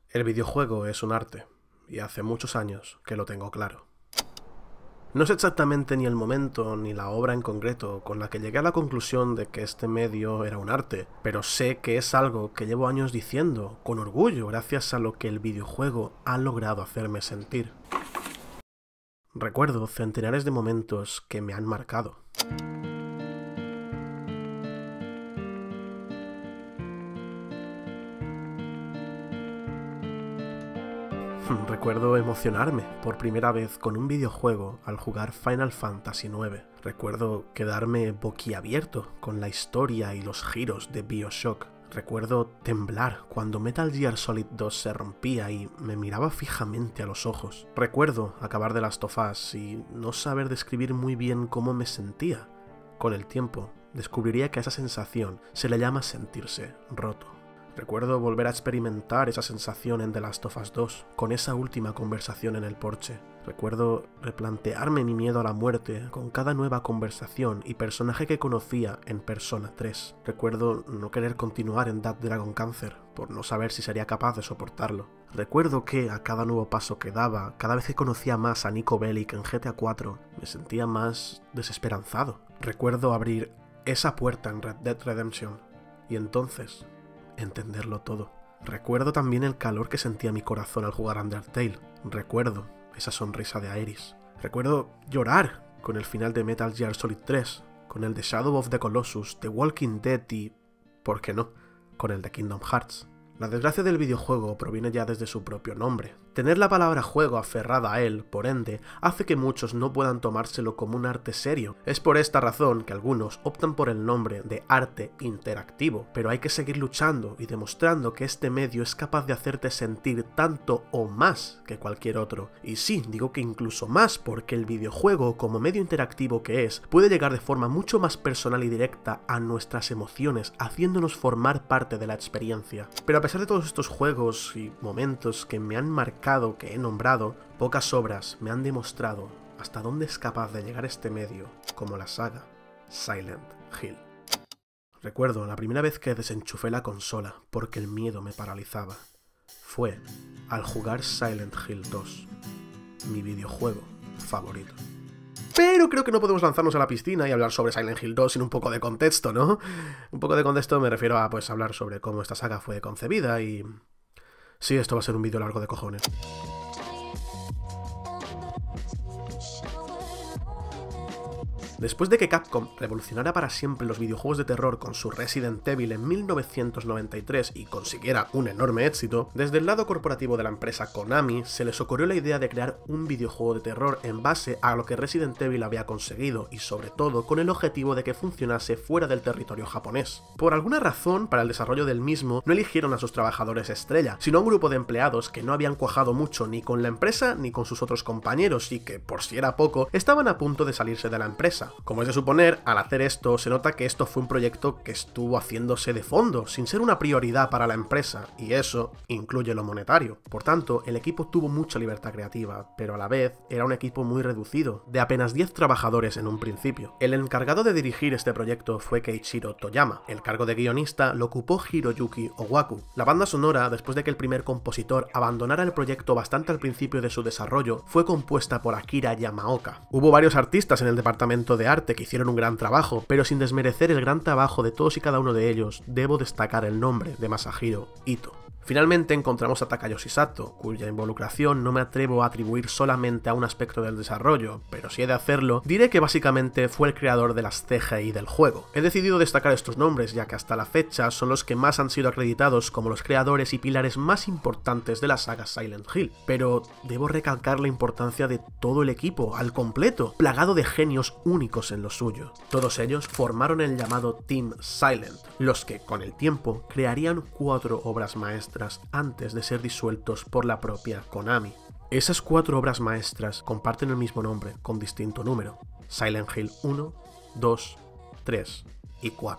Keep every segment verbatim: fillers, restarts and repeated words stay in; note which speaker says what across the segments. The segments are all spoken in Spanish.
Speaker 1: El videojuego es un arte, y hace muchos años que lo tengo claro. No sé exactamente ni el momento ni la obra en concreto con la que llegué a la conclusión de que este medio era un arte, pero sé que es algo que llevo años diciendo, con orgullo, gracias a lo que el videojuego ha logrado hacerme sentir. Recuerdo centenares de momentos que me han marcado. Recuerdo emocionarme por primera vez con un videojuego al jugar Final Fantasy nueve. Recuerdo quedarme boquiabierto con la historia y los giros de BioShock. Recuerdo temblar cuando Metal Gear Solid dos se rompía y me miraba fijamente a los ojos. Recuerdo acabar The Last of Us y no saber describir muy bien cómo me sentía. Con el tiempo, descubriría que a esa sensación se le llama sentirse roto. Recuerdo volver a experimentar esa sensación en The Last of Us dos, con esa última conversación en el porche. Recuerdo replantearme mi miedo a la muerte con cada nueva conversación y personaje que conocía en Persona tres. Recuerdo no querer continuar en That Dragon Cancer, por no saber si sería capaz de soportarlo. Recuerdo que a cada nuevo paso que daba, cada vez que conocía más a Niko Bellic en G T A cuatro, me sentía más desesperanzado. Recuerdo abrir esa puerta en Red Dead Redemption, y entonces entenderlo todo. Recuerdo también el calor que sentía mi corazón al jugar Undertale. Recuerdo esa sonrisa de Aeris. Recuerdo llorar con el final de Metal Gear Solid tres, con el de Shadow of the Colossus, The Walking Dead y, ¿por qué no?, con el de Kingdom Hearts. La desgracia del videojuego proviene ya desde su propio nombre. Tener la palabra juego aferrada a él, por ende, hace que muchos no puedan tomárselo como un arte serio. Es por esta razón que algunos optan por el nombre de arte interactivo, pero hay que seguir luchando y demostrando que este medio es capaz de hacerte sentir tanto o más que cualquier otro. Y sí, digo que incluso más, porque el videojuego, como medio interactivo que es, puede llegar de forma mucho más personal y directa a nuestras emociones, haciéndonos formar parte de la experiencia. Pero a pesar de todos estos juegos y momentos que me han marcado, que he nombrado, pocas obras me han demostrado hasta dónde es capaz de llegar este medio, como la saga Silent Hill. Recuerdo la primera vez que desenchufé la consola porque el miedo me paralizaba. Fue al jugar Silent Hill dos, mi videojuego favorito. Pero creo que no podemos lanzarnos a la piscina y hablar sobre Silent Hill dos sin un poco de contexto, ¿no? Un poco de contexto me refiero a, pues, hablar sobre cómo esta saga fue concebida y... sí, esto va a ser un vídeo largo de cojones. Después de que Capcom revolucionara para siempre los videojuegos de terror con su Resident Evil en mil novecientos noventa y tres y consiguiera un enorme éxito, desde el lado corporativo de la empresa Konami se les ocurrió la idea de crear un videojuego de terror en base a lo que Resident Evil había conseguido y sobre todo con el objetivo de que funcionase fuera del territorio japonés. Por alguna razón, para el desarrollo del mismo, no eligieron a sus trabajadores estrella, sino a un grupo de empleados que no habían cuajado mucho ni con la empresa ni con sus otros compañeros y que, por si era poco, estaban a punto de salirse de la empresa. Como es de suponer, al hacer esto se nota que esto fue un proyecto que estuvo haciéndose de fondo, sin ser una prioridad para la empresa, y eso incluye lo monetario. Por tanto, el equipo tuvo mucha libertad creativa, pero a la vez era un equipo muy reducido, de apenas diez trabajadores en un principio. El encargado de dirigir este proyecto fue Keiichiro Toyama, el cargo de guionista lo ocupó Hiroyuki Owaku. La banda sonora, después de que el primer compositor abandonara el proyecto bastante al principio de su desarrollo, fue compuesta por Akira Yamaoka. Hubo varios artistas en el departamento de arte que hicieron un gran trabajo, pero sin desmerecer el gran trabajo de todos y cada uno de ellos, debo destacar el nombre de Masahiro Ito. Finalmente encontramos a Takayoshi Sato, cuya involucración no me atrevo a atribuir solamente a un aspecto del desarrollo, pero si he de hacerlo, diré que básicamente fue el creador de las C G I del juego. He decidido destacar estos nombres ya que hasta la fecha son los que más han sido acreditados como los creadores y pilares más importantes de la saga Silent Hill, pero debo recalcar la importancia de todo el equipo, al completo, plagado de genios únicos en lo suyo. Todos ellos formaron el llamado Team Silent, los que, con el tiempo, crearían cuatro obras maestras antes de ser disueltos por la propia Konami. Esas cuatro obras maestras comparten el mismo nombre con distinto número: Silent Hill uno, dos, tres y cuatro.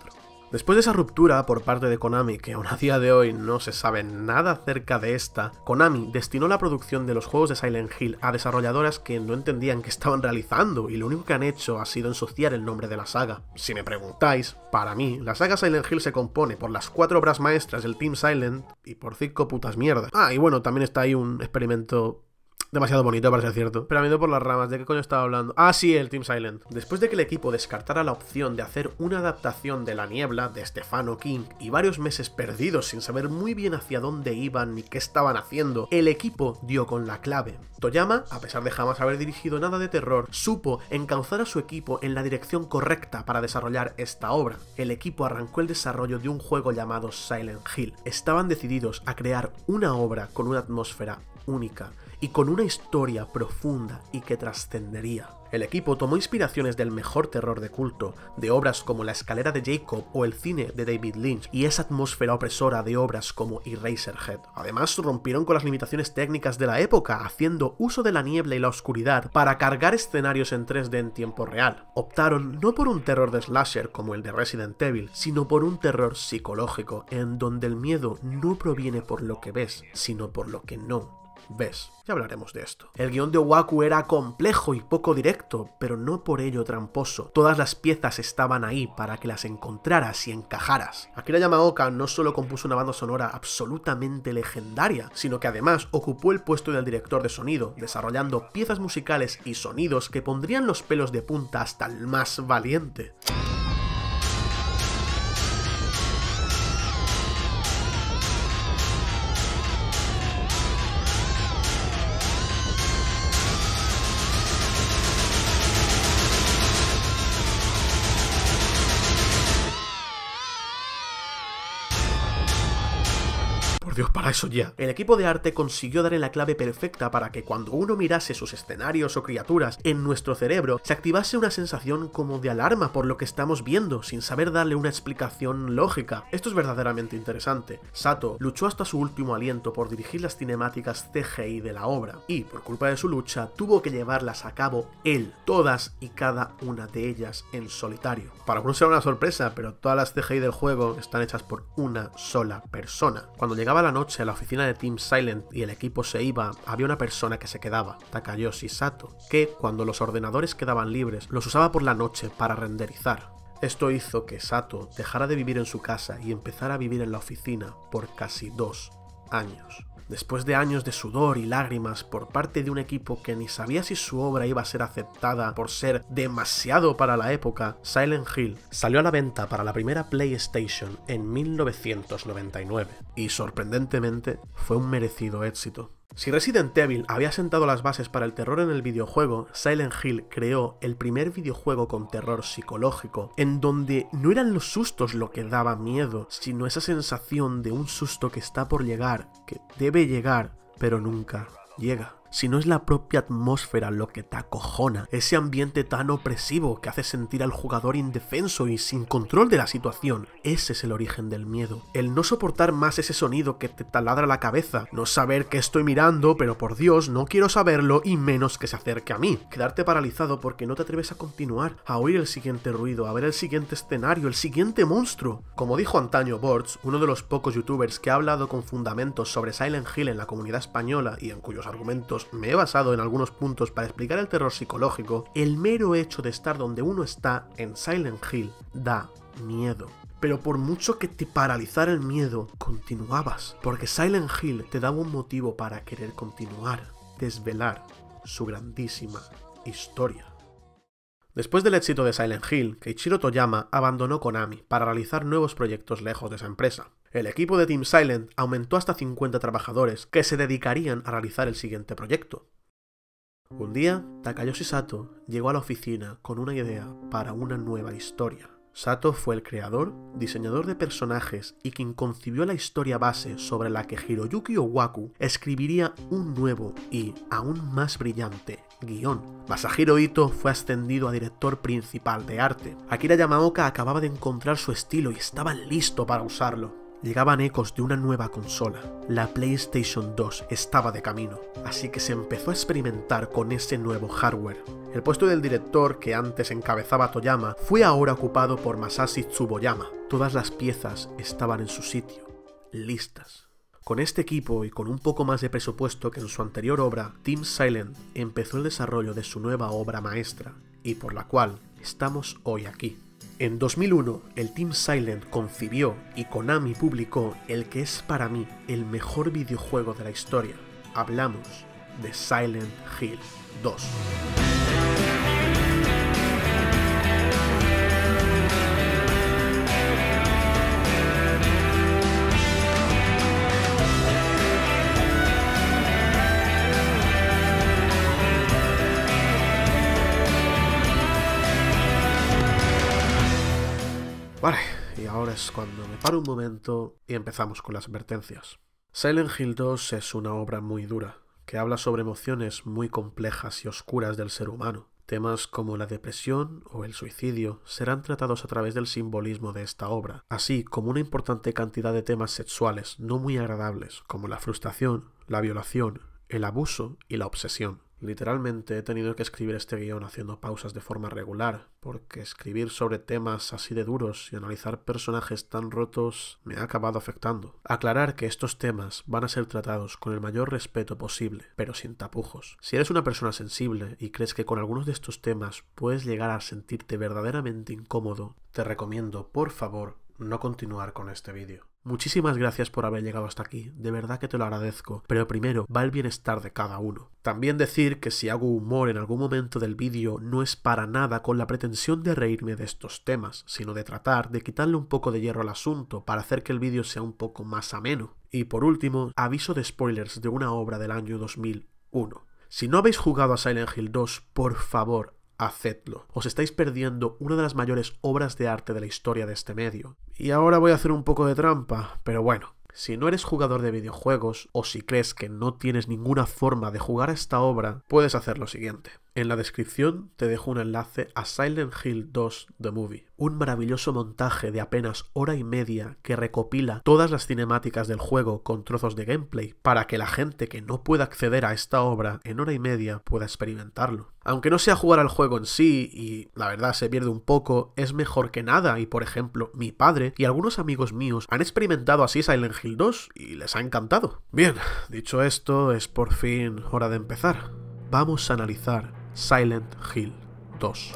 Speaker 1: Después de esa ruptura por parte de Konami, que aún a día de hoy no se sabe nada acerca de esta, Konami destinó la producción de los juegos de Silent Hill a desarrolladoras que no entendían qué estaban realizando y lo único que han hecho ha sido ensuciar el nombre de la saga. Si me preguntáis, para mí, la saga Silent Hill se compone por las cuatro obras maestras del Team Silent y por cinco putas mierdas. Ah, y bueno, también está ahí un experimento demasiado bonito para ser cierto. Pero me he ido por las ramas, ¿de qué coño estaba hablando? Ah, sí, el Team Silent. Después de que el equipo descartara la opción de hacer una adaptación de La Niebla de Stefano King y varios meses perdidos sin saber muy bien hacia dónde iban ni qué estaban haciendo, el equipo dio con la clave. Toyama, a pesar de jamás haber dirigido nada de terror, supo encauzar a su equipo en la dirección correcta para desarrollar esta obra. El equipo arrancó el desarrollo de un juego llamado Silent Hill. Estaban decididos a crear una obra con una atmósfera única y con una historia profunda y que trascendería. El equipo tomó inspiraciones del mejor terror de culto, de obras como La escalera de Jacob o el cine de David Lynch, y esa atmósfera opresora de obras como Eraserhead. Además, rompieron con las limitaciones técnicas de la época, haciendo uso de la niebla y la oscuridad para cargar escenarios en tres D en tiempo real. Optaron no por un terror de slasher como el de Resident Evil, sino por un terror psicológico, en donde el miedo no proviene por lo que ves, sino por lo que no ves. Ya hablaremos de esto. El guión de Owaku era complejo y poco directo, pero no por ello tramposo. Todas las piezas estaban ahí para que las encontraras y encajaras. Akira Yamaoka no solo compuso una banda sonora absolutamente legendaria, sino que además ocupó el puesto del director de sonido, desarrollando piezas musicales y sonidos que pondrían los pelos de punta hasta el más valiente. Por Dios, para eso ya. El equipo de arte consiguió darle la clave perfecta para que cuando uno mirase sus escenarios o criaturas, en nuestro cerebro se activase una sensación como de alarma por lo que estamos viendo, sin saber darle una explicación lógica. Esto es verdaderamente interesante. Sato luchó hasta su último aliento por dirigir las cinemáticas C G I de la obra, y por culpa de su lucha tuvo que llevarlas a cabo él, todas y cada una de ellas en solitario. Para algunos será una sorpresa, pero todas las C G I del juego están hechas por una sola persona. Cuando llegaba la noche a la oficina de Team Silent y el equipo se iba, había una persona que se quedaba, Takayoshi Sato, que cuando los ordenadores quedaban libres, los usaba por la noche para renderizar. Esto hizo que Sato dejara de vivir en su casa y empezara a vivir en la oficina por casi dos años. Después de años de sudor y lágrimas por parte de un equipo que ni sabía si su obra iba a ser aceptada por ser demasiado para la época, Silent Hill salió a la venta para la primera PlayStation en mil novecientos noventa y nueve, y sorprendentemente fue un merecido éxito. Si Resident Evil había sentado las bases para el terror en el videojuego, Silent Hill creó el primer videojuego con terror psicológico, en donde no eran los sustos lo que daba miedo, sino esa sensación de un susto que está por llegar, que debe llegar, pero nunca llega. Si no es la propia atmósfera lo que te acojona, ese ambiente tan opresivo que hace sentir al jugador indefenso y sin control de la situación. Ese es el origen del miedo. El no soportar más ese sonido que te taladra la cabeza, no saber qué estoy mirando, pero por Dios no quiero saberlo y menos que se acerque a mí. Quedarte paralizado porque no te atreves a continuar, a oír el siguiente ruido, a ver el siguiente escenario, el siguiente monstruo. Como dijo antaño Bortz, uno de los pocos youtubers que ha hablado con fundamentos sobre Silent Hill en la comunidad española y en cuyos argumentos me he basado en algunos puntos para explicar el terror psicológico, el mero hecho de estar donde uno está en Silent Hill da miedo. Pero por mucho que te paralizara el miedo, continuabas, porque Silent Hill te daba un motivo para querer continuar, desvelar su grandísima historia. Después del éxito de Silent Hill, Keiichiro Toyama abandonó Konami para realizar nuevos proyectos lejos de esa empresa. El equipo de Team Silent aumentó hasta cincuenta trabajadores que se dedicarían a realizar el siguiente proyecto. Un día, Takayoshi Sato llegó a la oficina con una idea para una nueva historia. Sato fue el creador, diseñador de personajes y quien concibió la historia base sobre la que Hiroyuki Owaku escribiría un nuevo y aún más brillante guión. Masahiro Ito fue ascendido a director principal de arte. Akira Yamaoka acababa de encontrar su estilo y estaba listo para usarlo. Llegaban ecos de una nueva consola. La PlayStation dos estaba de camino, así que se empezó a experimentar con ese nuevo hardware. El puesto del director que antes encabezaba Toyama fue ahora ocupado por Masashi Tsuboyama. Todas las piezas estaban en su sitio, listas. Con este equipo y con un poco más de presupuesto que en su anterior obra, Team Silent empezó el desarrollo de su nueva obra maestra, y por la cual estamos hoy aquí. En dos mil uno, el Team Silent concibió y Konami publicó el que es para mí el mejor videojuego de la historia. Hablamos de Silent Hill dos. Vale, y ahora es cuando me paro un momento y empezamos con las advertencias. Silent Hill dos es una obra muy dura, que habla sobre emociones muy complejas y oscuras del ser humano. Temas como la depresión o el suicidio serán tratados a través del simbolismo de esta obra, así como una importante cantidad de temas sexuales no muy agradables, como la frustración, la violación, el abuso y la obsesión. Literalmente he tenido que escribir este guión haciendo pausas de forma regular, porque escribir sobre temas así de duros y analizar personajes tan rotos me ha acabado afectando. Aclarar que estos temas van a ser tratados con el mayor respeto posible, pero sin tapujos. Si eres una persona sensible y crees que con algunos de estos temas puedes llegar a sentirte verdaderamente incómodo, te recomiendo, por favor, no continuar con este vídeo. Muchísimas gracias por haber llegado hasta aquí, de verdad que te lo agradezco, pero primero va el bienestar de cada uno. También decir que si hago humor en algún momento del vídeo no es para nada con la pretensión de reírme de estos temas, sino de tratar de quitarle un poco de hierro al asunto para hacer que el vídeo sea un poco más ameno. Y por último, aviso de spoilers de una obra del año dos mil uno. Si no habéis jugado a Silent Hill dos, por favor, hacedlo. Os estáis perdiendo una de las mayores obras de arte de la historia de este medio. Y ahora voy a hacer un poco de trampa, pero bueno. Si no eres jugador de videojuegos, o si crees que no tienes ninguna forma de jugar a esta obra, puedes hacer lo siguiente. En la descripción te dejo un enlace a Silent Hill dos The Movie, un maravilloso montaje de apenas hora y media que recopila todas las cinemáticas del juego con trozos de gameplay para que la gente que no pueda acceder a esta obra en hora y media pueda experimentarlo. Aunque no sea jugar al juego en sí, y la verdad se pierde un poco, es mejor que nada y por ejemplo mi padre y algunos amigos míos han experimentado así Silent Hill dos y les ha encantado. Bien, dicho esto, es por fin hora de empezar. Vamos a analizar Silent Hill dos.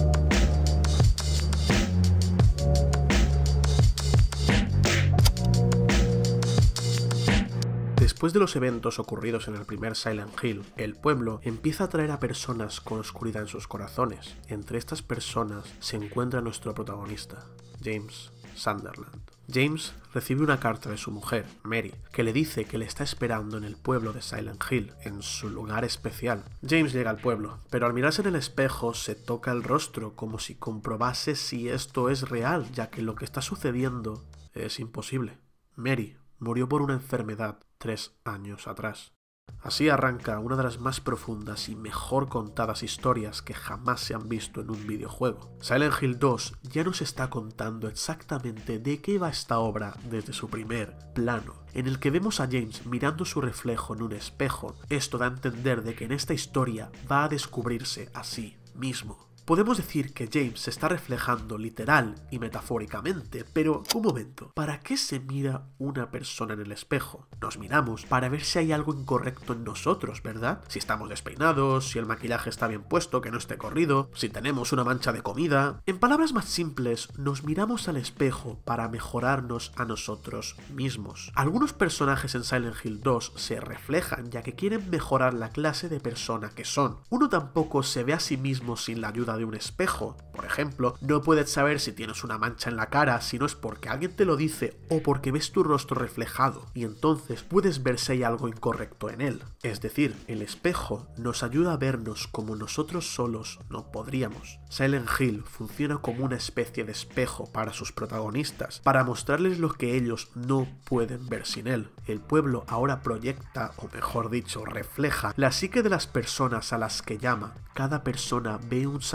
Speaker 1: Después de los eventos ocurridos en el primer Silent Hill, el pueblo empieza a atraer a personas con oscuridad en sus corazones. Entre estas personas se encuentra nuestro protagonista, James Sunderland. James recibe una carta de su mujer, Mary, que le dice que le está esperando en el pueblo de Silent Hill, en su lugar especial. James llega al pueblo, pero al mirarse en el espejo se toca el rostro como si comprobase si esto es real, ya que lo que está sucediendo es imposible. Mary murió por una enfermedad tres años atrás. Así arranca una de las más profundas y mejor contadas historias que jamás se han visto en un videojuego. Silent Hill dos ya nos está contando exactamente de qué va esta obra desde su primer plano, en el que vemos a James mirando su reflejo en un espejo. Esto da a entender de que en esta historia va a descubrirse a sí mismo. Podemos decir que James se está reflejando literal y metafóricamente, pero un momento, ¿para qué se mira una persona en el espejo? Nos miramos para ver si hay algo incorrecto en nosotros, ¿verdad? Si estamos despeinados, si el maquillaje está bien puesto, que no esté corrido, si tenemos una mancha de comida. En palabras más simples, nos miramos al espejo para mejorarnos a nosotros mismos. Algunos personajes en Silent Hill dos se reflejan ya que quieren mejorar la clase de persona que son. Uno tampoco se ve a sí mismo sin la ayuda de un espejo. Por ejemplo, no puedes saber si tienes una mancha en la cara si no es porque alguien te lo dice o porque ves tu rostro reflejado y entonces puedes ver si hay algo incorrecto en él. Es decir, el espejo nos ayuda a vernos como nosotros solos no podríamos. Silent Hill funciona como una especie de espejo para sus protagonistas, para mostrarles lo que ellos no pueden ver sin él. El pueblo ahora proyecta, o mejor dicho, refleja la psique de las personas a las que llama. Cada persona ve un Silent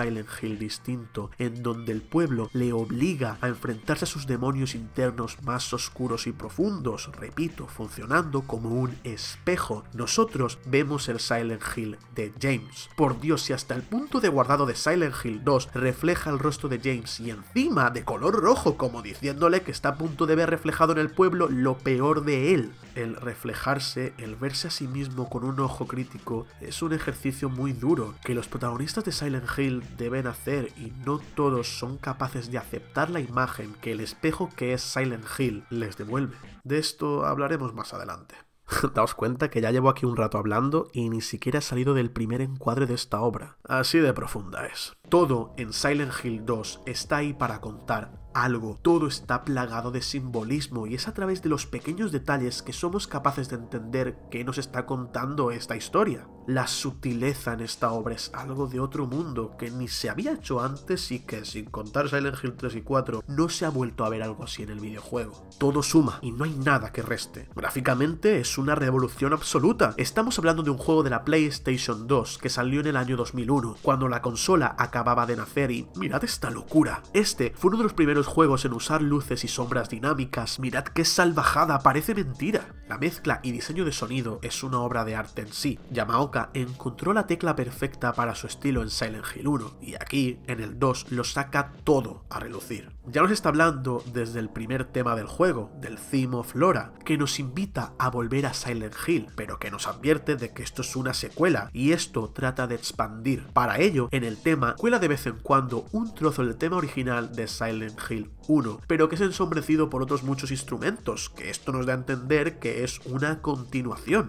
Speaker 1: Silent Hill distinto, en donde el pueblo le obliga a enfrentarse a sus demonios internos más oscuros y profundos, repito, funcionando como un espejo. Nosotros vemos el Silent Hill de James. Por Dios, si hasta el punto de guardado de Silent Hill dos refleja el rostro de James y encima de color rojo, como diciéndole que está a punto de ver reflejado en el pueblo lo peor de él. El reflejarse, el verse a sí mismo con un ojo crítico, es un ejercicio muy duro que los protagonistas de Silent Hill deben hacer, y no todos son capaces de aceptar la imagen que el espejo que es Silent Hill les devuelve. De esto hablaremos más adelante. Daos cuenta que ya llevo aquí un rato hablando y ni siquiera he salido del primer encuadre de esta obra. Así de profunda es. Todo en Silent Hill dos está ahí para contar algo, todo está plagado de simbolismo y es a través de los pequeños detalles que somos capaces de entender qué nos está contando esta historia. La sutileza en esta obra es algo de otro mundo que ni se había hecho antes y que, sin contar Silent Hill tres y cuatro, no se ha vuelto a ver algo así en el videojuego. Todo suma y no hay nada que reste. Gráficamente es una revolución absoluta. Estamos hablando de un juego de la PlayStation dos que salió en el año dos mil uno, cuando la consola acababa de nacer, y mirad esta locura. Este fue uno de los primeros juegos en usar luces y sombras dinámicas. Mirad qué salvajada, parece mentira. La mezcla y diseño de sonido es una obra de arte en sí. Yamaoka encontró la tecla perfecta para su estilo en Silent Hill uno, y aquí, en el dos, lo saca todo a relucir. Ya nos está hablando desde el primer tema del juego, del Theme of Laura, que nos invita a volver a Silent Hill, pero que nos advierte de que esto es una secuela, y esto trata de expandir. Para ello, en el tema, cuela de vez en cuando un trozo del tema original de Silent Hill uno, pero que es ensombrecido por otros muchos instrumentos, que esto nos da a entender que es una continuación.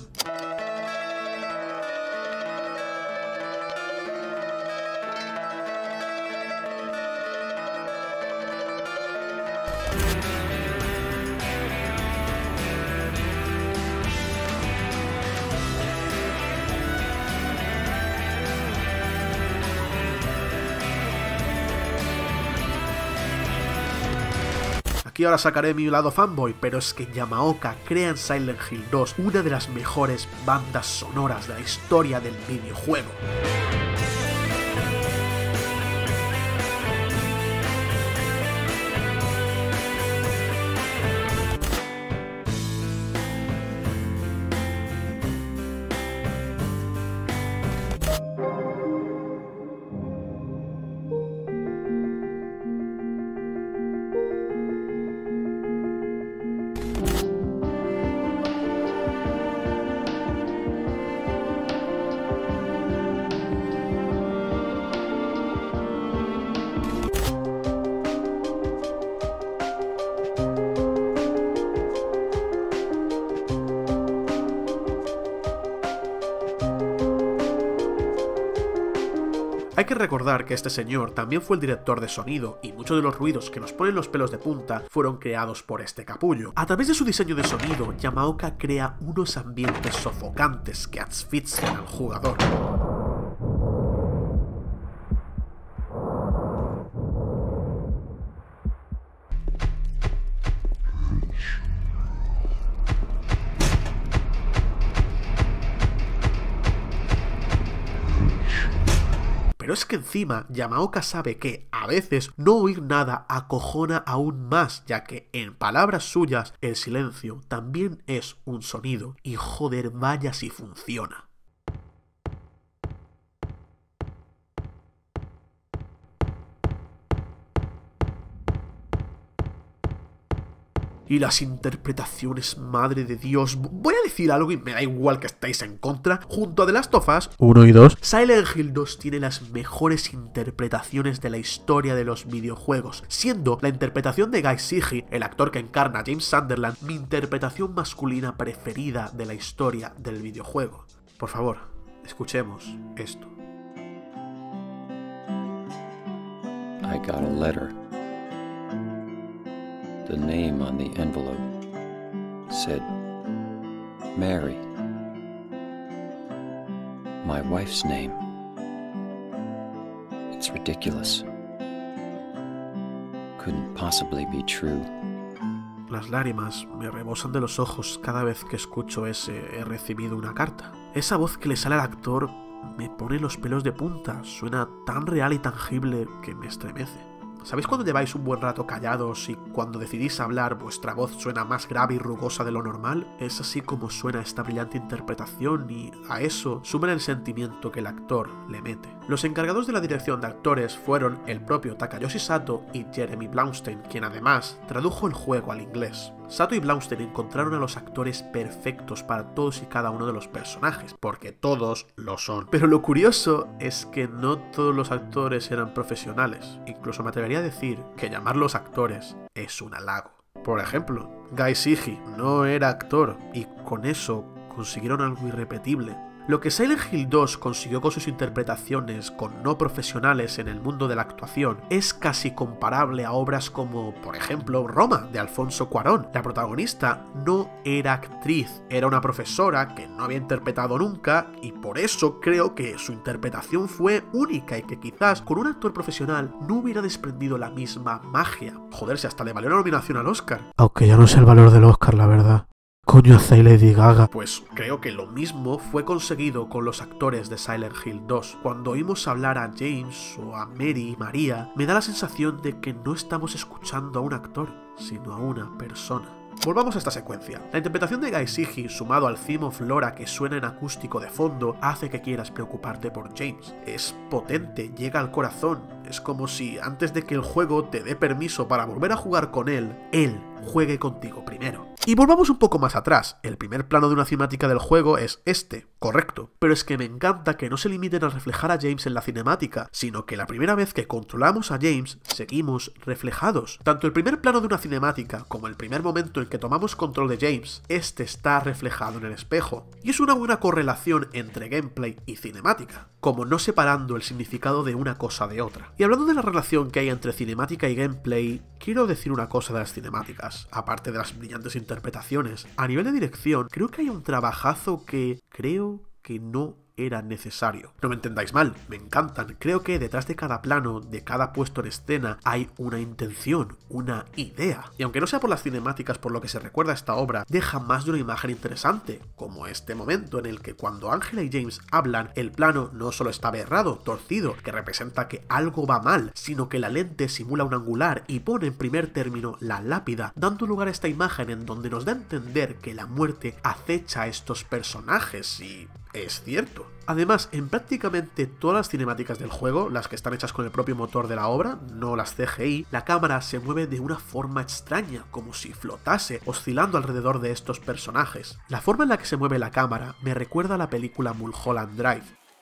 Speaker 1: Aquí ahora sacaré mi lado fanboy, pero es que Yamaoka crea en Silent Hill dos una de las mejores bandas sonoras de la historia del videojuego. Hay que recordar que este señor también fue el director de sonido, y muchos de los ruidos que nos ponen los pelos de punta fueron creados por este capullo. A través de su diseño de sonido, Yamaoka crea unos ambientes sofocantes que asfixian al jugador. Pero es que encima Yamaoka sabe que, a veces, no oír nada acojona aún más, ya que, en palabras suyas, el silencio también es un sonido, y joder, vaya si funciona. Y las interpretaciones, madre de Dios. Voy a decir algo y me da igual que estéis en contra. Junto a The Last of Us uno y dos, Silent Hill dos tiene las mejores interpretaciones de la historia de los videojuegos, siendo la interpretación de Guy Siegey, el actor que encarna a James Sunderland, mi interpretación masculina preferida de la historia del videojuego. Por favor, escuchemos esto.
Speaker 2: I got a letter. The name on the envelope said Mary, my wife's name. It's ridiculous. Couldn't possibly be true.
Speaker 1: Las lágrimas me rebosan de los ojos cada vez que escucho ese "he recibido una carta". Esa voz que le sale al actor me pone los pelos de punta, suena tan real y tangible que me estremece. ¿Sabéis cuando lleváis un buen rato callados y cuando decidís hablar vuestra voz suena más grave y rugosa de lo normal? Es así como suena esta brillante interpretación y a eso sumen el sentimiento que el actor le mete. Los encargados de la dirección de actores fueron el propio Takayoshi Sato y Jeremy Blaustein, quien además tradujo el juego al inglés. Sato y Blaustein encontraron a los actores perfectos para todos y cada uno de los personajes, porque todos lo son. Pero lo curioso es que no todos los actores eran profesionales. Incluso me atrevería a decir que llamarlos actores es un halago. Por ejemplo, Gai Shiji no era actor y con eso consiguieron algo irrepetible. Lo que Silent Hill dos consiguió con sus interpretaciones con no profesionales en el mundo de la actuación es casi comparable a obras como, por ejemplo, Roma, de Alfonso Cuarón. La protagonista no era actriz, era una profesora que no había interpretado nunca y por eso creo que su interpretación fue única y que quizás con un actor profesional no hubiera desprendido la misma magia. Joder, si hasta le valió la nominación al Oscar. Aunque ya no sé el valor del Oscar, la verdad. Coño, hace Lady Gaga. Pues creo que lo mismo fue conseguido con los actores de Silent Hill dos. Cuando oímos hablar a James o a Mary y María, me da la sensación de que no estamos escuchando a un actor, sino a una persona. Volvamos a esta secuencia. La interpretación de Gai Shiji, sumado al theme of Laura que suena en acústico de fondo, hace que quieras preocuparte por James. Es potente, llega al corazón. Es como si antes de que el juego te dé permiso para volver a jugar con él, él juegue contigo primero. Y volvamos un poco más atrás. El primer plano de una cinemática del juego es este, correcto. Pero es que me encanta que no se limiten a reflejar a James en la cinemática, sino que la primera vez que controlamos a James, seguimos reflejados. Tanto el primer plano de una cinemática como el primer momento en que tomamos control de James, este está reflejado en el espejo. Y es una buena correlación entre gameplay y cinemática, como no separando el significado de una cosa de otra. Y hablando de la relación que hay entre cinemática y gameplay, quiero decir una cosa de las cinemáticas. Aparte de las brillantes interpretaciones, a nivel de dirección, creo que hay un trabajazo que creo que no era necesario. No me entendáis mal, me encantan. Creo que detrás de cada plano, de cada puesto en escena, hay una intención, una idea. Y aunque no sea por las cinemáticas por lo que se recuerda a esta obra, deja más de una imagen interesante, como este momento en el que cuando Angela y James hablan, el plano no solo está aberrado, torcido, que representa que algo va mal, sino que la lente simula un angular y pone en primer término la lápida, dando lugar a esta imagen en donde nos da a entender que la muerte acecha a estos personajes y... es cierto. Además, en prácticamente todas las cinemáticas del juego, las que están hechas con el propio motor de la obra, no las C G I, la cámara se mueve de una forma extraña, como si flotase, oscilando alrededor de estos personajes. La forma en la que se mueve la cámara me recuerda a la película Mulholland Drive.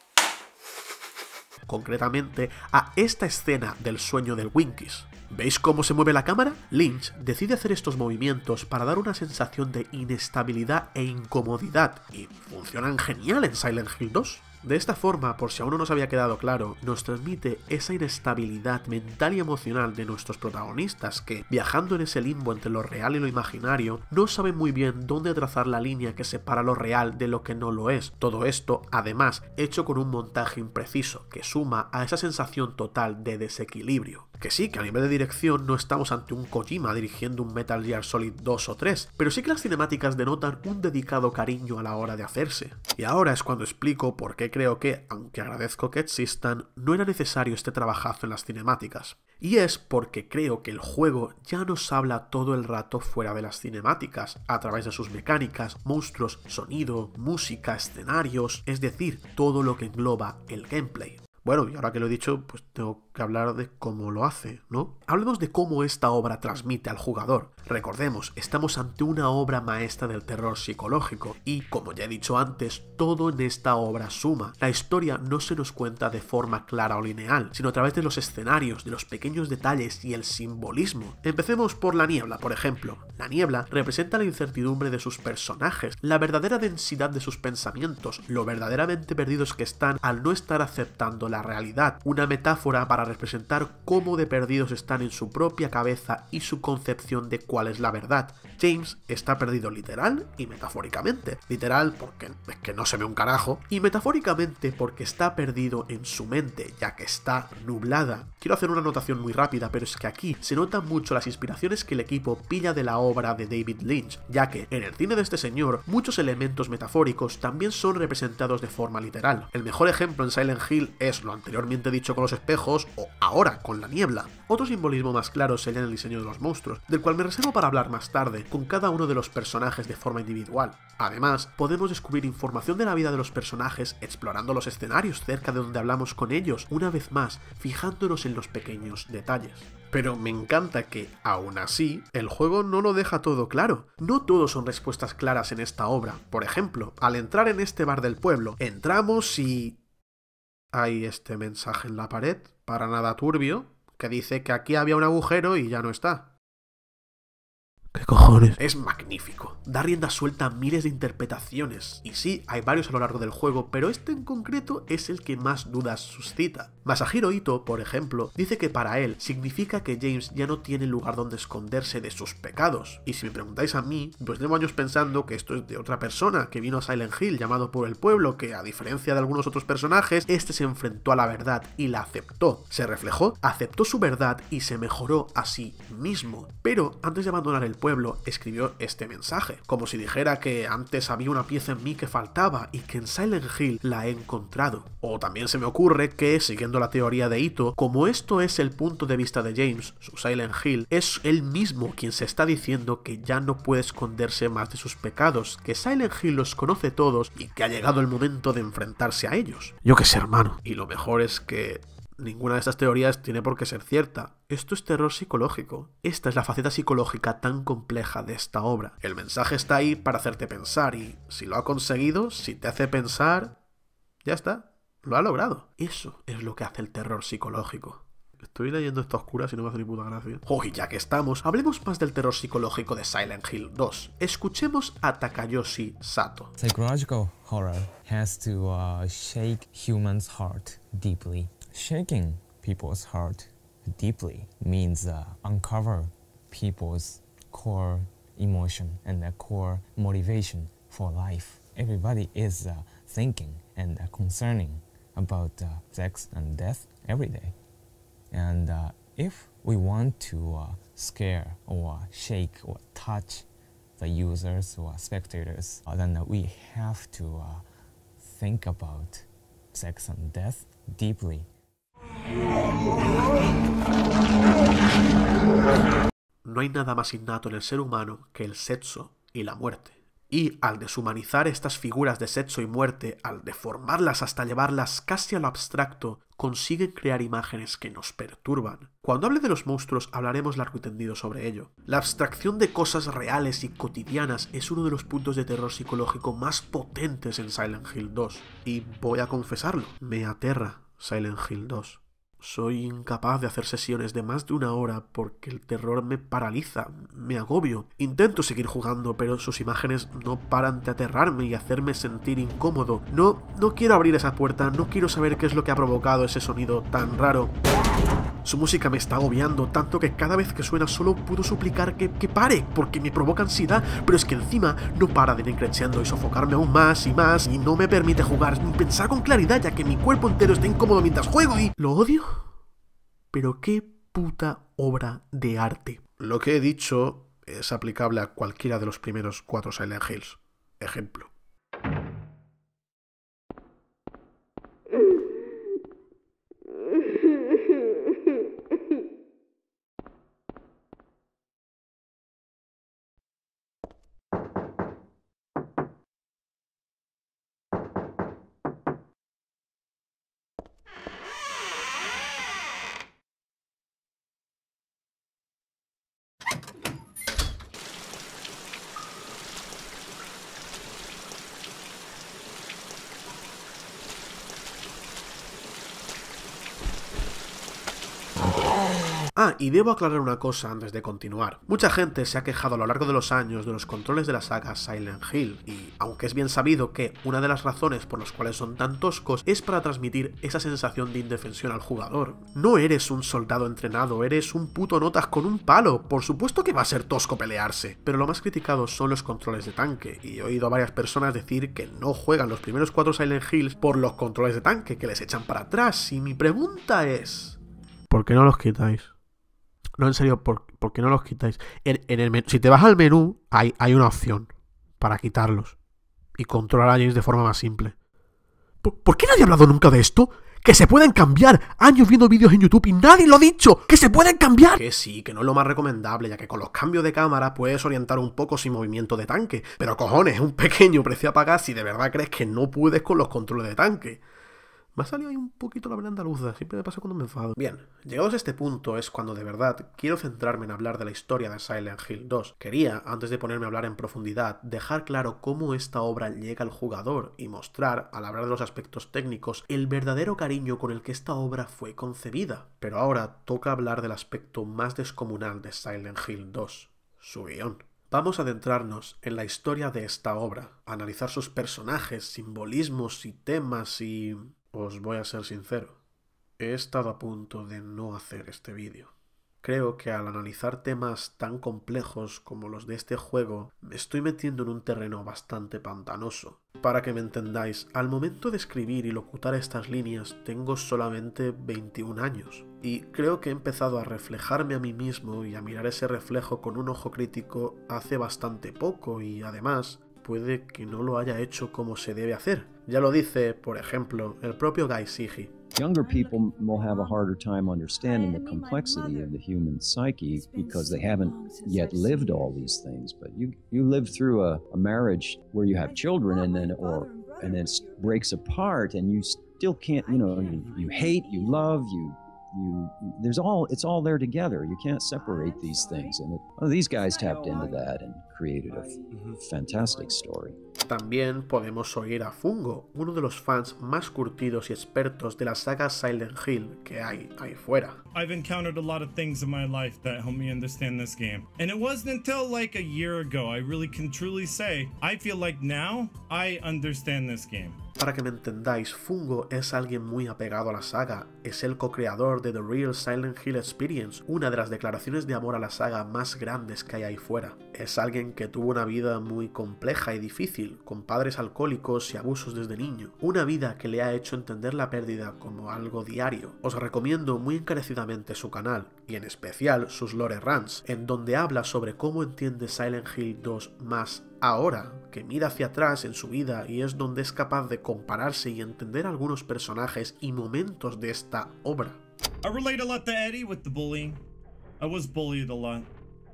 Speaker 1: Concretamente, a esta escena del sueño del Winkies. ¿Veis cómo se mueve la cámara? Lynch decide hacer estos movimientos para dar una sensación de inestabilidad e incomodidad, y funcionan genial en Silent Hill dos. De esta forma, por si aún no nos había quedado claro, nos transmite esa inestabilidad mental y emocional de nuestros protagonistas que, viajando en ese limbo entre lo real y lo imaginario, no saben muy bien dónde trazar la línea que separa lo real de lo que no lo es. Todo esto, además, hecho con un montaje impreciso, que suma a esa sensación total de desequilibrio. Que sí, que a nivel de dirección no estamos ante un Kojima dirigiendo un Metal Gear Solid dos o tres, pero sí que las cinemáticas denotan un dedicado cariño a la hora de hacerse. Y ahora es cuando explico por qué creo que, aunque agradezco que existan, no era necesario este trabajazo en las cinemáticas. Y es porque creo que el juego ya nos habla todo el rato fuera de las cinemáticas, a través de sus mecánicas, monstruos, sonido, música, escenarios, es decir, todo lo que engloba el gameplay. Bueno, y ahora que lo he dicho, pues tengo que hablar de cómo lo hace, ¿no? Hablemos de cómo esta obra transmite al jugador. Recordemos, estamos ante una obra maestra del terror psicológico y, como ya he dicho antes, todo en esta obra suma. La historia no se nos cuenta de forma clara o lineal, sino a través de los escenarios, de los pequeños detalles y el simbolismo. Empecemos por la niebla, por ejemplo. La niebla representa la incertidumbre de sus personajes, la verdadera densidad de sus pensamientos, lo verdaderamente perdidos que están al no estar aceptando la realidad, una metáfora para representar cómo de perdidos están en su propia cabeza y su concepción de cuál es la verdad. James está perdido literal y metafóricamente. Literal porque es que no se ve un carajo, y metafóricamente porque está perdido en su mente, ya que está nublada. Quiero hacer una anotación muy rápida, pero es que aquí se notan mucho las inspiraciones que el equipo pilla de la obra de David Lynch, ya que en el cine de este señor muchos elementos metafóricos también son representados de forma literal. El mejor ejemplo en Silent Hill es lo anteriormente dicho con los espejos o ahora con la niebla. Otro simbolismo más claro sería en el diseño de los monstruos, del cual me reservo para hablar más tarde, con cada uno de los personajes de forma individual. Además, podemos descubrir información de la vida de los personajes explorando los escenarios cerca de donde hablamos con ellos, una vez más, fijándonos en los pequeños detalles. Pero me encanta que, aún así, el juego no lo deja todo claro. No todo son respuestas claras en esta obra. Por ejemplo, al entrar en este bar del pueblo, entramos y... hay este mensaje en la pared, para nada turbio, que dice que aquí había un agujero y ya no está. ¿Qué cojones? Es magnífico. Da rienda suelta a miles de interpretaciones. Y sí, hay varios a lo largo del juego, pero este en concreto es el que más dudas suscita. Masahiro Ito, por ejemplo, dice que para él significa que James ya no tiene lugar donde esconderse de sus pecados. Y si me preguntáis a mí, pues llevo años pensando que esto es de otra persona que vino a Silent Hill llamado por el pueblo, que a diferencia de algunos otros personajes, este se enfrentó a la verdad y la aceptó. Se reflejó, aceptó su verdad y se mejoró a sí mismo. Pero antes de abandonar el pueblo, escribió este mensaje, como si dijera que antes había una pieza en mí que faltaba y que en Silent Hill la he encontrado. O también se me ocurre que, siguiendo la teoría de Ito, como esto es el punto de vista de James, su Silent Hill, es él mismo quien se está diciendo que ya no puede esconderse más de sus pecados, que Silent Hill los conoce todos y que ha llegado el momento de enfrentarse a ellos. Yo qué sé, hermano. Y lo mejor es que ninguna de estas teorías tiene por qué ser cierta. Esto es terror psicológico. Esta es la faceta psicológica tan compleja de esta obra. El mensaje está ahí para hacerte pensar y si lo ha conseguido, si te hace pensar, ya está, lo ha logrado. Eso es lo que hace el terror psicológico. Estoy leyendo esto a oscuras y no me hace ni puta gracia. Oh, y ya que estamos, hablemos más del terror psicológico de Silent Hill dos. Escuchemos a Takayoshi Sato.
Speaker 3: Psychological horror has to uh, shake humans' heart deeply. Shaking people's heart deeply means uh, uncover people's core emotion and their core motivation for life. Everybody is uh, thinking and uh, concerning about uh, sex and death every day. And uh, if we want to uh, scare or shake or touch the users or spectators, uh, then uh, we have to uh, think about sex and death deeply.
Speaker 1: No hay nada más innato en el ser humano que el sexo y la muerte. Y al deshumanizar estas figuras de sexo y muerte, al deformarlas hasta llevarlas casi a lo abstracto, consiguen crear imágenes que nos perturban. Cuando hable de los monstruos hablaremos largo y tendido sobre ello. La abstracción de cosas reales y cotidianas es uno de los puntos de terror psicológico más potentes en Silent Hill dos. Y voy a confesarlo, me aterra Silent Hill dos. Soy incapaz de hacer sesiones de más de una hora porque el terror me paraliza, me agobio. Intento seguir jugando, pero sus imágenes no paran de aterrarme y hacerme sentir incómodo. No, no quiero abrir esa puerta, no quiero saber qué es lo que ha provocado ese sonido tan raro. Su música me está agobiando, tanto que cada vez que suena solo puedo suplicar que, que pare, porque me provoca ansiedad, pero es que encima no para de ir creciendo y sofocarme aún más y más, y no me permite jugar ni pensar con claridad, ya que mi cuerpo entero está incómodo mientras juego y... ¿Lo odio? Pero qué puta obra de arte. Lo que he dicho es aplicable a cualquiera de los primeros cuatro Silent Hills. Ejemplo. Ah, y debo aclarar una cosa antes de continuar. Mucha gente se ha quejado a lo largo de los años de los controles de la saga Silent Hill, y aunque es bien sabido que una de las razones por las cuales son tan toscos es para transmitir esa sensación de indefensión al jugador. No eres un soldado entrenado, eres un puto notas con un palo. Por supuesto que va a ser tosco pelearse, pero lo más criticado son los controles de tanque, y he oído a varias personas decir que no juegan los primeros cuatro Silent Hills por los controles de tanque, que les echan para atrás, y mi pregunta es... ¿por qué no los quitáis? No, en serio, ¿por, ¿por qué no los quitáis? En, en el menú, si te vas al menú, hay, hay una opción para quitarlos y controlar a James de forma más simple. ¿Por, ¿Por qué nadie ha hablado nunca de esto? ¡Que se pueden cambiar! Años viendo vídeos en YouTube y nadie lo ha dicho. ¡Que se pueden cambiar! Que sí, que no es lo más recomendable, ya que con los cambios de cámara puedes orientar un poco sin movimiento de tanque. Pero cojones, es un pequeño precio a pagar si de verdad crees que no puedes con los controles de tanque. Me ha salido ahí un poquito la vena andaluza, siempre me pasa cuando me enfado. Bien, llegados a este punto es cuando de verdad quiero centrarme en hablar de la historia de Silent Hill dos. Quería, antes de ponerme a hablar en profundidad, dejar claro cómo esta obra llega al jugador y mostrar, al hablar de los aspectos técnicos, el verdadero cariño con el que esta obra fue concebida. Pero ahora toca hablar del aspecto más descomunal de Silent Hill dos, su guión. Vamos a adentrarnos en la historia de esta obra, a analizar sus personajes, simbolismos y temas y... Os voy a ser sincero, he estado a punto de no hacer este vídeo. Creo que al analizar temas tan complejos como los de este juego, me estoy metiendo en un terreno bastante pantanoso. Para que me entendáis, al momento de escribir y locutar estas líneas tengo solamente veintiún años, y creo que he empezado a reflejarme a mí mismo y a mirar ese reflejo con un ojo crítico hace bastante poco y además... puede que no lo haya hecho como se debe hacer. Ya lo dice, por ejemplo, el propio Guy Siegey.
Speaker 4: Younger people will have a harder time understanding the complexity of the human psyche because they haven't yet lived all these things. But you you live through a, a marriage where you have children and then or and then it breaks apart and you still can't, you know, you, you hate, you love, you You, there's all, it's all there together. You can't separate these things. And it, well, these guys tapped into that and created a fantastic story.
Speaker 1: También podemos oír a Fungo, uno de los fans más curtidos y expertos de la saga Silent Hill que hay ahí fuera.
Speaker 5: I've encountered a lot of things in my life that help me understand this game. And it wasn't until like a year ago I really can truly say, I feel like now I understand this game.
Speaker 1: Para que me entendáis, Fungo es alguien muy apegado a la saga, es el co-creador de The Real Silent Hill Experience, una de las declaraciones de amor a la saga más grandes que hay ahí fuera. Es alguien que tuvo una vida muy compleja y difícil, con padres alcohólicos y abusos desde niño, una vida que le ha hecho entender la pérdida como algo diario. Os recomiendo muy encarecidamente su canal, y en especial sus Lore Runs, en donde habla sobre cómo entiende Silent Hill dos más ahora, que mira hacia atrás en su vida y es donde es capaz de compararse y entender algunos personajes y momentos de esta obra.
Speaker 5: I relate a lot to Eddie with the bullying. I was bullied a lot.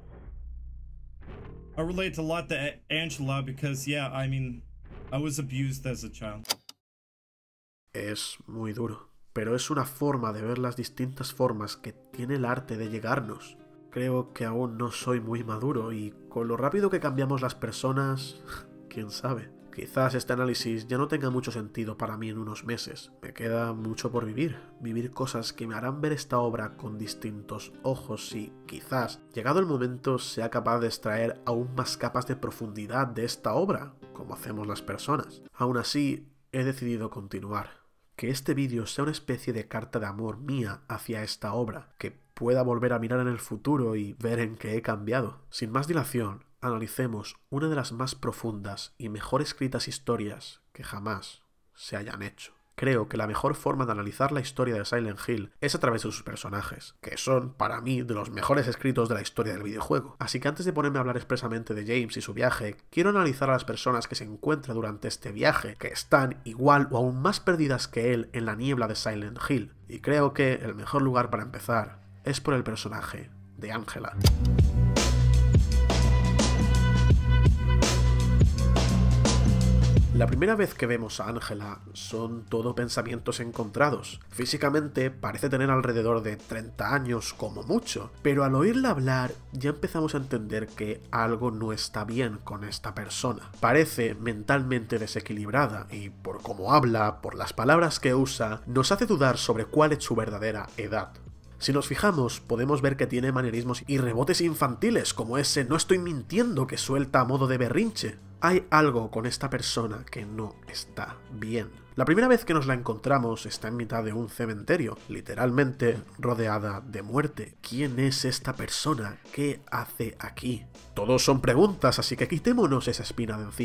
Speaker 5: I relate a lot to Angela because, yeah, I mean, I was abused as a child.
Speaker 1: Es muy duro, pero es una forma de ver las distintas formas que tiene el arte de llegarnos. Creo que aún no soy muy maduro y con lo rápido que cambiamos las personas, quién sabe. Quizás este análisis ya no tenga mucho sentido para mí en unos meses. Me queda mucho por vivir, vivir cosas que me harán ver esta obra con distintos ojos y quizás, llegado el momento, sea capaz de extraer aún más capas de profundidad de esta obra, como hacemos las personas. Aún así, he decidido continuar. Que este vídeo sea una especie de carta de amor mía hacia esta obra, que pueda volver a mirar en el futuro y ver en qué he cambiado. Sin más dilación, analicemos una de las más profundas y mejor escritas historias que jamás se hayan hecho. Creo que la mejor forma de analizar la historia de Silent Hill es a través de sus personajes, que son, para mí, de los mejores escritos de la historia del videojuego. Así que antes de ponerme a hablar expresamente de James y su viaje, quiero analizar a las personas que se encuentran durante este viaje, que están igual o aún más perdidas que él en la niebla de Silent Hill. Y creo que el mejor lugar para empezar es por el personaje de Angela. La primera vez que vemos a Angela son todo pensamientos encontrados. Físicamente parece tener alrededor de treinta años como mucho, pero al oírla hablar ya empezamos a entender que algo no está bien con esta persona. Parece mentalmente desequilibrada y por cómo habla, por las palabras que usa, nos hace dudar sobre cuál es su verdadera edad. Si nos fijamos, podemos ver que tiene manierismos y rebotes infantiles, como ese "no estoy mintiendo" que suelta a modo de berrinche. Hay algo con esta persona que no está bien. La primera vez que nos la encontramos está en mitad de un cementerio, literalmente rodeada de muerte. ¿Quién es esta persona? ¿Qué hace aquí? Todos son preguntas, así que quitémonos esa espina de encima.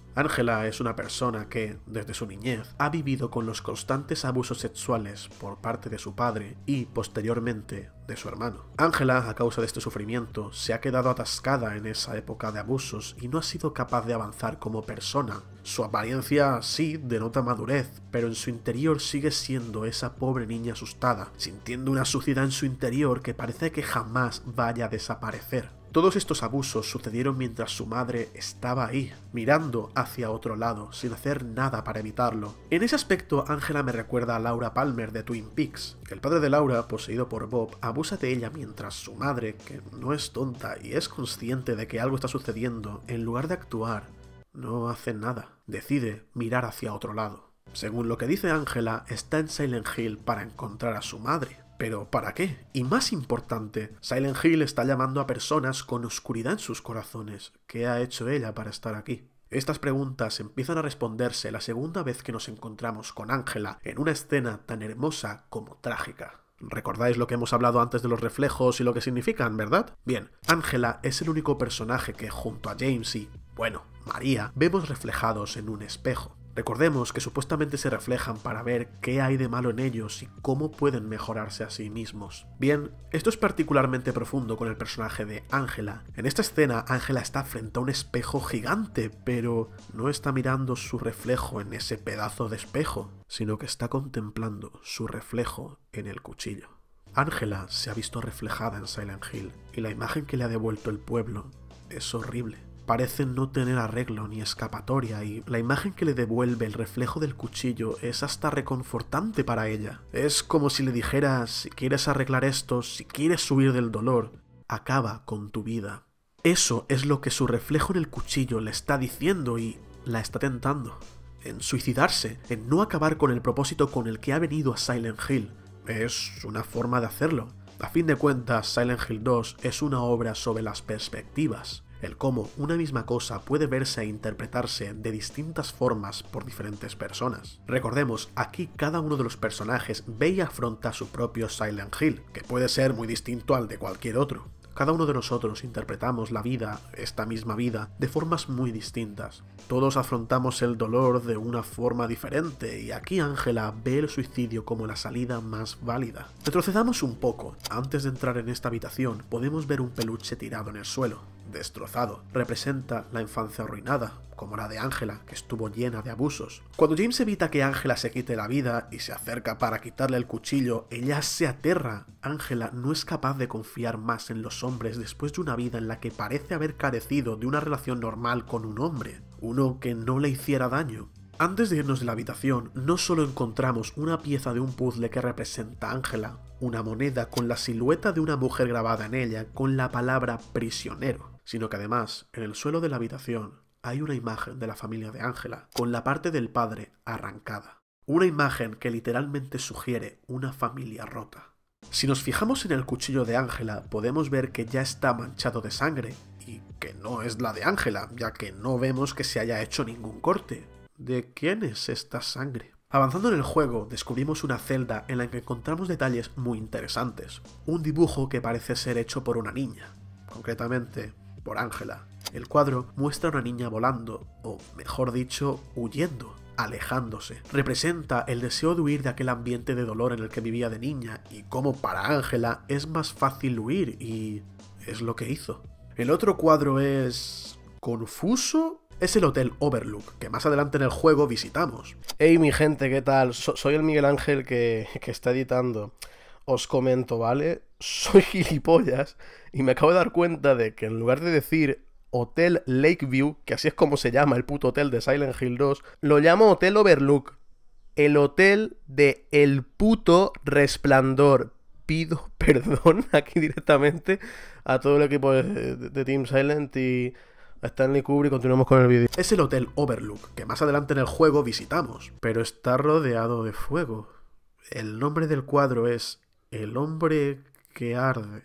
Speaker 1: Ángela es una persona que, desde su niñez, ha vivido con los constantes abusos sexuales por parte de su padre y, posteriormente, de su hermano. Ángela, a causa de este sufrimiento, se ha quedado atascada en esa época de abusos y no ha sido capaz de avanzar como persona. Su apariencia sí denota madurez, pero en su interior sigue siendo esa pobre niña asustada, sintiendo una suciedad en su interior que parece que jamás vaya a desaparecer. Todos estos abusos sucedieron mientras su madre estaba ahí, mirando hacia otro lado, sin hacer nada para evitarlo. En ese aspecto, Ángela me recuerda a Laura Palmer de Twin Peaks. El padre de Laura, poseído por Bob, abusa de ella mientras su madre, que no es tonta y es consciente de que algo está sucediendo, en lugar de actuar, no hace nada. Decide mirar hacia otro lado. Según lo que dice Ángela, está en Silent Hill para encontrar a su madre. ¿Pero para qué? Y más importante, Silent Hill está llamando a personas con oscuridad en sus corazones. ¿Qué ha hecho ella para estar aquí? Estas preguntas empiezan a responderse la segunda vez que nos encontramos con Ángela en una escena tan hermosa como trágica. ¿Recordáis lo que hemos hablado antes de los reflejos y lo que significan, verdad? Bien, Ángela es el único personaje que, junto a James y, bueno, María, vemos reflejados en un espejo. Recordemos que supuestamente se reflejan para ver qué hay de malo en ellos y cómo pueden mejorarse a sí mismos. Bien, esto es particularmente profundo con el personaje de Ángela. En esta escena, Ángela está frente a un espejo gigante, pero no está mirando su reflejo en ese pedazo de espejo, sino que está contemplando su reflejo en el cuchillo. Ángela se ha visto reflejada en Silent Hill, y la imagen que le ha devuelto el pueblo es horrible. Parece no tener arreglo ni escapatoria y la imagen que le devuelve el reflejo del cuchillo es hasta reconfortante para ella. Es como si le dijera, si quieres arreglar esto, si quieres huir del dolor, acaba con tu vida. Eso es lo que su reflejo en el cuchillo le está diciendo y la está tentando. En suicidarse, en no acabar con el propósito con el que ha venido a Silent Hill. Es una forma de hacerlo. A fin de cuentas, Silent Hill dos es una obra sobre las perspectivas. El cómo una misma cosa puede verse e interpretarse de distintas formas por diferentes personas. Recordemos, aquí cada uno de los personajes ve y afronta su propio Silent Hill, que puede ser muy distinto al de cualquier otro. Cada uno de nosotros interpretamos la vida, esta misma vida, de formas muy distintas. Todos afrontamos el dolor de una forma diferente y aquí Ángela ve el suicidio como la salida más válida. Retrocedamos un poco. Antes de entrar en esta habitación podemos ver un peluche tirado en el suelo, destrozado. Representa la infancia arruinada, como la de Ángela, que estuvo llena de abusos. Cuando James evita que Ángela se quite la vida y se acerca para quitarle el cuchillo, ella se aterra. Ángela no es capaz de confiar más en los hombres después de una vida en la que parece haber carecido de una relación normal con un hombre, uno que no le hiciera daño. Antes de irnos de la habitación, no solo encontramos una pieza de un puzzle que representa a Ángela, una moneda con la silueta de una mujer grabada en ella con la palabra prisionero, sino que además, en el suelo de la habitación, hay una imagen de la familia de Ángela, con la parte del padre arrancada. Una imagen que literalmente sugiere una familia rota. Si nos fijamos en el cuchillo de Ángela, podemos ver que ya está manchado de sangre, y que no es la de Ángela, ya que no vemos que se haya hecho ningún corte. ¿De quién es esta sangre? Avanzando en el juego, descubrimos una celda en la que encontramos detalles muy interesantes. Un dibujo que parece ser hecho por una niña, concretamente por Ángela. El cuadro muestra a una niña volando, o mejor dicho, huyendo, alejándose. Representa el deseo de huir de aquel ambiente de dolor en el que vivía de niña, y cómo para Ángela es más fácil huir, y es lo que hizo. El otro cuadro es confuso. Es el Hotel Overlook, que más adelante en el juego visitamos.
Speaker 6: Hey mi gente, ¿qué tal? So- soy el Miguel Ángel que, que está editando. Os comento, ¿vale? Soy gilipollas y me acabo de dar cuenta de que en lugar de decir Hotel Lakeview, que así es como se llama el puto hotel de Silent Hill dos, lo llamo Hotel Overlook. El hotel de El Puto Resplandor. Pido perdón aquí directamente a todo el equipo de, de, de Team Silent y a Stanley Kubrick. Continuamos con el vídeo.
Speaker 1: Es el Hotel Overlook, que más adelante en el juego visitamos, pero está rodeado de fuego. El nombre del cuadro es El hombre que arde.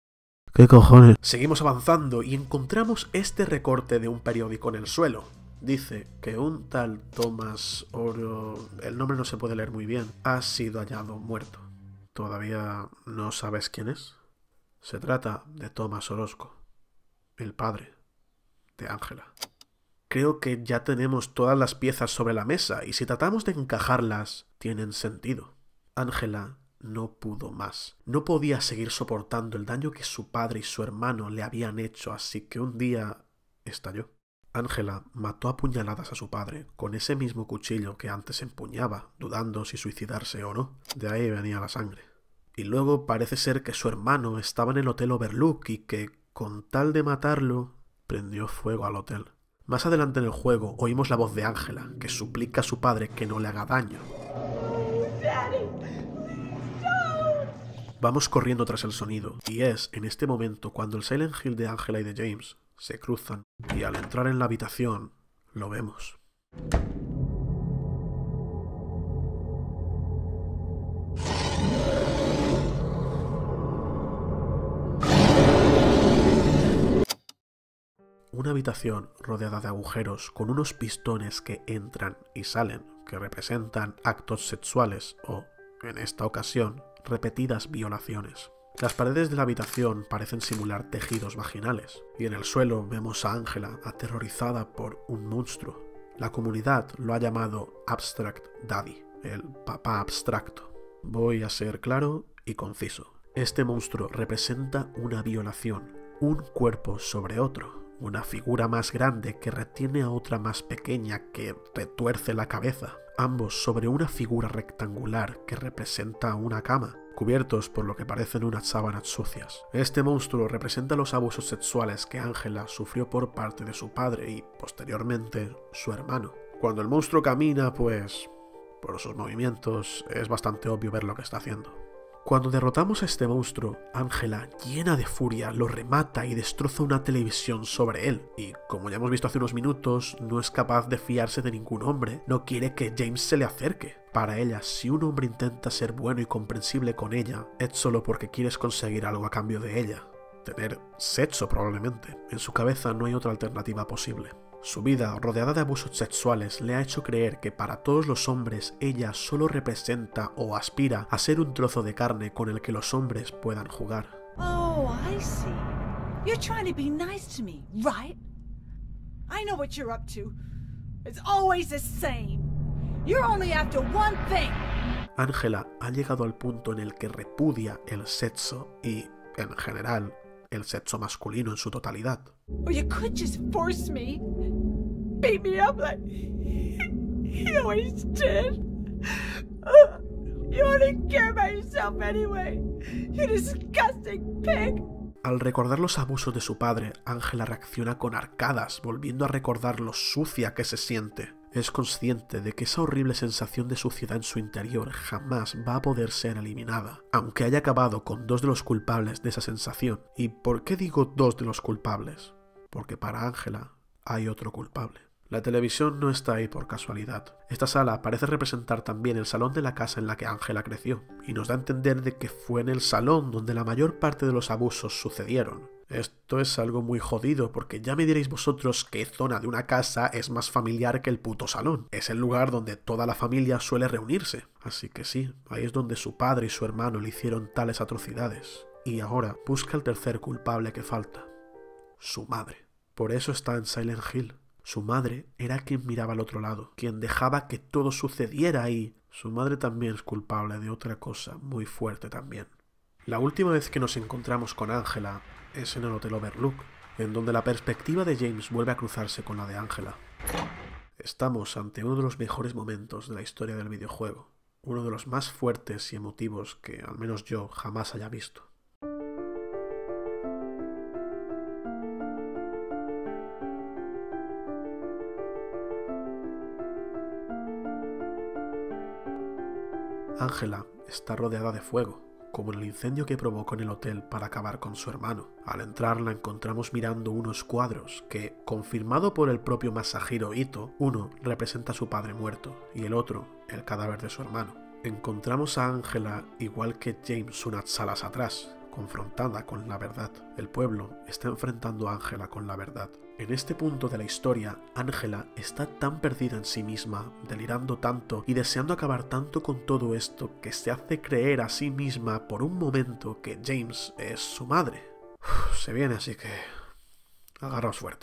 Speaker 6: ¿Qué cojones?
Speaker 1: Seguimos avanzando y encontramos este recorte de un periódico en el suelo. Dice que un tal Thomas Oro, el nombre no se puede leer muy bien, ha sido hallado muerto. ¿Todavía no sabes quién es? Se trata de Thomas Orozco, el padre de Ángela.
Speaker 6: Creo que ya tenemos todas las piezas sobre la mesa y si tratamos de encajarlas, tienen sentido. Ángela no pudo más. No podía seguir soportando el daño que su padre y su hermano le habían hecho, así que un día estalló. Ángela mató a puñaladas a su padre con ese mismo cuchillo que antes empuñaba, dudando si suicidarse o no. De ahí venía la sangre. Y luego parece ser que su hermano estaba en el Hotel Overlook y que, con tal de matarlo, prendió fuego al hotel. Más adelante en el juego oímos la voz de Ángela, que suplica a su padre que no le haga daño. Vamos corriendo tras el sonido, y es en este momento cuando el Silent Hill de Ángela y de James se cruzan, y al entrar en la habitación, lo vemos. Una habitación rodeada de agujeros con unos pistones que entran y salen, que representan actos sexuales o, en esta ocasión, repetidas violaciones. Las paredes de la habitación parecen simular tejidos vaginales, y en el suelo vemos a Ángela aterrorizada por un monstruo. La comunidad lo ha llamado Abstract Daddy, el papá abstracto. Voy a ser claro y conciso. Este monstruo representa una violación, un cuerpo sobre otro. Una figura más grande que retiene a otra más pequeña que retuerce la cabeza, ambos sobre una figura rectangular que representa una cama, cubiertos por lo que parecen unas sábanas sucias. Este monstruo representa los abusos sexuales que Ángela sufrió por parte de su padre y, posteriormente, su hermano. Cuando el monstruo camina, pues, por sus movimientos, es bastante obvio ver lo que está haciendo. Cuando derrotamos a este monstruo, Ángela, llena de furia, lo remata y destroza una televisión sobre él. Y, como ya hemos visto hace unos minutos, no es capaz de fiarse de ningún hombre, no quiere que James se le acerque. Para ella, si un hombre intenta ser bueno y comprensible con ella, es solo porque quieres conseguir algo a cambio de ella. Tener sexo, probablemente. En su cabeza no hay otra alternativa posible. Su vida, rodeada de abusos sexuales, le ha hecho creer que para todos los hombres ella solo representa o aspira a ser un trozo de carne con el que los hombres puedan jugar.
Speaker 7: Oh, I see. You're trying to be nice to me, right? I know what you're up to. It's always the same. You're only after one thing.
Speaker 6: Ángela ha llegado al punto en el que repudia el sexo y, en general, el sexo masculino en su totalidad.
Speaker 7: Or you could just force me. Beat me up like you always did. You only care about yourself anyway. You disgusting pig.
Speaker 6: Al recordar los abusos de su padre, Ángela reacciona con arcadas, volviendo a recordar lo sucia que se siente. Es consciente de que esa horrible sensación de suciedad en su interior jamás va a poder ser eliminada, aunque haya acabado con dos de los culpables de esa sensación. ¿Y por qué digo dos de los culpables? Porque para Ángela hay otro culpable. La televisión no está ahí por casualidad. Esta sala parece representar también el salón de la casa en la que Ángela creció, y nos da a entender de que fue en el salón donde la mayor parte de los abusos sucedieron. Esto es algo muy jodido, porque ya me diréis vosotros qué zona de una casa es más familiar que el puto salón. Es el lugar donde toda la familia suele reunirse. Así que sí, ahí es donde su padre y su hermano le hicieron tales atrocidades. Y ahora busca el tercer culpable que falta. Su madre. Por eso está en Silent Hill. Su madre era quien miraba al otro lado, quien dejaba que todo sucediera y su madre también es culpable de otra cosa muy fuerte también. La última vez que nos encontramos con Ángela es en el Hotel Overlook, en donde la perspectiva de James vuelve a cruzarse con la de Ángela. Estamos ante uno de los mejores momentos de la historia del videojuego, uno de los más fuertes y emotivos que al menos yo jamás haya visto. Ángela está rodeada de fuego, como en el incendio que provocó en el hotel para acabar con su hermano. Al entrar la encontramos mirando unos cuadros que, confirmado por el propio Masahiro Ito, uno representa a su padre muerto y el otro el cadáver de su hermano. Encontramos a Ángela igual que James unas salas atrás, confrontada con la verdad. El pueblo está enfrentando a Ángela con la verdad. En este punto de la historia, Ángela está tan perdida en sí misma, delirando tanto y deseando acabar tanto con todo esto que se hace creer a sí misma por un momento que James es su madre. Uf, se viene, así que agarraos fuerte.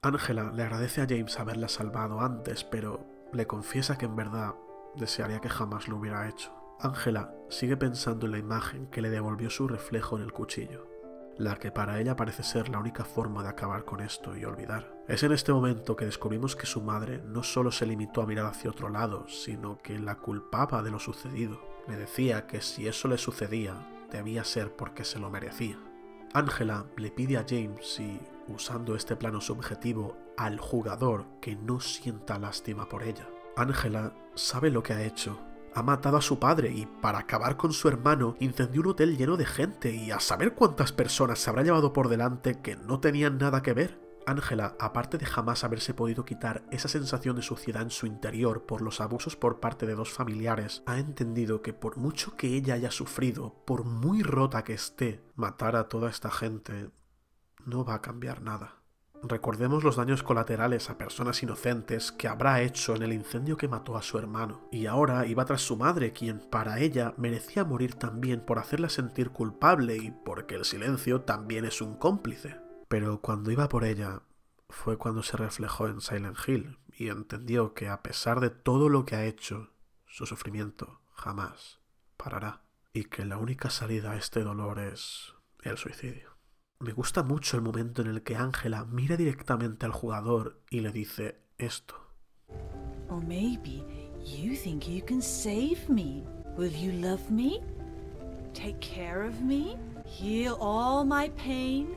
Speaker 6: Angela le agradece a James haberla salvado antes, pero le confiesa que en verdad desearía que jamás lo hubiera hecho. Angela sigue pensando en la imagen que le devolvió su reflejo en el cuchillo, la que para ella parece ser la única forma de acabar con esto y olvidar. Es en este momento que descubrimos que su madre no solo se limitó a mirar hacia otro lado, sino que la culpaba de lo sucedido. Le decía que si eso le sucedía, debía ser porque se lo merecía. Angela le pide a James y, usando este plano subjetivo, al jugador que no sienta lástima por ella. Angela sabe lo que ha hecho. Ha matado a su padre y, para acabar con su hermano, incendió un hotel lleno de gente y a saber cuántas personas se habrá llevado por delante que no tenían nada que ver. Angela, aparte de jamás haberse podido quitar esa sensación de suciedad en su interior por los abusos por parte de dos familiares, ha entendido que por mucho que ella haya sufrido, por muy rota que esté, matar a toda esta gente no va a cambiar nada. Recordemos los daños colaterales a personas inocentes que habrá hecho en el incendio que mató a su hermano. Y ahora iba tras su madre, quien para ella merecía morir también por hacerla sentir culpable y porque el silencio también es un cómplice. Pero cuando iba por ella fue cuando se reflejó en Silent Hill y entendió que a pesar de todo lo que ha hecho, su sufrimiento jamás parará. Y que la única salida a este dolor es el suicidio. Me gusta mucho el momento en el que Angela mira directamente al jugador y le dice esto.
Speaker 7: Or maybe you think you can save me. Will you love me? Take care of me? Heal all my pain?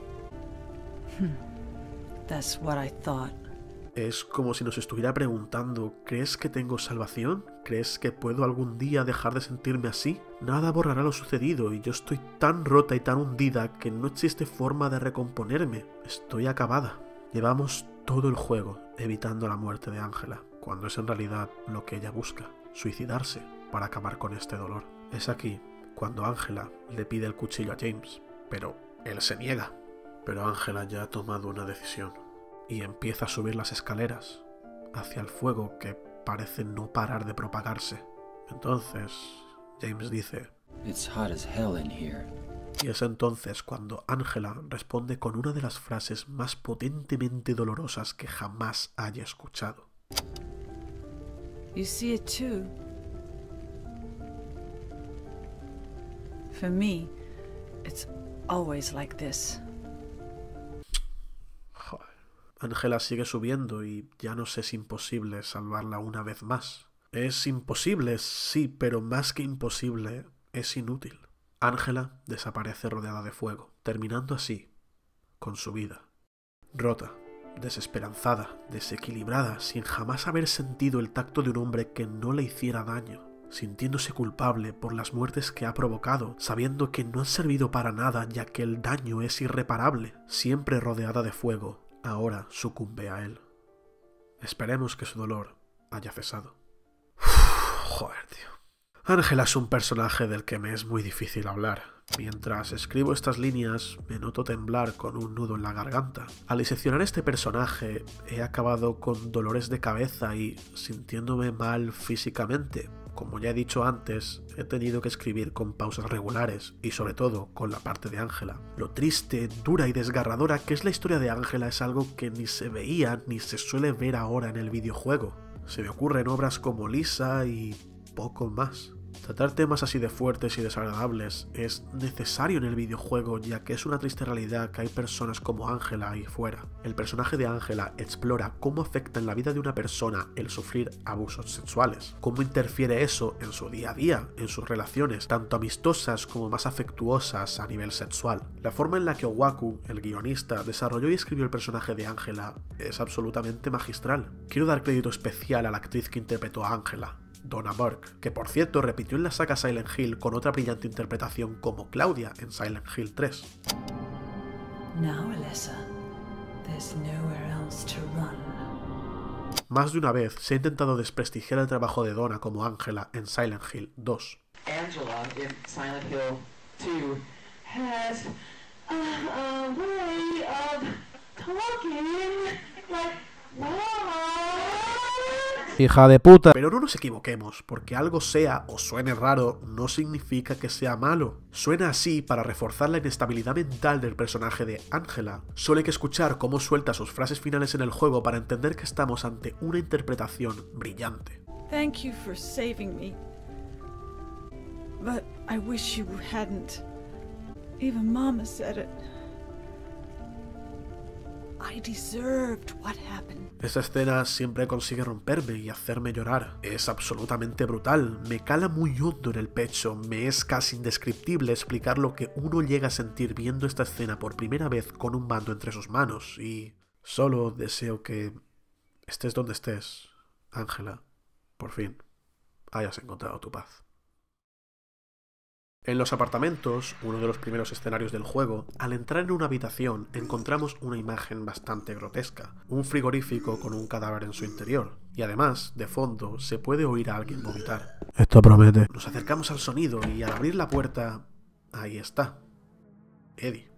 Speaker 7: That's what I thought.
Speaker 6: Es como si nos estuviera preguntando, ¿crees que tengo salvación? ¿Crees que puedo algún día dejar de sentirme así? Nada borrará lo sucedido y yo estoy tan rota y tan hundida que no existe forma de recomponerme. Estoy acabada. Llevamos todo el juego evitando la muerte de Angela, cuando es en realidad lo que ella busca, suicidarse para acabar con este dolor. Es aquí cuando Angela le pide el cuchillo a James, pero él se niega. Pero Angela ya ha tomado una decisión y empieza a subir las escaleras hacia el fuego que parece no parar de propagarse. Entonces James dice:
Speaker 2: It's hot as hell in here.
Speaker 6: Y es entonces cuando Angela responde con una de las frases más potentemente dolorosas que jamás haya escuchado.
Speaker 7: You see it too. For me, it's always like this.
Speaker 6: Angela sigue subiendo y ya nos es imposible salvarla una vez más. Es imposible, sí, pero más que imposible, es inútil. Angela desaparece rodeada de fuego, terminando así con su vida. Rota, desesperanzada, desequilibrada, sin jamás haber sentido el tacto de un hombre que no le hiciera daño, sintiéndose culpable por las muertes que ha provocado, sabiendo que no han servido para nada ya que el daño es irreparable, siempre rodeada de fuego. Ahora sucumbe a él. Esperemos que su dolor haya cesado. Uf, joder, tío. Angela es un personaje del que me es muy difícil hablar. Mientras escribo estas líneas, me noto temblar con un nudo en la garganta. Al diseccionar este personaje, he acabado con dolores de cabeza y sintiéndome mal físicamente. Como ya he dicho antes, he tenido que escribir con pausas regulares y sobre todo con la parte de Angela. Lo triste, dura y desgarradora que es la historia de Angela es algo que ni se veía ni se suele ver ahora en el videojuego. Se me ocurren obras como Lisa y poco más. Tratar temas así de fuertes y desagradables es necesario en el videojuego, ya que es una triste realidad que hay personas como Angela ahí fuera. El personaje de Angela explora cómo afecta en la vida de una persona el sufrir abusos sexuales, cómo interfiere eso en su día a día, en sus relaciones, tanto amistosas como más afectuosas a nivel sexual. La forma en la que Owaku, el guionista, desarrolló y escribió el personaje de Angela es absolutamente magistral. Quiero dar crédito especial a la actriz que interpretó a Angela, Donna Burke, que por cierto repitió en la saga Silent Hill con otra brillante interpretación como Claudia en Silent Hill tres.
Speaker 7: Now, Alyssa, there's nowhere else to run.
Speaker 6: Más de una vez se ha intentado desprestigiar el trabajo de Donna como Angela en Silent Hill dos.
Speaker 8: Angela in Silent Hill two has a, a way of talking like what?
Speaker 6: hija de puta. Pero no nos equivoquemos, porque algo sea o suene raro no significa que sea malo. Suena así para reforzar la inestabilidad mental del personaje de Angela. Solo hay que escuchar cómo suelta sus frases finales en el juego para entender que estamos ante una interpretación brillante.
Speaker 7: Thank you for saving me. But I wish you hadn't. Even Mama said it. I deserved what happened.
Speaker 6: Esta escena siempre consigue romperme y hacerme llorar. Es absolutamente brutal, me cala muy hondo en el pecho, me es casi indescriptible explicar lo que uno llega a sentir viendo esta escena por primera vez con un mando entre sus manos y... Solo deseo que estés donde estés, Angela, por fin hayas encontrado tu paz. En los apartamentos, uno de los primeros escenarios del juego, al entrar en una habitación encontramos una imagen bastante grotesca, un frigorífico con un cadáver en su interior, y además, de fondo, se puede oír a alguien vomitar.
Speaker 1: Esto promete.
Speaker 6: Nos acercamos al sonido y al abrir la puerta, ahí está, Eddie.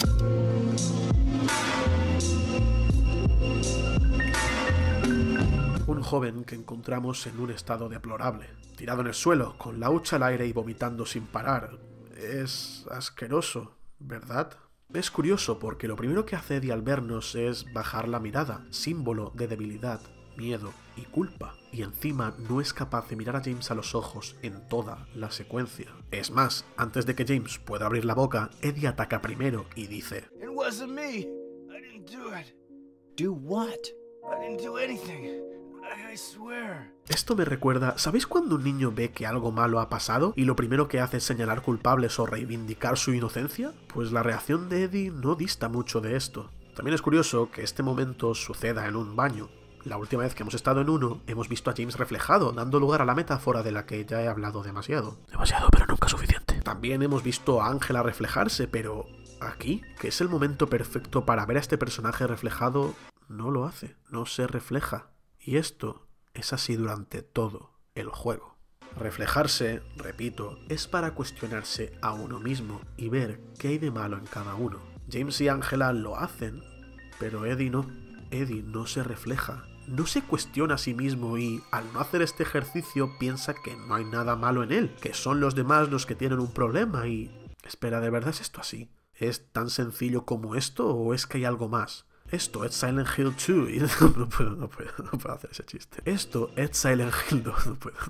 Speaker 6: Un joven que encontramos en un estado deplorable, tirado en el suelo, con la hucha al aire y vomitando sin parar. Es asqueroso, ¿verdad? Es curioso porque lo primero que hace Eddie al vernos es bajar la mirada, símbolo de debilidad, miedo y culpa. Y encima no es capaz de mirar a James a los ojos en toda la secuencia. Es más, antes de que James pueda abrir la boca, Eddie ataca primero y dice:
Speaker 9: It wasn't me. I didn't do it.
Speaker 2: Do what?
Speaker 9: I didn't do anything. I swear.
Speaker 6: Esto me recuerda, ¿sabéis cuando un niño ve que algo malo ha pasado y lo primero que hace es señalar culpables o reivindicar su inocencia? Pues la reacción de Eddie no dista mucho de esto. También es curioso que este momento suceda en un baño. La última vez que hemos estado en uno, hemos visto a James reflejado, dando lugar a la metáfora de la que ya he hablado demasiado.
Speaker 1: Demasiado, pero nunca suficiente.
Speaker 6: También hemos visto a Angela reflejarse, pero aquí, que es el momento perfecto para ver a este personaje reflejado, no lo hace, no se refleja. Y esto es así durante todo el juego. Reflejarse, repito, es para cuestionarse a uno mismo y ver qué hay de malo en cada uno. James y Angela lo hacen, pero Eddie no. Eddie no se refleja, no se cuestiona a sí mismo y, al no hacer este ejercicio, piensa que no hay nada malo en él, que son los demás los que tienen un problema y... Espera, ¿de verdad es esto así? ¿Es tan sencillo como esto o es que hay algo más? Esto es Silent Hill dos y... No puedo, no puedo, no puedo hacer ese chiste. Esto es Silent Hill dos, no puedo.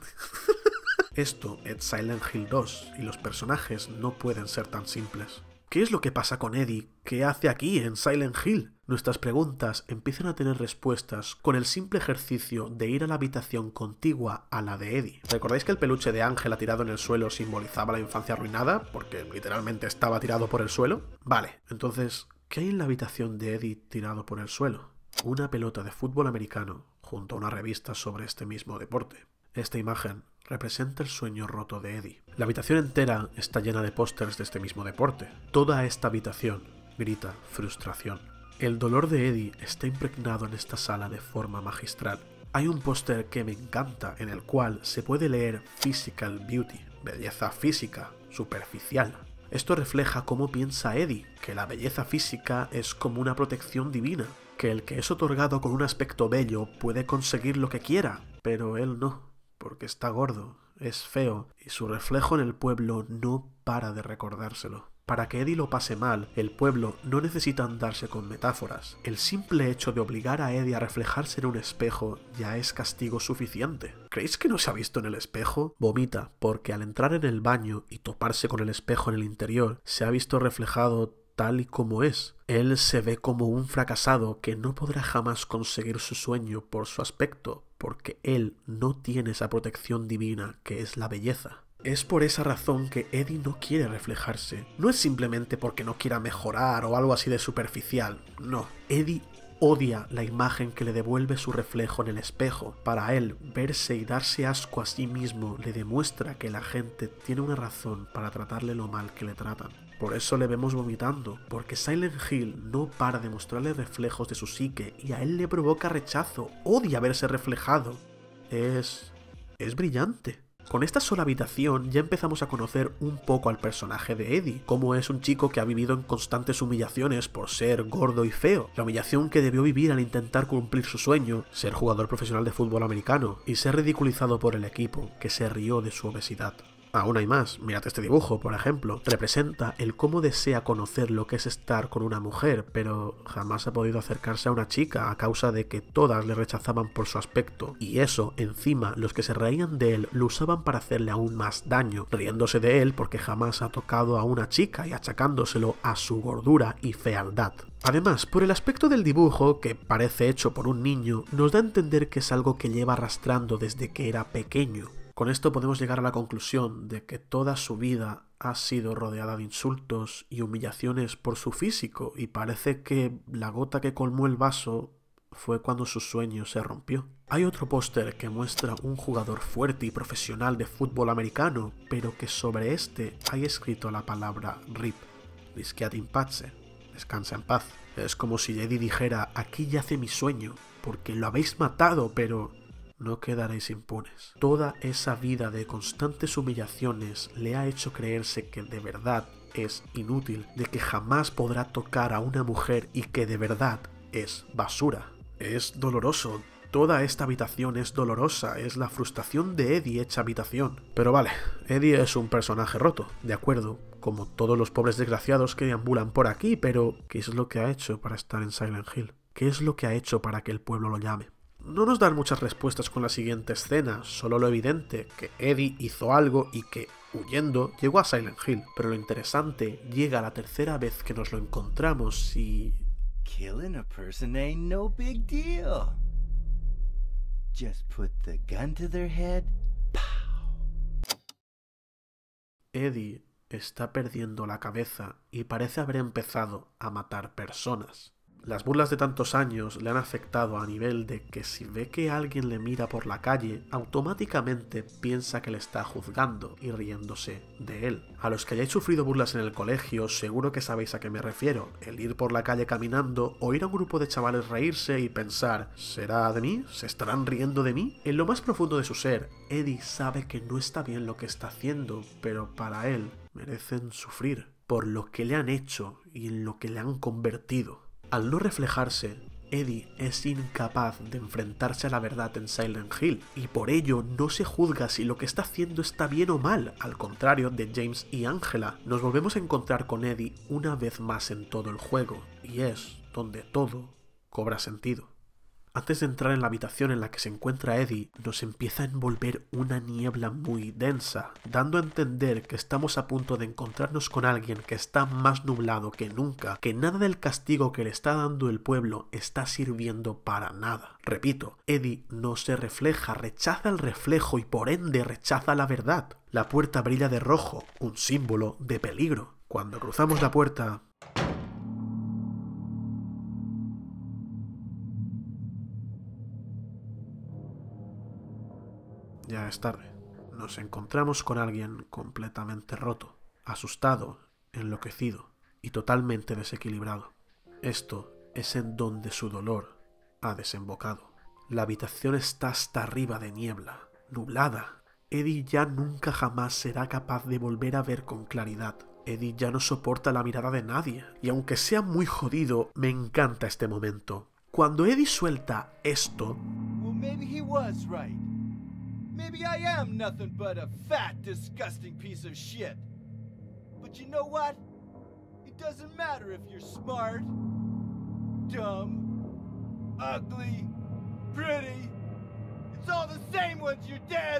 Speaker 6: Esto es Silent Hill dos y los personajes no pueden ser tan simples. ¿Qué es lo que pasa con Eddie? ¿Qué hace aquí en Silent Hill? Nuestras preguntas empiezan a tener respuestas con el simple ejercicio de ir a la habitación contigua a la de Eddie. ¿Recordáis que el peluche de Angela tirado en el suelo simbolizaba la infancia arruinada? Porque literalmente estaba tirado por el suelo. Vale, entonces... ¿qué hay en la habitación de Eddie tirado por el suelo? Una pelota de fútbol americano junto a una revista sobre este mismo deporte. Esta imagen representa el sueño roto de Eddie. La habitación entera está llena de pósters de este mismo deporte. Toda esta habitación grita frustración. El dolor de Eddie está impregnado en esta sala de forma magistral. Hay un póster que me encanta en el cual se puede leer Physical Beauty, belleza física, superficial. Esto refleja cómo piensa Eddie, que la belleza física es como una protección divina, que el que es otorgado con un aspecto bello puede conseguir lo que quiera, pero él no, porque está gordo, es feo, y su reflejo en el pueblo no para de recordárselo. Para que Eddie lo pase mal, el pueblo no necesita andarse con metáforas. El simple hecho de obligar a Eddie a reflejarse en un espejo ya es castigo suficiente. ¿Creéis que no se ha visto en el espejo? Vomita, porque al entrar en el baño y toparse con el espejo en el interior, se ha visto reflejado tal y como es. Él se ve como un fracasado que no podrá jamás conseguir su sueño por su aspecto, porque él no tiene esa protección divina que es la belleza. Es por esa razón que Eddie no quiere reflejarse. No es simplemente porque no quiera mejorar o algo así de superficial, no. Eddie odia la imagen que le devuelve su reflejo en el espejo. Para él, verse y darse asco a sí mismo le demuestra que la gente tiene una razón para tratarle lo mal que le tratan. Por eso le vemos vomitando, porque Silent Hill no para de mostrarle reflejos de su psique y a él le provoca rechazo, odia verse reflejado. Es... es brillante. Con esta sola habitación ya empezamos a conocer un poco al personaje de Eddie, como es un chico que ha vivido en constantes humillaciones por ser gordo y feo, la humillación que debió vivir al intentar cumplir su sueño, ser jugador profesional de fútbol americano, y ser ridiculizado por el equipo, que se rió de su obesidad. Aún hay más, mirad este dibujo, por ejemplo. Representa el cómo desea conocer lo que es estar con una mujer, pero jamás ha podido acercarse a una chica a causa de que todas le rechazaban por su aspecto. Y eso, encima, los que se reían de él lo usaban para hacerle aún más daño, riéndose de él porque jamás ha tocado a una chica y achacándoselo a su gordura y fealdad. Además, por el aspecto del dibujo, que parece hecho por un niño, nos da a entender que es algo que lleva arrastrando desde que era pequeño. Con esto podemos llegar a la conclusión de que toda su vida ha sido rodeada de insultos y humillaciones por su físico, y parece que la gota que colmó el vaso fue cuando su sueño se rompió. Hay otro póster que muestra un jugador fuerte y profesional de fútbol americano, pero que sobre este hay escrito la palabra R I P, Rischiat in pace, descansa en paz. Es como si Eddie dijera: aquí yace mi sueño, porque lo habéis matado, pero no quedaréis impunes. Toda esa vida de constantes humillaciones le ha hecho creerse que de verdad es inútil, de que jamás podrá tocar a una mujer y que de verdad es basura. Es doloroso. Toda esta habitación es dolorosa, es la frustración de Eddie hecha habitación. Pero vale, Eddie es un personaje roto, de acuerdo, como todos los pobres desgraciados que deambulan por aquí, pero ¿qué es lo que ha hecho para estar en Silent Hill? ¿Qué es lo que ha hecho para que el pueblo lo llame? No nos dan muchas respuestas con la siguiente escena, solo lo evidente, que Eddie hizo algo y que, huyendo, llegó a Silent Hill. Pero lo interesante llega la tercera vez que nos lo encontramos y...
Speaker 9: Killing a person ain't no big deal. Just put the gun to their head. Pow.
Speaker 6: Eddie está perdiendo la cabeza y parece haber empezado a matar personas. Las burlas de tantos años le han afectado a nivel de que si ve que alguien le mira por la calle, automáticamente piensa que le está juzgando y riéndose de él. A los que hayáis sufrido burlas en el colegio, seguro que sabéis a qué me refiero. El ir por la calle caminando, oír a un grupo de chavales reírse y pensar: ¿será de mí? ¿Se estarán riendo de mí? En lo más profundo de su ser, Eddie sabe que no está bien lo que está haciendo, pero para él merecen sufrir por lo que le han hecho y en lo que le han convertido. Al no reflejarse, Eddie es incapaz de enfrentarse a la verdad en Silent Hill, y por ello no se juzga si lo que está haciendo está bien o mal, al contrario de James y Angela. Nos volvemos a encontrar con Eddie una vez más en todo el juego, y es donde todo cobra sentido. Antes de entrar en la habitación en la que se encuentra Eddie, nos empieza a envolver una niebla muy densa, dando a entender que estamos a punto de encontrarnos con alguien que está más nublado que nunca, que nada del castigo que le está dando el pueblo está sirviendo para nada. Repito, Eddie no se refleja, rechaza el reflejo y por ende rechaza la verdad. La puerta brilla de rojo, un símbolo de peligro. Cuando cruzamos la puerta... ya es tarde. Nos encontramos con alguien completamente roto, asustado, enloquecido y totalmente desequilibrado. Esto es en donde su dolor ha desembocado. La habitación está hasta arriba de niebla, nublada. Eddie ya nunca jamás será capaz de volver a ver con claridad. Eddie ya no soporta la mirada de nadie, y aunque sea muy jodido, me encanta este momento. Cuando Eddie suelta esto...
Speaker 9: Well, maybe he was right. Maybe I am nothing but a fat, disgusting piece of shit. But you know what? It doesn't matter if you're smart, dumb, ugly, pretty. It's all the same once you're dead.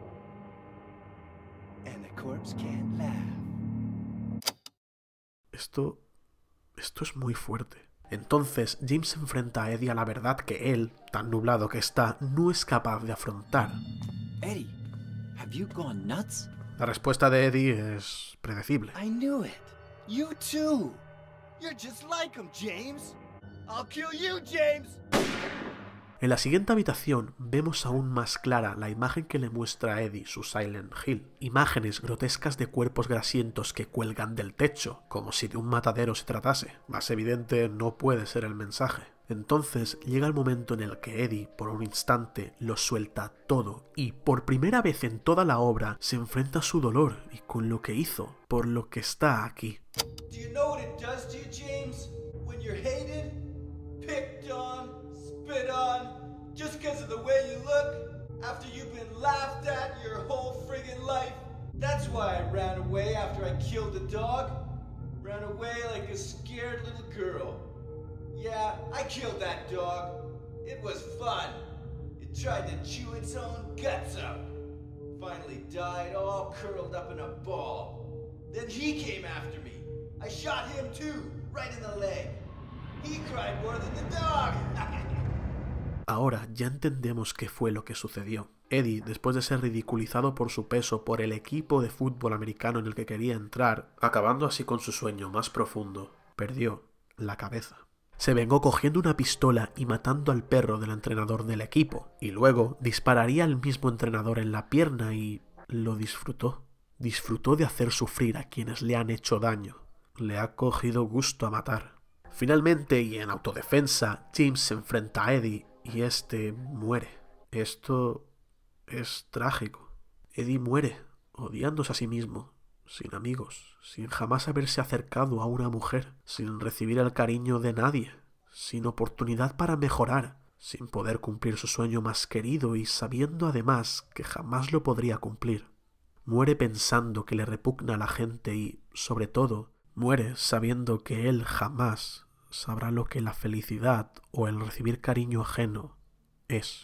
Speaker 9: And the corpse can't laugh.
Speaker 6: Esto... esto es muy fuerte. Entonces James enfrenta a Eddie a la verdad que él, tan nublado que está, no es capaz de afrontar.
Speaker 2: Eddie, have you gone nuts?
Speaker 6: La respuesta de Eddie es predecible.
Speaker 9: I knew it. You too. You're just like him, James. I'll kill you, James.
Speaker 6: En la siguiente habitación vemos aún más clara la imagen que le muestra a Eddie su Silent Hill. Imágenes grotescas de cuerpos grasientos que cuelgan del techo, como si de un matadero se tratase. Más evidente no puede ser el mensaje. Entonces llega el momento en el que Eddie, por un instante, lo suelta todo y, por primera vez en toda la obra, se enfrenta a su dolor y con lo que hizo, por lo que está aquí.
Speaker 9: Do you know what it does to you, James? When you're hated, picked on, spit on, just because of the way you look, after you've been laughed at your whole friggin' life. That's why I ran away after I killed the dog. Ran away like a scared little girl. Yeah, I killed that dog. It was fun. It tried to chew its own guts out. Finally died all curled up in a ball. Then he came after me. I shot him too, right in the leg. He cried more than the dog.
Speaker 6: Ahora ya entendemos qué fue lo que sucedió. Eddie, después de ser ridiculizado por su peso por el equipo de fútbol americano en el que quería entrar, acabando así con su sueño más profundo, perdió la cabeza. Se vengó cogiendo una pistola y matando al perro del entrenador del equipo, y luego dispararía al mismo entrenador en la pierna y lo disfrutó. Disfrutó de hacer sufrir a quienes le han hecho daño. Le ha cogido gusto a matar. Finalmente, y en autodefensa, James se enfrenta a Eddie y este muere. Esto es trágico. Eddie muere, odiándose a sí mismo, sin amigos, sin jamás haberse acercado a una mujer, sin recibir el cariño de nadie, sin oportunidad para mejorar, sin poder cumplir su sueño más querido y sabiendo además que jamás lo podría cumplir. Muere pensando que le repugna a la gente y, sobre todo, muere sabiendo que él jamás sabrá lo que la felicidad o el recibir cariño ajeno es.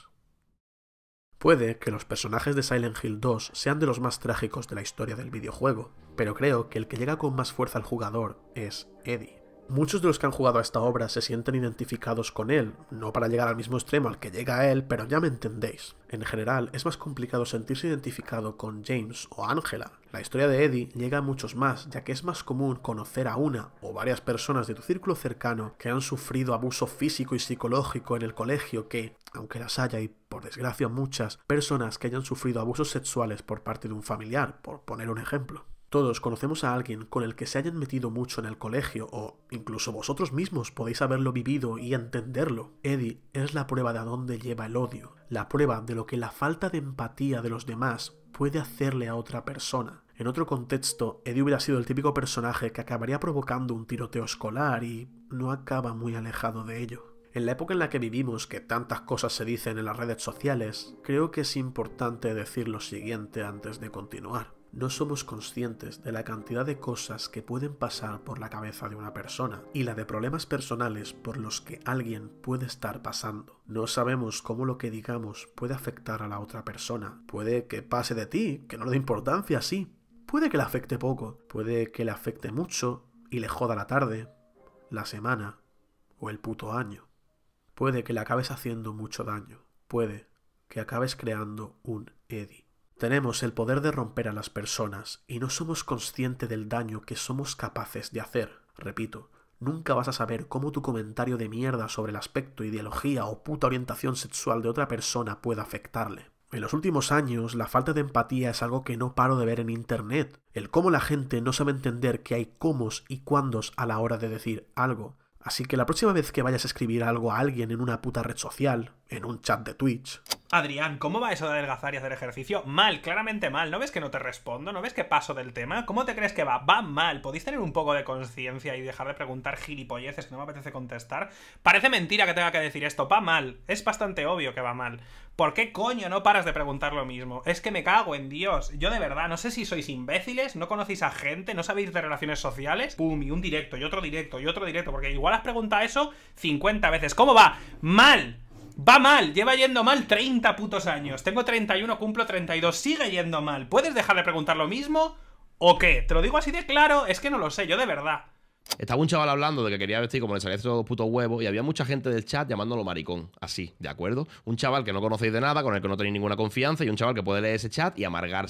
Speaker 6: Puede que los personajes de Silent Hill dos sean de los más trágicos de la historia del videojuego, pero creo que el que llega con más fuerza al jugador es Eddie. Muchos de los que han jugado a esta obra se sienten identificados con él, no para llegar al mismo extremo al que llega él, pero ya me entendéis. En general, es más complicado sentirse identificado con James o Angela. La historia de Eddie llega a muchos más, ya que es más común conocer a una o varias personas de tu círculo cercano que han sufrido abuso físico y psicológico en el colegio que, aunque las haya y por desgracia muchas, personas que hayan sufrido abusos sexuales por parte de un familiar, por poner un ejemplo. Todos conocemos a alguien con el que se hayan metido mucho en el colegio o incluso vosotros mismos podéis haberlo vivido y entenderlo. Eddie es la prueba de a dónde lleva el odio, la prueba de lo que la falta de empatía de los demás puede hacerle a otra persona. En otro contexto, Eddie hubiera sido el típico personaje que acabaría provocando un tiroteo escolar y no acaba muy alejado de ello. En la época en la que vivimos, que tantas cosas se dicen en las redes sociales, creo que es importante decir lo siguiente antes de continuar. No somos conscientes de la cantidad de cosas que pueden pasar por la cabeza de una persona y la de problemas personales por los que alguien puede estar pasando. No sabemos cómo lo que digamos puede afectar a la otra persona. Puede que pase de ti, que no le dé importancia, sí. Puede que le afecte poco, puede que le afecte mucho y le joda la tarde, la semana o el puto año. Puede que le acabes haciendo mucho daño. Puede que acabes creando un Eddie. Tenemos el poder de romper a las personas y no somos conscientes del daño que somos capaces de hacer. Repito, nunca vas a saber cómo tu comentario de mierda sobre el aspecto, ideología o puta orientación sexual de otra persona puede afectarle. En los últimos años, la falta de empatía es algo que no paro de ver en internet. El cómo la gente no sabe entender que hay cómos y cuándos a la hora de decir algo. Así que la próxima vez que vayas a escribir algo a alguien en una puta red social, en un chat de Twitch...
Speaker 10: Adrián, ¿cómo va eso de adelgazar y hacer ejercicio? Mal, claramente mal. ¿No ves que no te respondo? ¿No ves que paso del tema? ¿Cómo te crees que va? Va mal. ¿Podéis tener un poco de conciencia y dejar de preguntar gilipolleces que no me apetece contestar? Parece mentira que tenga que decir esto. Va mal. Es bastante obvio que va mal. ¿Por qué coño no paras de preguntar lo mismo? Es que me cago en Dios. Yo de verdad, no sé si sois imbéciles, no conocéis a gente, no sabéis de relaciones sociales. Pum, y un directo, y otro directo, y otro directo. Porque igual has preguntado eso cincuenta veces. ¿Cómo va? ¡Mal! Va mal, lleva yendo mal treinta putos años. Tengo treinta y uno, cumplo treinta y dos. Sigue yendo mal. ¿Puedes dejar de preguntar lo mismo? ¿O qué? Te lo digo así de claro, es que no lo sé, yo de verdad.
Speaker 11: Estaba un chaval hablando de que quería vestir como le salía estos putos huevos y había mucha gente del chat llamándolo maricón. Así, ¿de acuerdo? Un chaval que no conocéis de nada, con el que no tenéis ninguna confianza y un chaval que puede leer ese chat y amargarse.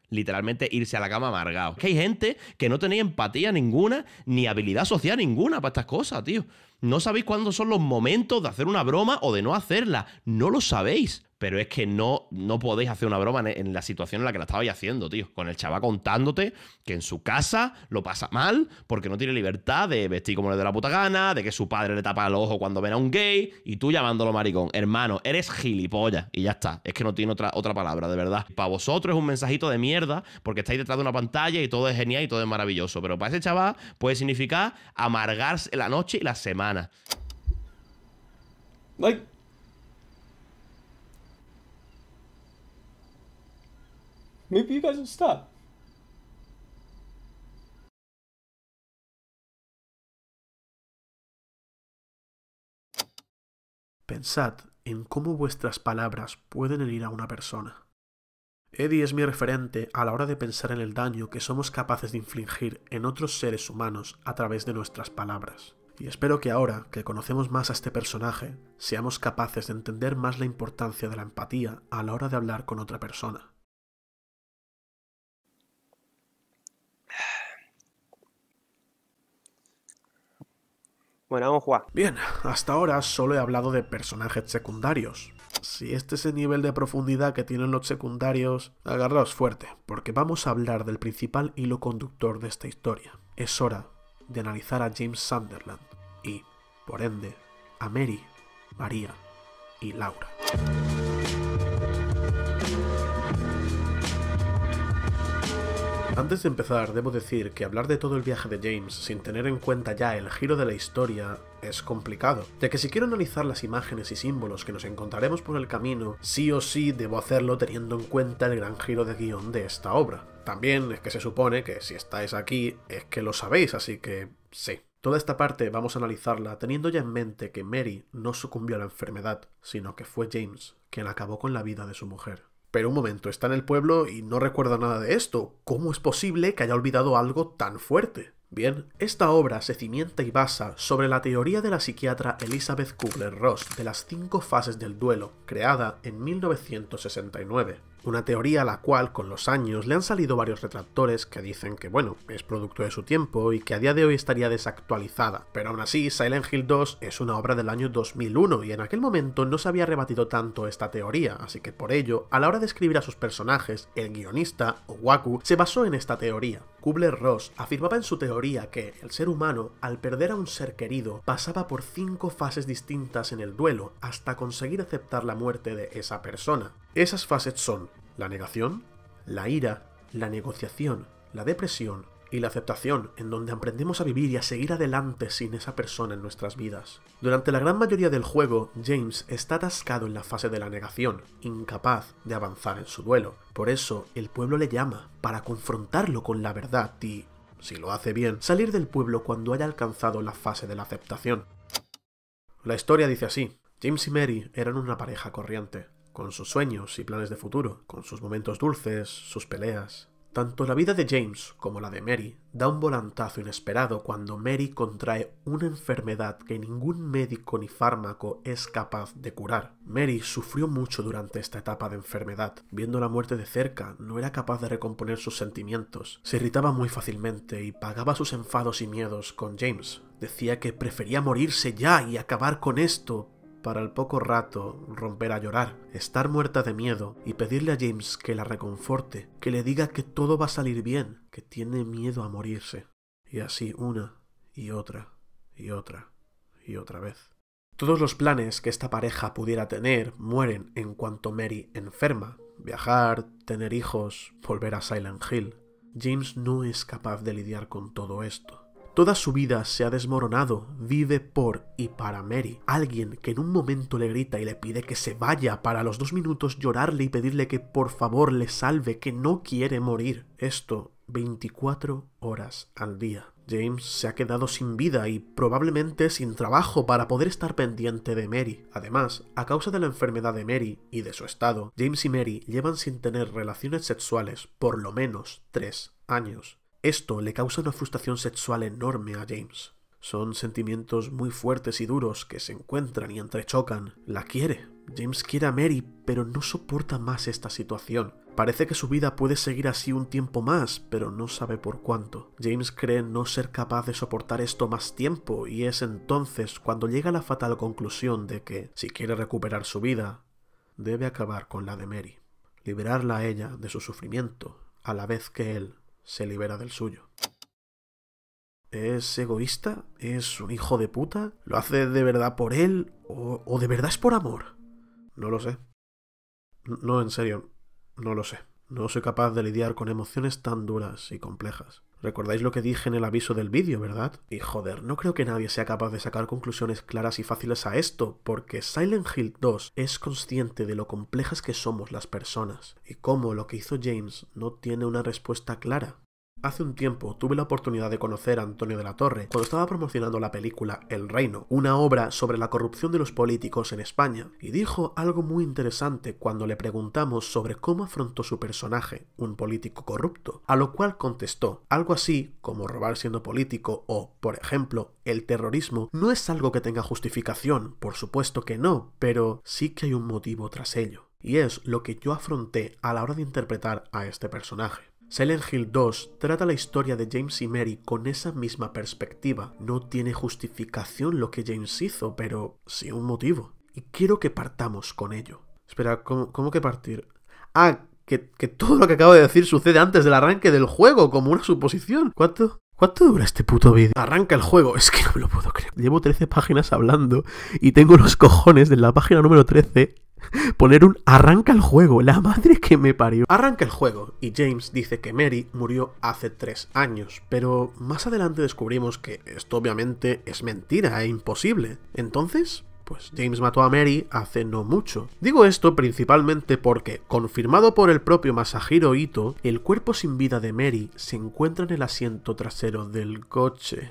Speaker 11: literalmente irse a la cama amargado. Es que hay gente que no tenéis empatía ninguna, ni habilidad social ninguna para estas cosas, tío. No sabéis cuándo son los momentos de hacer una broma o de no hacerla. No lo sabéis. Pero es que no, no podéis hacer una broma en, en la situación en la que la estabais haciendo, tío. Con el chaval contándote que en su casa lo pasa mal porque no tiene libertad de vestir como le dé la puta gana, de que su padre le tapa el ojo cuando ven a un gay, y tú llamándolo maricón. Hermano, eres gilipollas. Y ya está. Es que no tiene otra, otra palabra, de verdad. Para vosotros es un mensajito de mierda porque estáis detrás de una pantalla y todo es genial y todo es maravilloso. Pero para ese chaval puede significar amargarse la noche y la semana.
Speaker 12: Like... Maybe you guys will stop.
Speaker 6: Pensad en cómo vuestras palabras pueden herir a una persona. Eddie es mi referente a la hora de pensar en el daño que somos capaces de infligir en otros seres humanos a través de nuestras palabras. Y espero que ahora que conocemos más a este personaje, seamos capaces de entender más la importancia de la empatía a la hora de hablar con otra persona.
Speaker 12: Bueno, vamos a jugar.
Speaker 6: Bien, hasta ahora solo he hablado de personajes secundarios. Si este es el nivel de profundidad que tienen los secundarios, agarraos fuerte, porque vamos a hablar del principal hilo conductor de esta historia. Es hora de analizar a James Sunderland y, por ende, a Mary, María y Laura. Antes de empezar, debo decir que hablar de todo el viaje de James sin tener en cuenta ya el giro de la historia es complicado, ya que si quiero analizar las imágenes y símbolos que nos encontraremos por el camino, sí o sí debo hacerlo teniendo en cuenta el gran giro de guión de esta obra. También es que se supone que si estáis aquí es que lo sabéis, así que sí. Toda esta parte vamos a analizarla teniendo ya en mente que Mary no sucumbió a la enfermedad, sino que fue James quien acabó con la vida de su mujer. Pero un momento, está en el pueblo y no recuerda nada de esto. ¿Cómo es posible que haya olvidado algo tan fuerte? Bien, esta obra se cimienta y basa sobre la teoría de la psiquiatra Elizabeth Kubler-Ross de las cinco fases del duelo, creada en mil novecientos sesenta y nueve. Una teoría a la cual, con los años, le han salido varios retractores que dicen que, bueno, es producto de su tiempo y que a día de hoy estaría desactualizada. Pero aún así, Silent Hill dos es una obra del año dos mil uno y en aquel momento no se había rebatido tanto esta teoría, así que por ello, a la hora de escribir a sus personajes, el guionista, Owaku, se basó en esta teoría. Kubler-Ross afirmaba en su teoría que el ser humano, al perder a un ser querido, pasaba por cinco fases distintas en el duelo hasta conseguir aceptar la muerte de esa persona. Esas fases son la negación, la ira, la negociación, la depresión y la aceptación, en donde aprendemos a vivir y a seguir adelante sin esa persona en nuestras vidas. Durante la gran mayoría del juego, James está atascado en la fase de la negación, incapaz de avanzar en su duelo. Por eso, el pueblo le llama para confrontarlo con la verdad y, si lo hace bien, salir del pueblo cuando haya alcanzado la fase de la aceptación. La historia dice así: James y Mary eran una pareja corriente, con sus sueños y planes de futuro, con sus momentos dulces, sus peleas. Tanto la vida de James como la de Mary da un volantazo inesperado cuando Mary contrae una enfermedad que ningún médico ni fármaco es capaz de curar. Mary sufrió mucho durante esta etapa de enfermedad. Viendo la muerte de cerca, no era capaz de recomponer sus sentimientos. Se irritaba muy fácilmente y pagaba sus enfados y miedos con James. Decía que prefería morirse ya y acabar con esto, para al poco rato romper a llorar, estar muerta de miedo y pedirle a James que la reconforte, que le diga que todo va a salir bien, que tiene miedo a morirse. Y así una y otra y otra y otra vez. Todos los planes que esta pareja pudiera tener mueren en cuanto Mary enferma. Viajar, tener hijos, volver a Silent Hill. James no es capaz de lidiar con todo esto. Toda su vida se ha desmoronado, vive por y para Mary, alguien que en un momento le grita y le pide que se vaya para a los dos minutos llorarle y pedirle que por favor le salve, que no quiere morir. Esto veinticuatro horas al día. James se ha quedado sin vida y probablemente sin trabajo para poder estar pendiente de Mary. Además, a causa de la enfermedad de Mary y de su estado, James y Mary llevan sin tener relaciones sexuales por lo menos tres años. Esto le causa una frustración sexual enorme a James. Son sentimientos muy fuertes y duros que se encuentran y entrechocan. La quiere, James quiere a Mary, pero no soporta más esta situación. Parece que su vida puede seguir así un tiempo más, pero no sabe por cuánto. James cree no ser capaz de soportar esto más tiempo, y es entonces cuando llega a la fatal conclusión de que, si quiere recuperar su vida, debe acabar con la de Mary. Liberarla a ella de su sufrimiento, a la vez que él se libera del suyo. ¿Es egoísta? ¿Es un hijo de puta? ¿Lo hace de verdad por él? ¿O, o de verdad es por amor? No lo sé. No, en serio, no lo sé. No soy capaz de lidiar con emociones tan duras y complejas. ¿Recordáis lo que dije en el aviso del vídeo, verdad? Y joder, no creo que nadie sea capaz de sacar conclusiones claras y fáciles a esto, porque Silent Hill dos es consciente de lo complejas que somos las personas, y cómo lo que hizo James no tiene una respuesta clara. Hace un tiempo tuve la oportunidad de conocer a Antonio de la Torre cuando estaba promocionando la película El Reino, una obra sobre la corrupción de los políticos en España, y dijo algo muy interesante cuando le preguntamos sobre cómo afrontó su personaje, un político corrupto, a lo cual contestó algo así como robar siendo político o, por ejemplo, el terrorismo no es algo que tenga justificación, por supuesto que no, pero sí que hay un motivo tras ello, y es lo que yo afronté a la hora de interpretar a este personaje. Silent Hill dos trata la historia de James y Mary con esa misma perspectiva. No tiene justificación lo que James hizo, pero sí un motivo. Y quiero que partamos con ello. Espera, ¿cómo, cómo que partir? Ah, que, que todo lo que acabo de decir sucede antes del arranque del juego, como una suposición. ¿Cuánto? ¿Cuánto dura este puto vídeo? Arranca el juego, es que no me lo puedo creer. Llevo trece páginas hablando y tengo los cojones de la página número trece poner un arranca el juego, la madre que me parió. Arranca el juego y James dice que Mary murió hace tres años, pero más adelante descubrimos que esto obviamente es mentira e imposible. Entonces, pues James mató a Mary hace no mucho. Digo esto principalmente porque, confirmado por el propio Masahiro Ito, el cuerpo sin vida de Mary se encuentra en el asiento trasero del coche.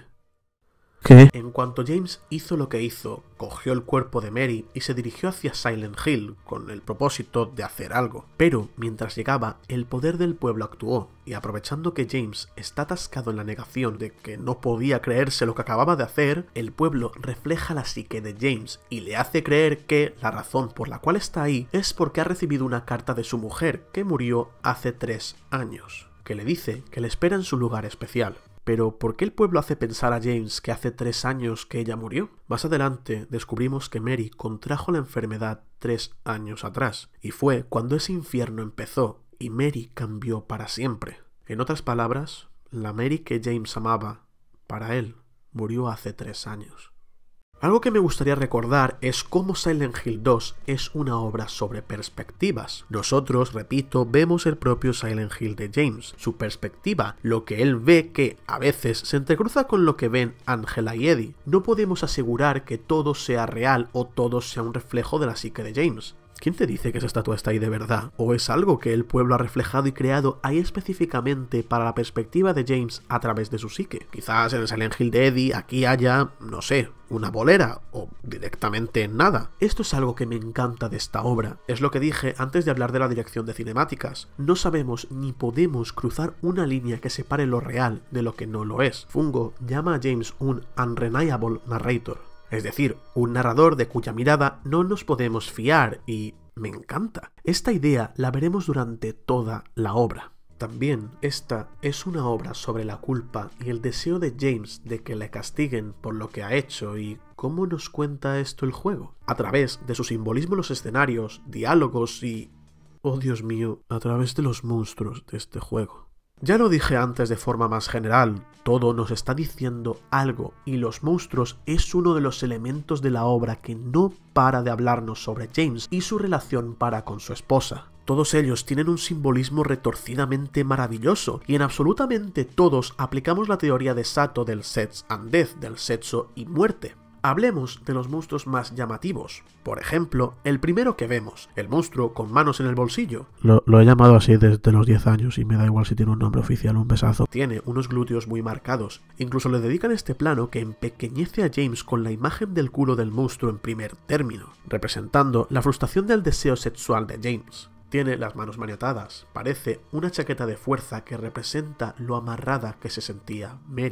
Speaker 6: ¿Qué? En cuanto James hizo lo que hizo, cogió el cuerpo de Mary y se dirigió hacia Silent Hill con el propósito de hacer algo. Pero mientras llegaba, el poder del pueblo actuó, y aprovechando que James está atascado en la negación de que no podía creerse lo que acababa de hacer, el pueblo refleja la psique de James y le hace creer que la razón por la cual está ahí es porque ha recibido una carta de su mujer, que murió hace tres años, que le dice que le espera en su lugar especial. Pero ¿por qué el pueblo hace pensar a James que hace tres años que ella murió? Más adelante descubrimos que Mary contrajo la enfermedad tres años atrás, y fue cuando ese infierno empezó y Mary cambió para siempre. En otras palabras, la Mary que James amaba, para él, murió hace tres años. Algo que me gustaría recordar es cómo Silent Hill dos es una obra sobre perspectivas. Nosotros, repito, vemos el propio Silent Hill de James, su perspectiva, lo que él ve que, a veces, se entrecruza con lo que ven Angela y Eddie. No podemos asegurar que todo sea real o todo sea un reflejo de la psique de James. ¿Quién te dice que esa estatua está ahí de verdad? ¿O es algo que el pueblo ha reflejado y creado ahí específicamente para la perspectiva de James a través de su psique? Quizás en el Silent Hill de Eddie aquí haya, no sé, una bolera o directamente nada. Esto es algo que me encanta de esta obra. Es lo que dije antes de hablar de la dirección de cinemáticas. No sabemos ni podemos cruzar una línea que separe lo real de lo que no lo es. Fungo llama a James un unreliable narrator. Es decir, un narrador de cuya mirada no nos podemos fiar, y me encanta. Esta idea la veremos durante toda la obra. También esta es una obra sobre la culpa y el deseo de James de que le castiguen por lo que ha hecho. ¿Y cómo nos cuenta esto el juego? A través de su simbolismo en los escenarios, diálogos y... oh Dios mío, a través de los monstruos de este juego. Ya lo dije antes de forma más general, todo nos está diciendo algo, y los monstruos es uno de los elementos de la obra que no para de hablarnos sobre James y su relación para con su esposa. Todos ellos tienen un simbolismo retorcidamente maravilloso, y en absolutamente todos aplicamos la teoría de Sato del sex and death, del sexo y muerte. Hablemos de los monstruos más llamativos. Por ejemplo, el primero que vemos, el monstruo con manos en el bolsillo. Lo, lo he llamado así desde los diez años y me da igual si tiene un nombre oficial o un besazo. Tiene unos glúteos muy marcados. Incluso le dedican este plano que empequeñece a James con la imagen del culo del monstruo en primer término, representando la frustración del deseo sexual de James. Tiene las manos maniatadas. Parece una chaqueta de fuerza que representa lo amarrada que se sentía Mary.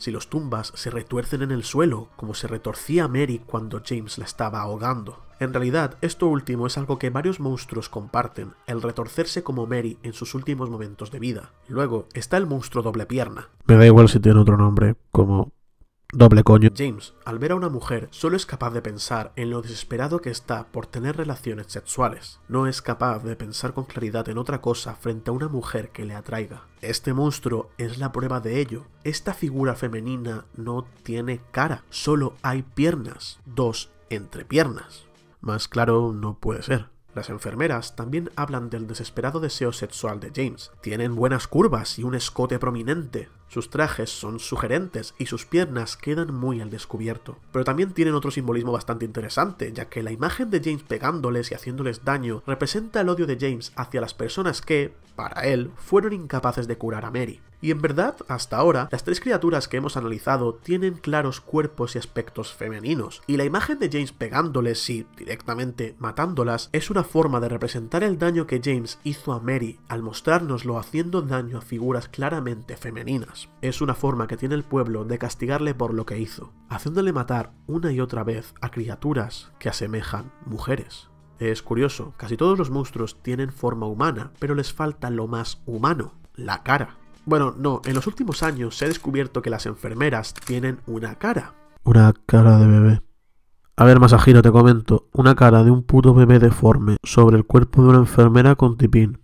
Speaker 6: Si los tumbas se retuercen en el suelo, como se retorcía Mary cuando James la estaba ahogando. En realidad, esto último es algo que varios monstruos comparten, el retorcerse como Mary en sus últimos momentos de vida. Luego está el monstruo doble pierna.
Speaker 1: Me da igual si tiene otro nombre, como doble coño.
Speaker 6: James, al ver a una mujer, solo es capaz de pensar en lo desesperado que está por tener relaciones sexuales. No es capaz de pensar con claridad en otra cosa frente a una mujer que le atraiga. Este monstruo es la prueba de ello. Esta figura femenina no tiene cara, solo hay piernas, dos entrepiernas. Más claro no puede ser. Las enfermeras también hablan del desesperado deseo sexual de James. Tienen buenas curvas y un escote prominente. Sus trajes son sugerentes y sus piernas quedan muy al descubierto. Pero también tienen otro simbolismo bastante interesante, ya que la imagen de James pegándoles y haciéndoles daño representa el odio de James hacia las personas que, para él, fueron incapaces de curar a Mary. Y en verdad, hasta ahora, las tres criaturas que hemos analizado tienen claros cuerpos y aspectos femeninos, y la imagen de James pegándoles y directamente matándolas es una forma de representar el daño que James hizo a Mary al mostrárnoslo haciendo daño a figuras claramente femeninas. Es una forma que tiene el pueblo de castigarle por lo que hizo, haciéndole matar una y otra vez a criaturas que asemejan mujeres. Es curioso, casi todos los monstruos tienen forma humana, pero les falta lo más humano, la cara. Bueno, no, en los últimos años se ha descubierto que las enfermeras tienen una cara.
Speaker 1: Una cara de bebé. A ver, Masahiro, te comento. Una cara de un puto bebé deforme sobre el cuerpo de una enfermera con tipín.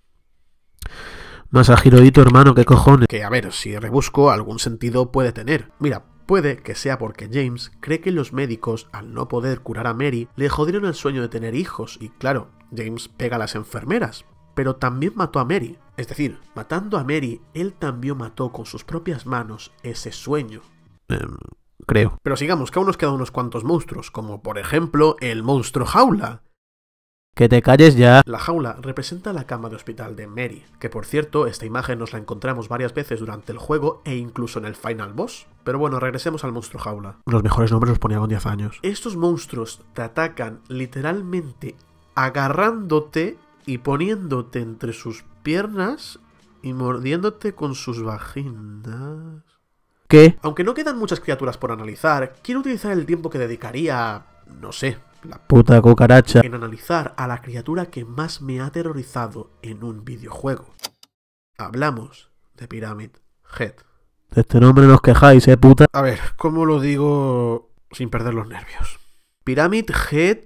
Speaker 1: Masahirodito, hermano, ¿qué cojones?
Speaker 6: Que a ver, si rebusco, algún sentido puede tener. Mira, puede que sea porque James cree que los médicos, al no poder curar a Mary, le jodieron el sueño de tener hijos. Y claro, James pega a las enfermeras. Pero también mató a Mary. Es decir, matando a Mary, él también mató con sus propias manos ese sueño.
Speaker 1: Eh, creo.
Speaker 6: Pero sigamos, que aún nos quedan unos cuantos monstruos, como por ejemplo el monstruo jaula.
Speaker 1: Que te calles ya.
Speaker 6: La jaula representa la cama de hospital de Mary, que por cierto, esta imagen nos la encontramos varias veces durante el juego e incluso en el final boss. Pero bueno, regresemos al monstruo jaula.
Speaker 1: Los mejores nombres los ponía con diez años.
Speaker 6: Estos monstruos te atacan literalmente agarrándote y poniéndote entre sus piernas y mordiéndote con sus vaginas.
Speaker 1: ¿Qué?
Speaker 6: Aunque no quedan muchas criaturas por analizar, quiero utilizar el tiempo que dedicaría a, no sé, la
Speaker 1: puta cucaracha
Speaker 6: en analizar a la criatura que más me ha aterrorizado en un videojuego. Hablamos de Pyramid Head.
Speaker 1: De este nombre nos quejáis, eh, puta.
Speaker 6: A ver, ¿cómo lo digo sin perder los nervios? Pyramid Head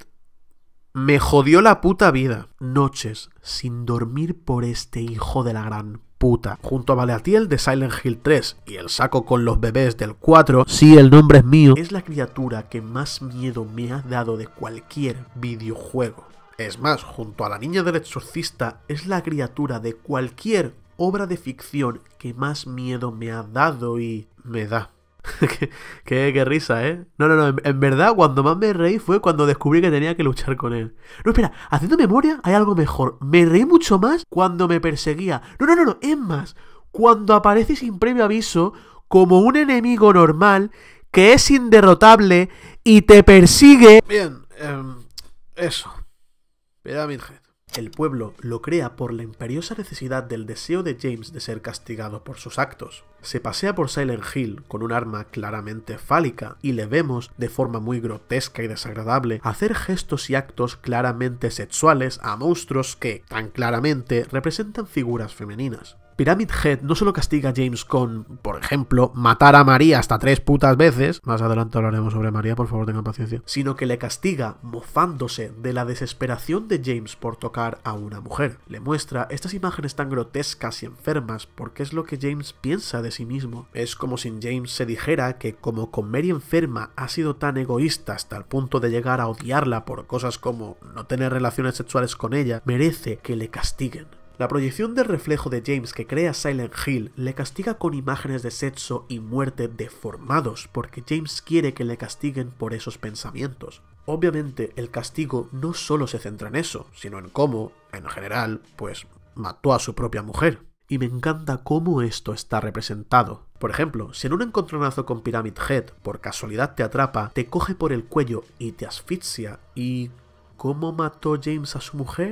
Speaker 6: me jodió la puta vida. Noches sin dormir por este hijo de la gran puta. Junto a Baleatiel de Silent Hill tres y el saco con los bebés del cuatro,
Speaker 1: sí, el nombre es mío,
Speaker 6: es la criatura que más miedo me ha dado de cualquier videojuego. Es más, junto a la niña del exorcista, es la criatura de cualquier obra de ficción que más miedo me ha dado y me da. qué, qué, qué risa, ¿eh? No, no, no, en, en verdad cuando más me reí fue cuando descubrí que tenía que luchar con él. No, espera, haciendo memoria hay algo mejor. Me reí mucho más cuando me perseguía. No, no, no, no, es más, cuando aparece sin previo aviso como un enemigo normal que es inderrotable y te persigue. Bien, eh, eso. Pyramid Head. El pueblo lo crea por la imperiosa necesidad del deseo de James de ser castigado por sus actos. Se pasea por Silent Hill con un arma claramente fálica y le vemos, de forma muy grotesca y desagradable, hacer gestos y actos claramente sexuales a monstruos que, tan claramente, representan figuras femeninas. Pyramid Head no solo castiga a James con, por ejemplo, matar a María hasta tres putas veces, más adelante hablaremos sobre María, por favor tengan paciencia, sino que le castiga mofándose de la desesperación de James por tocar a una mujer. Le muestra estas imágenes tan grotescas y enfermas porque es lo que James piensa de sí mismo. Es como si James se dijera que como con Mary enferma ha sido tan egoísta hasta el punto de llegar a odiarla por cosas como no tener relaciones sexuales con ella, merece que le castiguen. La proyección del reflejo de James que crea Silent Hill le castiga con imágenes de sexo y muerte deformados porque James quiere que le castiguen por esos pensamientos. Obviamente el castigo no solo se centra en eso, sino en cómo, en general, pues mató a su propia mujer. Y me encanta cómo esto está representado. Por ejemplo, si en un encontronazo con Pyramid Head por casualidad te atrapa, te coge por el cuello y te asfixia. ¿Y cómo mató James a su mujer?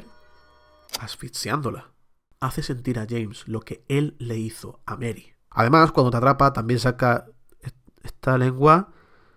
Speaker 6: Asfixiándola. Hace sentir a James lo que él le hizo a Mary. Además, cuando te atrapa, también saca esta lengua...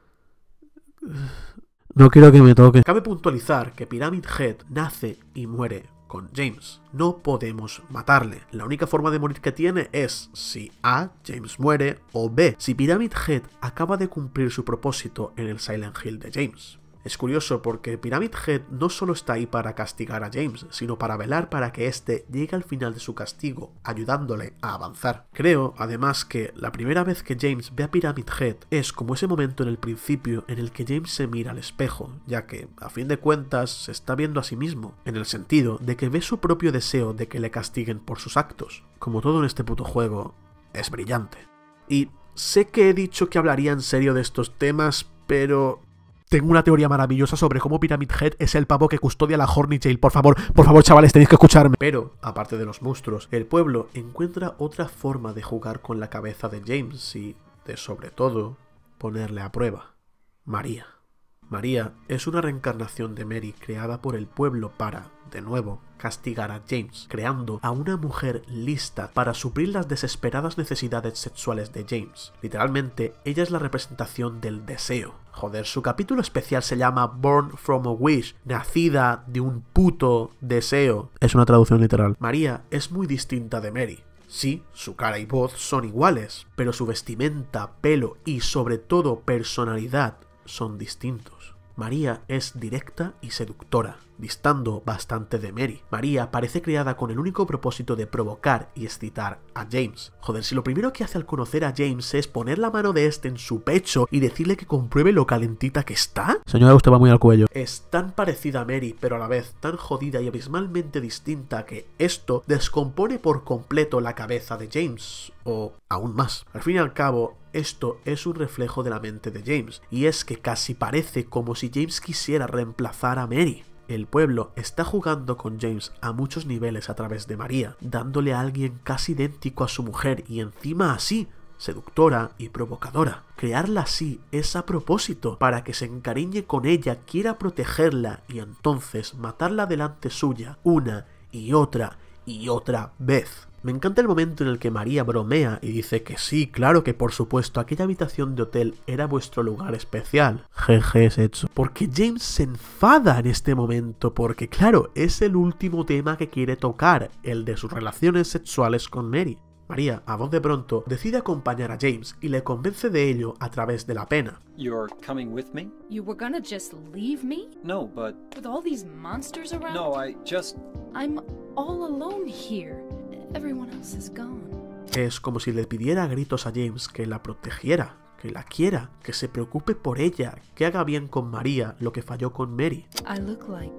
Speaker 6: No quiero que me toque. Cabe puntualizar que Pyramid Head nace y muere con James. No podemos matarle. La única forma de morir que tiene es si A. James muere o B. si Pyramid Head acaba de cumplir su propósito en el Silent Hill de James. Es curioso porque Pyramid Head no solo está ahí para castigar a James, sino para velar para que éste llegue al final de su castigo, ayudándole a avanzar. Creo, además, que la primera vez que James ve a Pyramid Head es como ese momento en el principio en el que James se mira al espejo, ya que, a fin de cuentas, se está viendo a sí mismo, en el sentido de que ve su propio deseo de que le castiguen por sus actos. Como todo en este puto juego, es brillante. Y sé que he dicho que hablaría en serio de estos temas, pero... tengo una teoría maravillosa sobre cómo Pyramid Head es el pavo que custodia la Horny Jail. Por favor, por favor, chavales, tenéis que escucharme. Pero, aparte de los monstruos, el pueblo encuentra otra forma de jugar con la cabeza de James y, de sobre todo, ponerle a prueba. María. María es una reencarnación de Mary creada por el pueblo para, de nuevo, castigar a James, creando a una mujer lista para suplir las desesperadas necesidades sexuales de James. Literalmente, ella es la representación del deseo. Joder, su capítulo especial se llama Born from a Wish, nacida de un puto deseo. Es una traducción literal. María es muy distinta de Mary. Sí, su cara y voz son iguales, pero su vestimenta, pelo y sobre todo personalidad son distintos. María es directa y seductora, distando bastante de Mary. María parece creada con el único propósito de provocar y excitar a James. Joder, si lo primero que hace al conocer a James es poner la mano de este en su pecho y decirle que compruebe lo calentita que está. Señora, usted va muy al cuello. Es tan parecida a Mary, pero a la vez tan jodida y abismalmente distinta que esto descompone por completo la cabeza de James. O aún más. Al fin y al cabo, esto es un reflejo de la mente de James, y es que casi parece como si James quisiera reemplazar a Mary. El pueblo está jugando con James a muchos niveles a través de María, dándole a alguien casi idéntico a su mujer y encima así, seductora y provocadora. Crearla así es a propósito, para que se encariñe con ella, quiera protegerla y entonces matarla delante suya una y otra y otra vez. Me encanta el momento en el que María bromea y dice que sí, claro que por supuesto, aquella habitación de hotel era vuestro lugar especial. Jeje, es hecho. Porque James se enfada en este momento, porque claro, es el último tema que quiere tocar, el de sus relaciones sexuales con Mary. María, a voz de pronto, decide acompañar a James y le convence de ello a través de la pena.
Speaker 12: You're coming with me?
Speaker 13: You were gonna just leave me?
Speaker 12: No, but...
Speaker 13: With all these monsters around?
Speaker 12: No, I just...
Speaker 13: I'm all alone here. Everyone else is gone.
Speaker 6: Es como si le pidiera a gritos a James que la protegiera, que la quiera, que se preocupe por ella, que haga bien con María lo que falló con Mary.
Speaker 13: I look like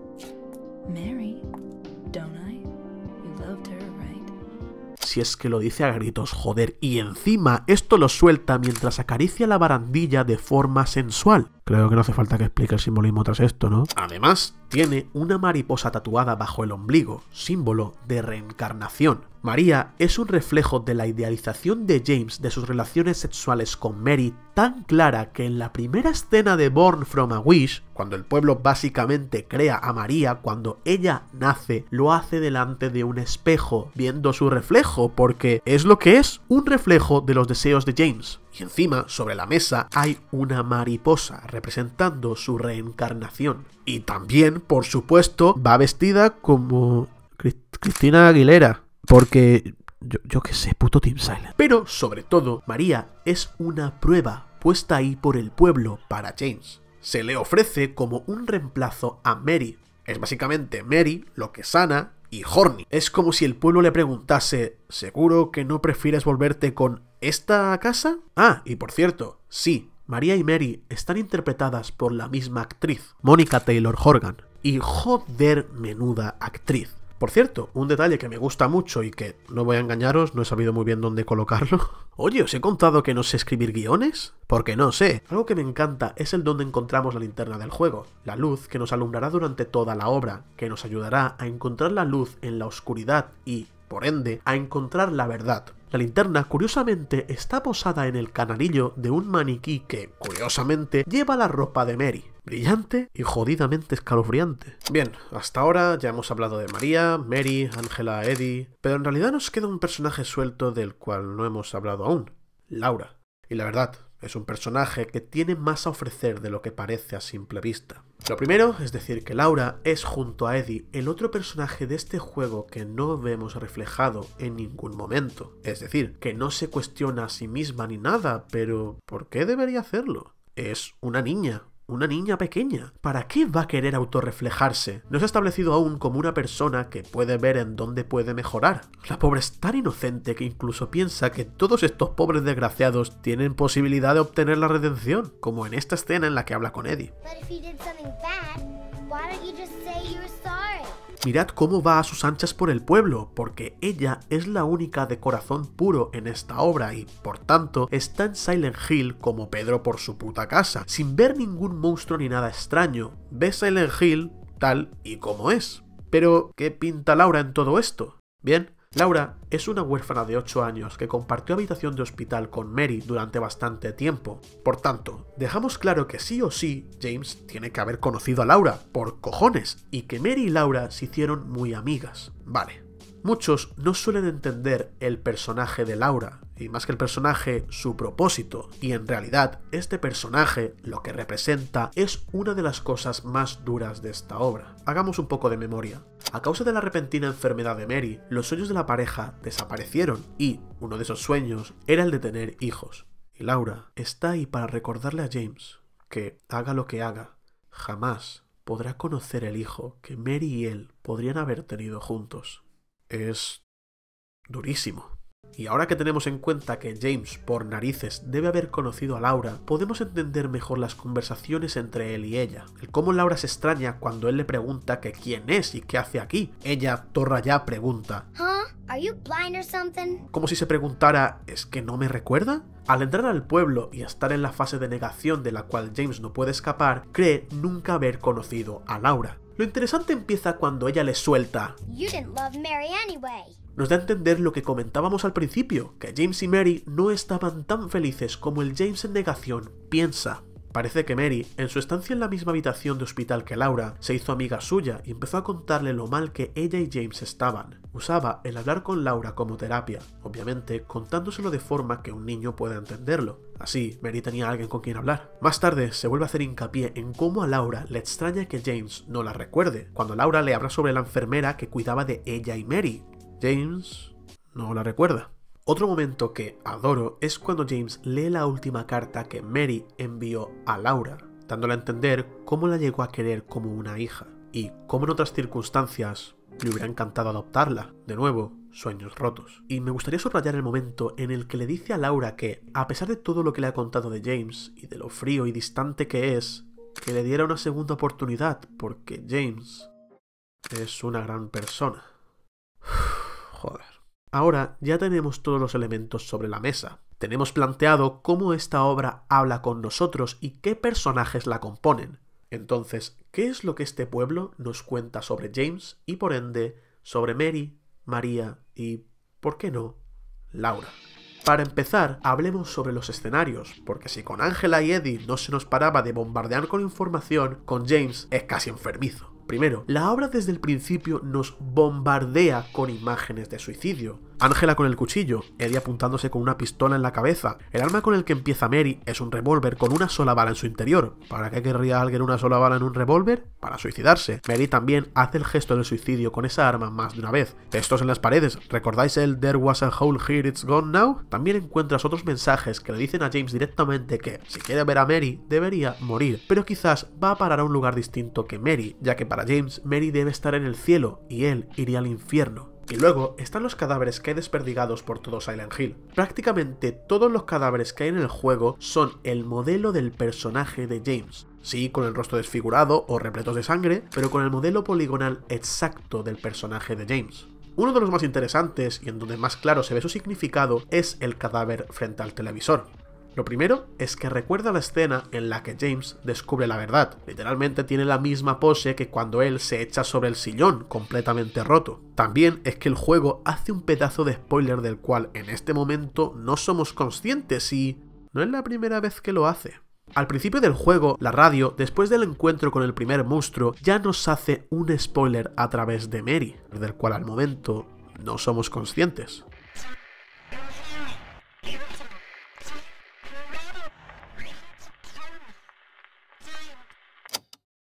Speaker 13: Mary, don't I? You loved her, right?
Speaker 6: Si es que lo dice a gritos, joder, y encima esto lo suelta mientras acaricia la barandilla de forma sensual. Creo que no hace falta que explique el simbolismo tras esto, ¿no? Además, tiene una mariposa tatuada bajo el ombligo, símbolo de reencarnación. María es un reflejo de la idealización de James de sus relaciones sexuales con Mary tan clara que en la primera escena de Born from a Wish, cuando el pueblo básicamente crea a María, cuando ella nace, lo hace delante de un espejo, viendo su reflejo, porque es lo que es, un reflejo de los deseos de James. Y encima, sobre la mesa, hay una mariposa representando su reencarnación. Y también, por supuesto, va vestida como Cristina Aguilera. Porque, yo, yo qué sé, puto Team Silent. Pero, sobre todo, María es una prueba puesta ahí por el pueblo para James. Se le ofrece como un reemplazo a Mary. Es básicamente Mary, lo que sana, y horny. Es como si el pueblo le preguntase, ¿seguro que no prefieres volverte con esta casa? Ah, y por cierto, sí, María y Mary están interpretadas por la misma actriz, Mónica Taylor Horgan. Y joder, menuda actriz. Por cierto, un detalle que me gusta mucho y que, no voy a engañaros, no he sabido muy bien dónde colocarlo. Oye, ¿os he contado que no sé escribir guiones? Porque no sé. Algo que me encanta es el donde encontramos la linterna del juego. La luz que nos alumbrará durante toda la obra, que nos ayudará a encontrar la luz en la oscuridad y, por ende, a encontrar la verdad. La linterna, curiosamente, está posada en el canalillo de un maniquí que, curiosamente, lleva la ropa de Mary. Brillante y jodidamente escalofriante. Bien, hasta ahora ya hemos hablado de María, Mary, Angela, Eddie, pero en realidad nos queda un personaje suelto del cual no hemos hablado aún, Laura. Y la verdad Es un personaje que tiene más a ofrecer de lo que parece a simple vista. Lo primero es decir que Laura es, junto a Eddie, el otro personaje de este juego que no vemos reflejado en ningún momento. Es decir, que no se cuestiona a sí misma ni nada, pero ¿por qué debería hacerlo? Es una niña. Una niña pequeña. ¿Para qué va a querer autorreflejarse? No se ha establecido aún como una persona que puede ver en dónde puede mejorar. La pobre es tan inocente que incluso piensa que todos estos pobres desgraciados tienen posibilidad de obtener la redención, como en esta escena en la que habla con Eddie. Mirad cómo va a sus anchas por el pueblo, porque ella es la única de corazón puro en esta obra y, por tanto, está en Silent Hill como Pedro por su puta casa, sin ver ningún monstruo ni nada extraño. Ve Silent Hill tal y como es. Pero, ¿qué pinta Laura en todo esto? Bien, Laura es una huérfana de ocho años que compartió habitación de hospital con Mary durante bastante tiempo. Por tanto, dejamos claro que sí o sí James tiene que haber conocido a Laura, por cojones, y que Mary y Laura se hicieron muy amigas. Vale. Muchos no suelen entender el personaje de Laura, y más que el personaje, su propósito, y en realidad este personaje lo que representa es una de las cosas más duras de esta obra. Hagamos un poco de memoria. A causa de la repentina enfermedad de Mary, los sueños de la pareja desaparecieron y uno de esos sueños era el de tener hijos. Y Laura está ahí para recordarle a James que, haga lo que haga, jamás podrá conocer el hijo que Mary y él podrían haber tenido juntos. Es durísimo. Y ahora que tenemos en cuenta que James, por narices, debe haber conocido a Laura, podemos entender mejor las conversaciones entre él y ella. El cómo Laura se extraña cuando él le pregunta que quién es y qué hace aquí. Ella, torra ya, pregunta
Speaker 14: Huh? Are you blind or something?
Speaker 6: Como si se preguntara, ¿es que no me recuerda? Al entrar al pueblo y estar en la fase de negación de la cual James no puede escapar, cree nunca haber conocido a Laura. Lo interesante empieza cuando ella le suelta
Speaker 14: You didn't love Mary anyway.
Speaker 6: Nos da a entender lo que comentábamos al principio, que James y Mary no estaban tan felices como el James en negación piensa. Parece que Mary, en su estancia en la misma habitación de hospital que Laura, se hizo amiga suya y empezó a contarle lo mal que ella y James estaban. Usaba el hablar con Laura como terapia, obviamente contándoselo de forma que un niño pueda entenderlo. Así, Mary tenía a alguien con quien hablar. Más tarde se vuelve a hacer hincapié en cómo a Laura le extraña que James no la recuerde, cuando Laura le habla sobre la enfermera que cuidaba de ella y Mary. James no la recuerda. Otro momento que adoro es cuando James lee la última carta que Mary envió a Laura, dándole a entender cómo la llegó a querer como una hija, y cómo en otras circunstancias le hubiera encantado adoptarla. De nuevo, sueños rotos. Y me gustaría subrayar el momento en el que le dice a Laura que, a pesar de todo lo que le ha contado de James, y de lo frío y distante que es, que le diera una segunda oportunidad, porque James es una gran persona. Joder. Ahora ya tenemos todos los elementos sobre la mesa. Tenemos planteado cómo esta obra habla con nosotros y qué personajes la componen. Entonces, ¿qué es lo que este pueblo nos cuenta sobre James y por ende sobre Mary, María y, ¿por qué no?, Laura? Para empezar, hablemos sobre los escenarios, porque si con Angela y Eddie no se nos paraba de bombardear con información, con James es casi enfermizo. Primero, la obra desde el principio nos bombardea con imágenes de suicidio. Angela con el cuchillo, Eddie apuntándose con una pistola en la cabeza. El arma con el que empieza Mary es un revólver con una sola bala en su interior. ¿Para qué querría alguien una sola bala en un revólver? Para suicidarse. Mary también hace el gesto del suicidio con esa arma más de una vez. Textos en las paredes. ¿Recordáis el There was a hole here, it's gone now? También encuentras otros mensajes que le dicen a James directamente que, si quiere ver a Mary, debería morir. Pero quizás va a parar a un lugar distinto que Mary, ya que para James, Mary debe estar en el cielo y él iría al infierno. Y luego están los cadáveres que hay desperdigados por todo Silent Hill. Prácticamente todos los cadáveres que hay en el juego son el modelo del personaje de James. Sí, con el rostro desfigurado o repletos de sangre, pero con el modelo poligonal exacto del personaje de James. Uno de los más interesantes y en donde más claro se ve su significado es el cadáver frente al televisor. Lo primero es que recuerda la escena en la que James descubre la verdad. Literalmente tiene la misma pose que cuando él se echa sobre el sillón, completamente roto. También es que el juego hace un pedazo de spoiler del cual en este momento no somos conscientes y no es la primera vez que lo hace. Al principio del juego, la radio, después del encuentro con el primer monstruo, ya nos hace un spoiler a través de Mary, del cual al momento no somos conscientes.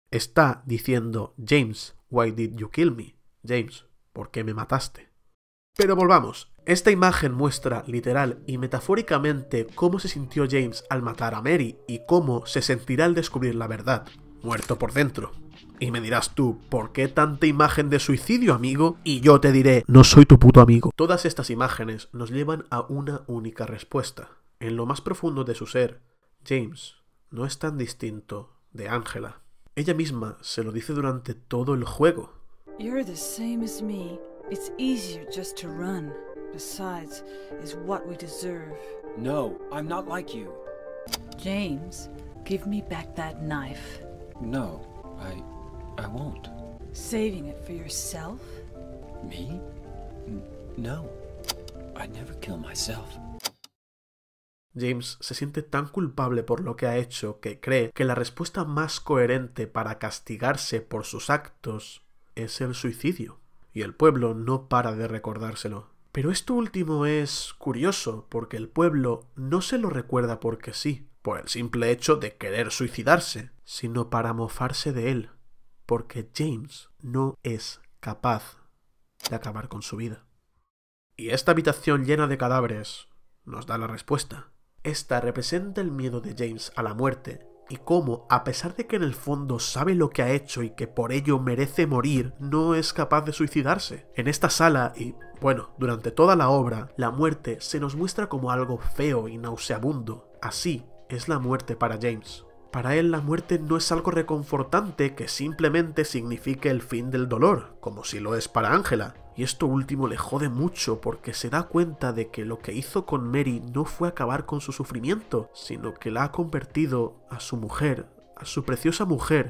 Speaker 6: Está diciendo James, why did you kill me? James, ¿por qué me mataste? Pero volvamos. Esta imagen muestra literal y metafóricamente cómo se sintió James al matar a Mary y cómo se sentirá al descubrir la verdad, muerto por dentro. Y me dirás tú, ¿por qué tanta imagen de suicidio, amigo? Y yo te diré, no soy tu puto amigo. Todas estas imágenes nos llevan a una única respuesta. En lo más profundo de su ser, James no es tan distinto de Angela. Ella misma se lo dice durante todo el juego.
Speaker 7: You're the same as me. It's easier just to run. Besides, is what we deserve.
Speaker 12: No, I'm not like you.
Speaker 7: James, give me back that knife.
Speaker 12: No, I... I won't.
Speaker 7: Saving it for yourself?
Speaker 12: Me? N- no. I'd never kill myself.
Speaker 6: James se siente tan culpable por lo que ha hecho que cree que la respuesta más coherente para castigarse por sus actos es el suicidio. Y el pueblo no para de recordárselo. Pero esto último es curioso, porque el pueblo no se lo recuerda porque sí, por el simple hecho de querer suicidarse, sino para mofarse de él, porque James no es capaz de acabar con su vida. Y esta habitación llena de cadáveres nos da la respuesta. Esta representa el miedo de James a la muerte, y cómo, a pesar de que en el fondo sabe lo que ha hecho y que por ello merece morir, no es capaz de suicidarse. En esta sala, y bueno, durante toda la obra, la muerte se nos muestra como algo feo y nauseabundo. Así es la muerte para James. Para él la muerte no es algo reconfortante que simplemente signifique el fin del dolor, como si lo es para Angela. Y esto último le jode mucho porque se da cuenta de que lo que hizo con Mary no fue acabar con su sufrimiento, sino que la ha convertido a su mujer, a su preciosa mujer,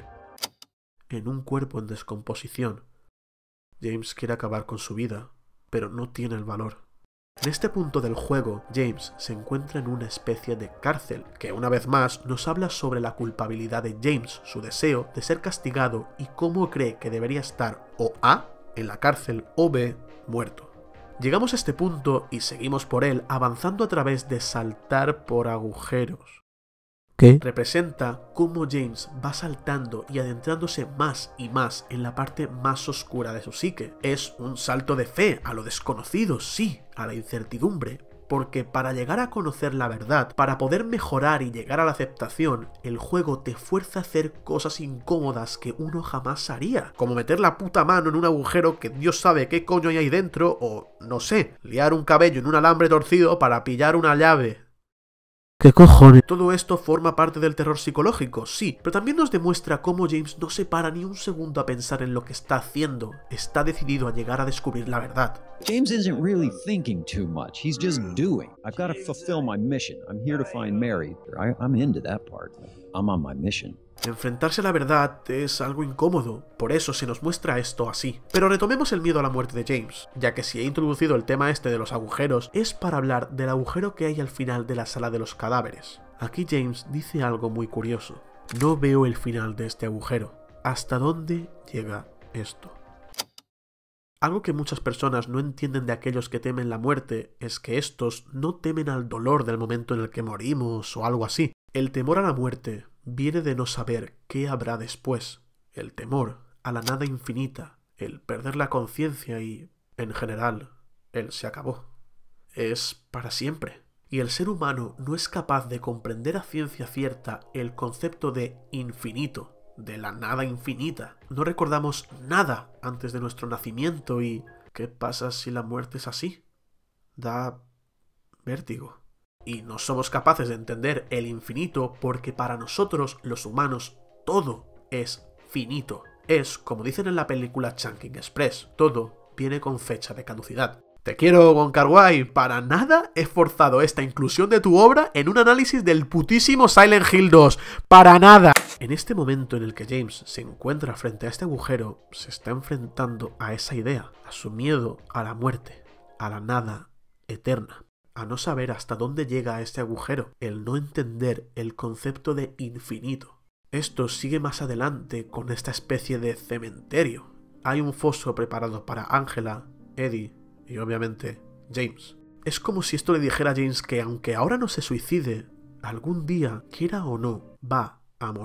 Speaker 6: en un cuerpo en descomposición. James quiere acabar con su vida, pero no tiene el valor. En este punto del juego, James se encuentra en una especie de cárcel, que una vez más nos habla sobre la culpabilidad de James, su deseo de ser castigado y cómo cree que debería estar o A, en la cárcel, o B, muerto. Llegamos a este punto y seguimos por él avanzando a través de saltar por agujeros. ¿Qué? Representa cómo James va saltando y adentrándose más y más en la parte más oscura de su psique. Es un salto de fe a lo desconocido, sí, a la incertidumbre. Porque para llegar a conocer la verdad, para poder mejorar y llegar a la aceptación, el juego te fuerza a hacer cosas incómodas que uno jamás haría. Como meter la puta mano en un agujero que Dios sabe qué coño hay ahí dentro, o, no sé, liar un cabello en un alambre torcido para pillar una llave. ¿Qué cojones? Todo esto forma parte del terror psicológico, sí, pero también nos demuestra cómo James no se para ni un segundo a pensar en lo que está haciendo. Está decidido a llegar a descubrir la verdad.
Speaker 4: James isn't really thinking too much. He's just doing. I've got to fulfill my mission. I'm here to find Mary. I, I'm into that part. I'm on my mission.
Speaker 6: Enfrentarse a la verdad es algo incómodo, por eso se nos muestra esto así. Pero retomemos el miedo a la muerte de James, ya que si he introducido el tema este de los agujeros, es para hablar del agujero que hay al final de la sala de los cadáveres. Aquí James dice algo muy curioso. No veo el final de este agujero. ¿Hasta dónde llega esto? Algo que muchas personas no entienden de aquellos que temen la muerte es que estos no temen al dolor del momento en el que morimos o algo así. El temor a la muerte viene de no saber qué habrá después, el temor a la nada infinita, el perder la conciencia y, en general, el se acabó. Es para siempre. Y el ser humano no es capaz de comprender a ciencia cierta el concepto de infinito, de la nada infinita. No recordamos nada antes de nuestro nacimiento y ¿qué pasa si la muerte es así? Da vértigo. Y no somos capaces de entender el infinito porque para nosotros, los humanos, todo es finito. Es, como dicen en la película Chungking Express, todo viene con fecha de caducidad. Te quiero, Wong Kar-wai, para nada he forzado esta inclusión de tu obra en un análisis del putísimo Silent Hill dos. ¡Para nada! En este momento en el que James se encuentra frente a este agujero, se está enfrentando a esa idea, a su miedo a la muerte, a la nada eterna. A no saber hasta dónde llega este agujero, el no entender el concepto de infinito. Esto sigue más adelante con esta especie de cementerio. Hay un foso preparado para Angela, Eddie y obviamente James. Es como si esto le dijera a James que aunque ahora no se suicide, algún día, quiera o no, va a morir.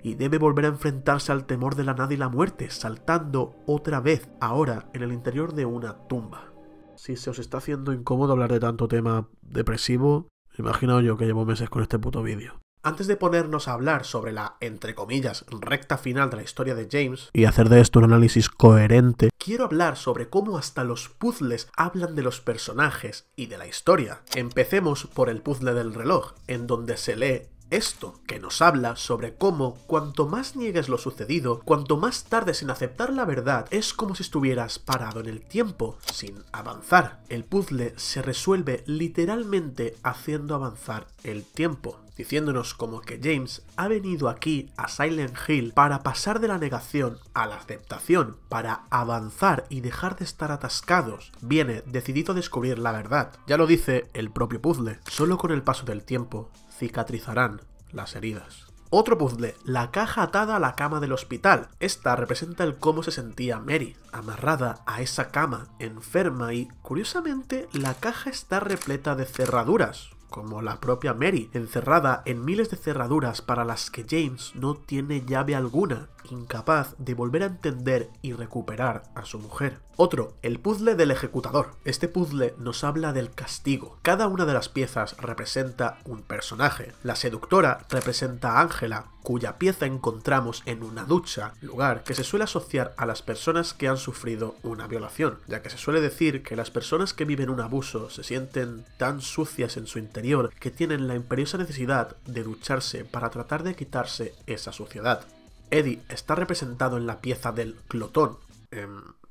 Speaker 6: y debe volver a enfrentarse al temor de la nada y la muerte, saltando otra vez, ahora en el interior de una tumba. Si se os está haciendo incómodo hablar de tanto tema depresivo, imagino yo que llevo meses con este puto vídeo. Antes de ponernos a hablar sobre la, entre comillas, recta final de la historia de James y hacer de esto un análisis coherente, quiero hablar sobre cómo hasta los puzzles hablan de los personajes y de la historia. Empecemos por el puzzle del reloj, en donde se lee esto, que nos habla sobre cómo cuanto más niegues lo sucedido, cuanto más tardes en aceptar la verdad, es como si estuvieras parado en el tiempo, sin avanzar. El puzzle se resuelve literalmente haciendo avanzar el tiempo, diciéndonos como que James ha venido aquí a Silent Hill para pasar de la negación a la aceptación, para avanzar y dejar de estar atascados. Viene decidido a descubrir la verdad. Ya lo dice el propio puzzle, solo con el paso del tiempo cicatrizarán las heridas. Otro puzzle, la caja atada a la cama del hospital. Esta representa el cómo se sentía Mary, amarrada a esa cama, enferma, y curiosamente la caja está repleta de cerraduras, como la propia Mary, encerrada en miles de cerraduras para las que James no tiene llave alguna, incapaz de volver a entender y recuperar a su mujer. Otro, el puzzle del ejecutador. Este puzzle nos habla del castigo. Cada una de las piezas representa un personaje. La seductora representa a Ángela, cuya pieza encontramos en una ducha, lugar que se suele asociar a las personas que han sufrido una violación, ya que se suele decir que las personas que viven un abuso se sienten tan sucias en su interior que tienen la imperiosa necesidad de ducharse para tratar de quitarse esa suciedad. Eddie está representado en la pieza del glotón. Eh,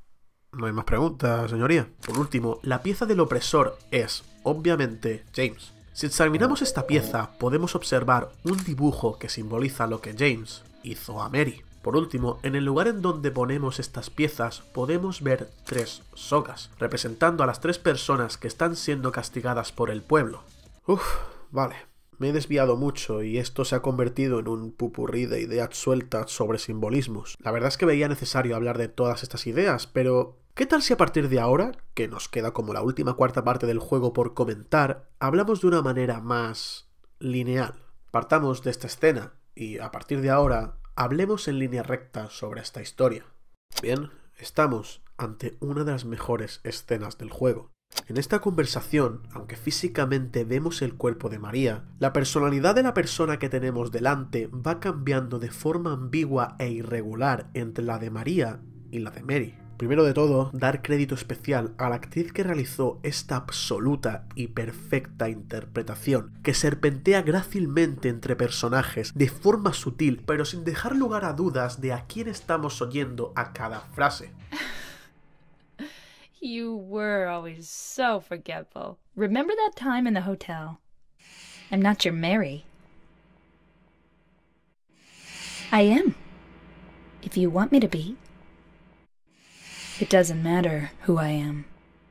Speaker 6: no hay más preguntas, señoría. Por último, la pieza del opresor es, obviamente, James. Si examinamos esta pieza, podemos observar un dibujo que simboliza lo que James hizo a Mary. Por último, en el lugar en donde ponemos estas piezas, podemos ver tres sogas, representando a las tres personas que están siendo castigadas por el pueblo. Uf, vale. Me he desviado mucho y esto se ha convertido en un pupurrí de ideas sueltas sobre simbolismos. La verdad es que veía necesario hablar de todas estas ideas, pero ¿qué tal si a partir de ahora, que nos queda como la última cuarta parte del juego por comentar, hablamos de una manera más lineal? Partamos de esta escena y a partir de ahora hablemos en línea recta sobre esta historia. Bien, estamos ante una de las mejores escenas del juego. En esta conversación, aunque físicamente vemos el cuerpo de María, la personalidad de la persona que tenemos delante va cambiando de forma ambigua e irregular entre la de María y la de Mary. Primero de todo, dar crédito especial a la actriz que realizó esta absoluta y perfecta interpretación, que serpentea grácilmente entre personajes de forma sutil, pero sin dejar lugar a dudas de a quién estamos oyendo a cada frase.
Speaker 13: You were always so forgetful. Remember that time in the hotel? I'm not your Mary. I am. If you want me to be. It doesn't matter who I am.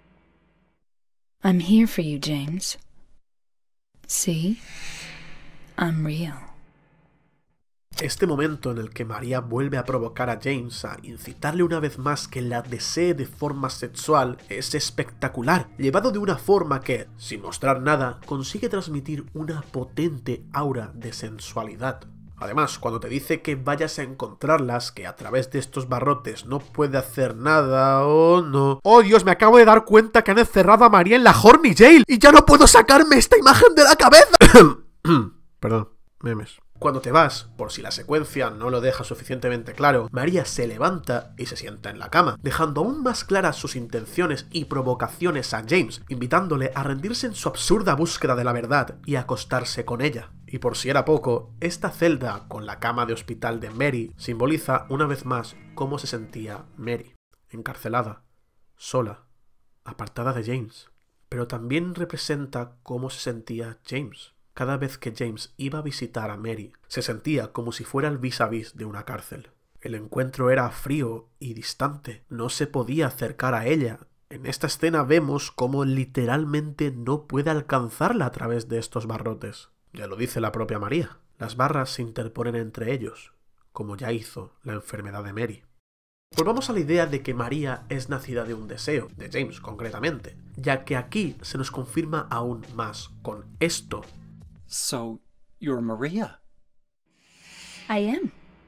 Speaker 13: I'm here for you, James. See? I'm real.
Speaker 6: Este momento en el que María vuelve a provocar a James, a incitarle una vez más que la desee de forma sexual, es espectacular, llevado de una forma que, sin mostrar nada, consigue transmitir una potente aura de sensualidad. Además, cuando te dice que vayas a encontrarlas, que a través de estos barrotes no puede hacer nada, oh no... ¡Oh Dios, me acabo de dar cuenta que han encerrado a María en la Horny Jail! ¡Y ya no puedo sacarme esta imagen de la cabeza! Perdón, memes. Cuando te vas, por si la secuencia no lo deja suficientemente claro, María se levanta y se sienta en la cama, dejando aún más claras sus intenciones y provocaciones a James, invitándole a rendirse en su absurda búsqueda de la verdad y acostarse con ella. Y por si era poco, esta celda con la cama de hospital de Mary simboliza una vez más cómo se sentía Mary, encarcelada, sola, apartada de James. Pero también representa cómo se sentía James. Cada vez que James iba a visitar a Mary, se sentía como si fuera el vis a vis de una cárcel. El encuentro era frío y distante, no se podía acercar a ella. En esta escena vemos cómo literalmente no puede alcanzarla a través de estos barrotes. Ya lo dice la propia María, las barras se interponen entre ellos, como ya hizo la enfermedad de Mary. Volvamos a la idea de que María es nacida de un deseo, de James concretamente, ya que aquí se nos confirma aún más con esto.
Speaker 12: So, you're Maria?
Speaker 13: I am.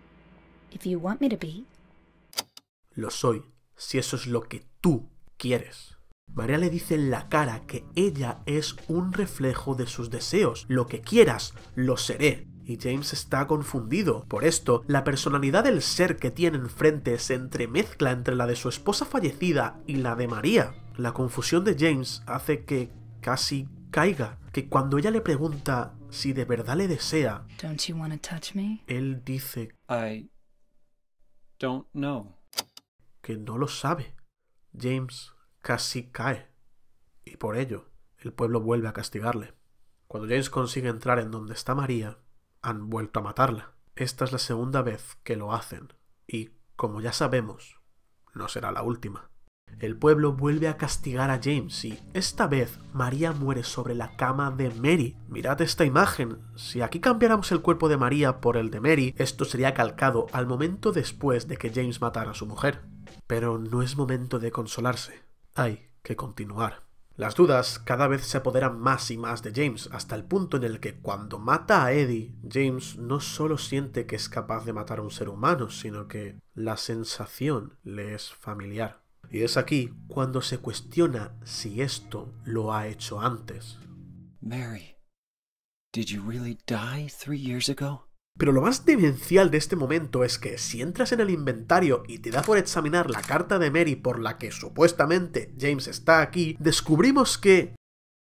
Speaker 13: If you want me to be.
Speaker 6: Lo soy, si eso es lo que tú quieres. María le dice en la cara que ella es un reflejo de sus deseos. Lo que quieras, lo seré. Y James está confundido. Por esto, la personalidad del ser que tiene enfrente se entremezcla entre la de su esposa fallecida y la de María. La confusión de James hace que casi caiga. Que cuando ella le pregunta si de verdad le desea,
Speaker 13: Don't you want to touch me?
Speaker 6: Él dice
Speaker 12: I don't know.
Speaker 6: Que no lo sabe. James casi cae. Y por ello, el pueblo vuelve a castigarle. Cuando James consigue entrar en donde está María, han vuelto a matarla. Esta es la segunda vez que lo hacen. Y, como ya sabemos, no será la última. El pueblo vuelve a castigar a James y, esta vez, María muere sobre la cama de Mary. Mirad esta imagen. Si aquí cambiáramos el cuerpo de María por el de Mary, esto sería calcado al momento después de que James matara a su mujer. Pero no es momento de consolarse. Hay que continuar. Las dudas cada vez se apoderan más y más de James, hasta el punto en el que cuando mata a Eddie, James no solo siente que es capaz de matar a un ser humano, sino que la sensación le es familiar. Y es aquí cuando se cuestiona si esto lo ha hecho antes.
Speaker 12: Mary, did you really die three years ago?
Speaker 6: Pero lo más demencial de este momento es que si entras en el inventario y te da por examinar la carta de Mary por la que supuestamente James está aquí, descubrimos que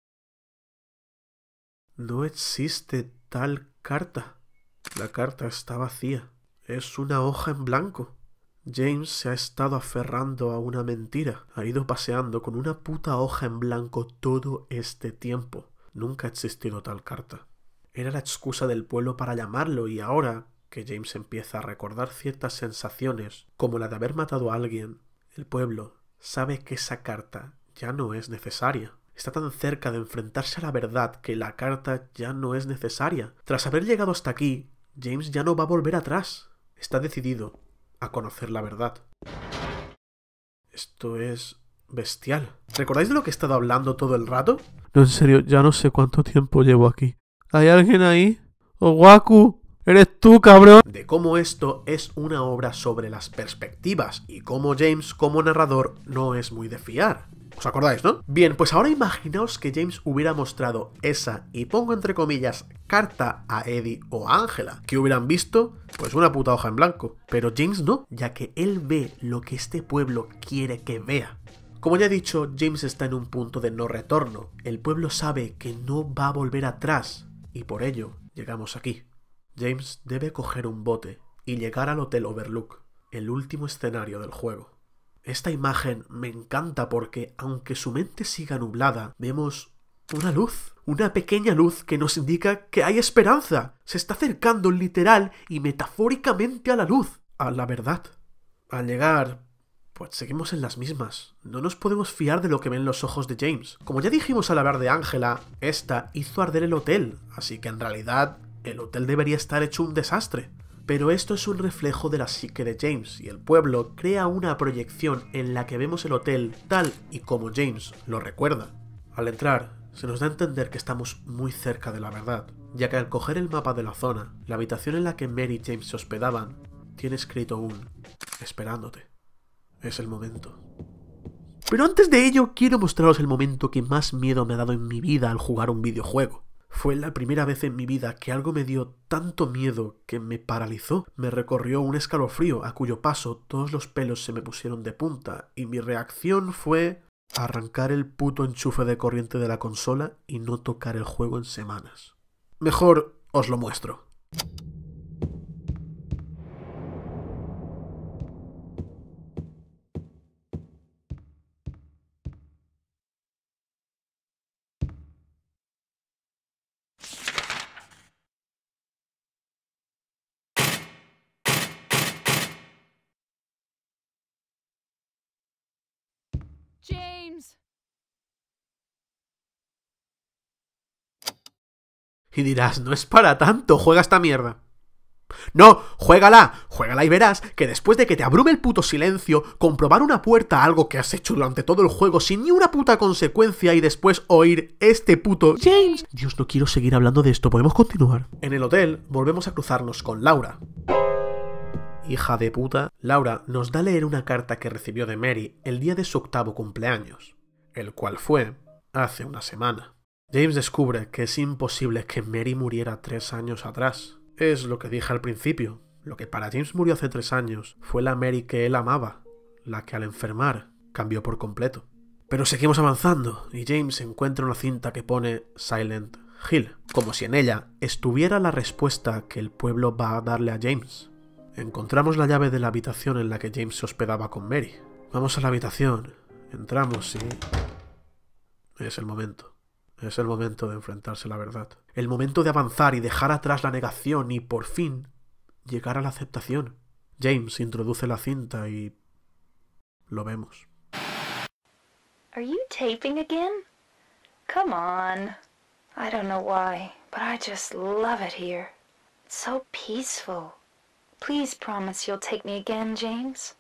Speaker 6: no existe tal carta. La carta está vacía. Es una hoja en blanco. James se ha estado aferrando a una mentira. Ha ido paseando con una puta hoja en blanco todo este tiempo. Nunca ha existido tal carta. Era la excusa del pueblo para llamarlo y ahora que James empieza a recordar ciertas sensaciones, como la de haber matado a alguien, el pueblo sabe que esa carta ya no es necesaria. Está tan cerca de enfrentarse a la verdad que la carta ya no es necesaria. Tras haber llegado hasta aquí, James ya no va a volver atrás. Está decidido a conocer la verdad. Esto es bestial. ¿Recordáis de lo que he estado hablando todo el rato? No, en serio, ya no sé cuánto tiempo llevo aquí. ¿Hay alguien ahí? ¡Owaku! ¡Eres tú, cabrón! De cómo esto es una obra sobre las perspectivas y cómo James, como narrador, no es muy de fiar. ¿Os acordáis, no? Bien, pues ahora imaginaos que James hubiera mostrado esa, y pongo entre comillas, carta a Eddie o a Angela. ¿Qué hubieran visto? Pues una puta hoja en blanco. Pero James no, ya que él ve lo que este pueblo quiere que vea. Como ya he dicho, James está en un punto de no retorno. El pueblo sabe que no va a volver atrás. Y por ello, llegamos aquí. James debe coger un bote y llegar al Hotel Overlook, el último escenario del juego. Esta imagen me encanta porque, aunque su mente siga nublada, vemos una luz, una pequeña luz que nos indica que hay esperanza. Se está acercando literal y metafóricamente a la luz, a la verdad. Al llegar, pues seguimos en las mismas. No nos podemos fiar de lo que ven los ojos de James. Como ya dijimos al hablar de Angela, esta hizo arder el hotel, así que en realidad el hotel debería estar hecho un desastre. Pero esto es un reflejo de la psique de James, y el pueblo crea una proyección en la que vemos el hotel tal y como James lo recuerda. Al entrar, se nos da a entender que estamos muy cerca de la verdad, ya que al coger el mapa de la zona, la habitación en la que Mary y James se hospedaban, tiene escrito un esperándote. Es el momento. Pero antes de ello, quiero mostraros el momento que más miedo me ha dado en mi vida al jugar un videojuego. Fue la primera vez en mi vida que algo me dio tanto miedo que me paralizó. Me recorrió un escalofrío a cuyo paso todos los pelos se me pusieron de punta y mi reacción fue arrancar el puto enchufe de corriente de la consola y no tocar el juego en semanas. Mejor os lo muestro.
Speaker 7: James.
Speaker 6: Y dirás, no es para tanto, juega esta mierda. No, juégala, juégala y verás que después de que te abrume el puto silencio, comprobar una puerta a algo que has hecho durante todo el juego sin ni una puta consecuencia y después oír este puto James. Dios, no quiero seguir hablando de esto, ¿podemos continuar? En el hotel volvemos a cruzarnos con Laura. hija de puta, Laura nos da a leer una carta que recibió de Mary el día de su octavo cumpleaños, el cual fue hace una semana. James descubre que es imposible que Mary muriera tres años atrás. Es lo que dije al principio. Lo que para James murió hace tres años fue la Mary que él amaba, la que al enfermar cambió por completo. Pero seguimos avanzando y James encuentra una cinta que pone Silent Hill, como si en ella estuviera la respuesta que el pueblo va a darle a James. Encontramos la llave de la habitación en la que James se hospedaba con Mary. Vamos a la habitación, entramos y... es el momento. Es el momento de enfrentarse a la verdad. El momento de avanzar y dejar atrás la negación y por fin llegar a la aceptación. James introduce la cinta y... lo vemos.
Speaker 13: Are you taping again? Come on. I don't know why, but I just love it here. It's so peaceful. Please promise you'll take me again, James.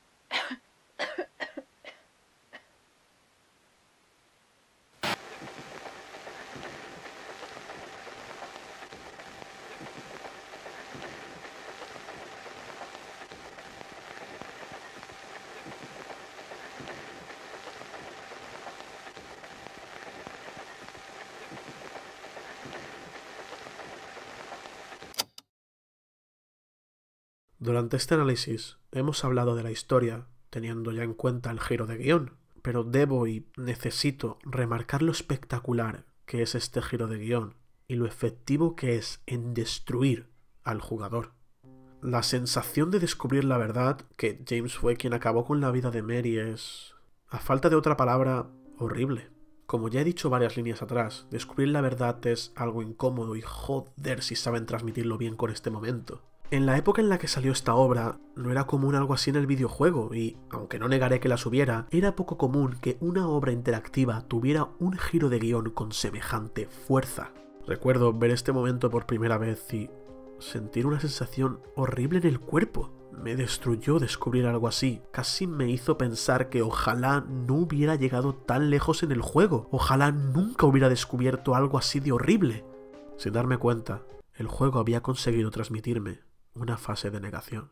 Speaker 6: Durante este análisis hemos hablado de la historia teniendo ya en cuenta el giro de guión, pero debo y necesito remarcar lo espectacular que es este giro de guión y lo efectivo que es en destruir al jugador. La sensación de descubrir la verdad, que James fue quien acabó con la vida de Mary, es, a falta de otra palabra, horrible. Como ya he dicho varias líneas atrás, descubrir la verdad es algo incómodo y joder si saben transmitirlo bien con este momento. En la época en la que salió esta obra, no era común algo así en el videojuego y, aunque no negaré que las hubiera, era poco común que una obra interactiva tuviera un giro de guión con semejante fuerza. Recuerdo ver este momento por primera vez y sentir una sensación horrible en el cuerpo. Me destruyó descubrir algo así. Casi me hizo pensar que ojalá no hubiera llegado tan lejos en el juego. Ojalá nunca hubiera descubierto algo así de horrible. Sin darme cuenta, el juego había conseguido transmitirme una fase de negación.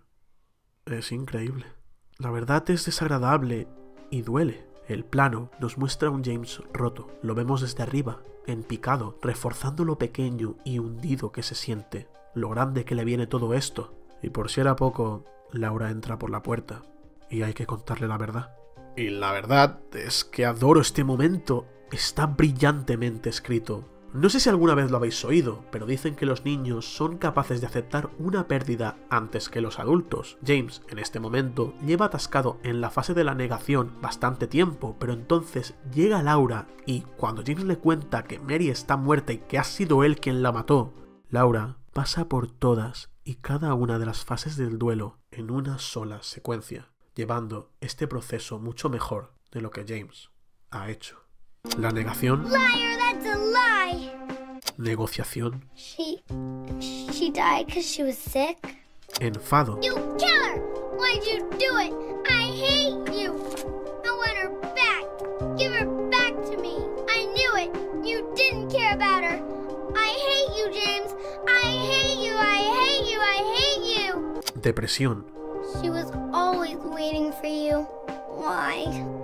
Speaker 6: Es increíble. La verdad es desagradable y duele. El plano nos muestra a un James roto. Lo vemos desde arriba, en picado, reforzando lo pequeño y hundido que se siente, lo grande que le viene todo esto. Y por si era poco, Laura entra por la puerta y hay que contarle la verdad. Y la verdad es que adoro este momento. Está brillantemente escrito. No sé si alguna vez lo habéis oído, pero dicen que los niños son capaces de aceptar una pérdida antes que los adultos. James, en este momento, lleva atascado en la fase de la negación bastante tiempo, pero entonces llega Laura y cuando James le cuenta que Mary está muerta y que ha sido él quien la mató, Laura pasa por todas y cada una de las fases del duelo en una sola secuencia, llevando este proceso mucho mejor de lo que James ha hecho. La negación.
Speaker 14: Liar, that's a lie.
Speaker 6: Negociación.
Speaker 14: She... she died because she was sick?
Speaker 6: Enfado.
Speaker 14: You kill her! Why'd you do it? I hate you! I want her back! Give her back to me! I knew it! You didn't care about her! I hate you, James! I hate you! I hate you! I hate you!
Speaker 6: Depresión.
Speaker 14: She was always waiting for you. Why?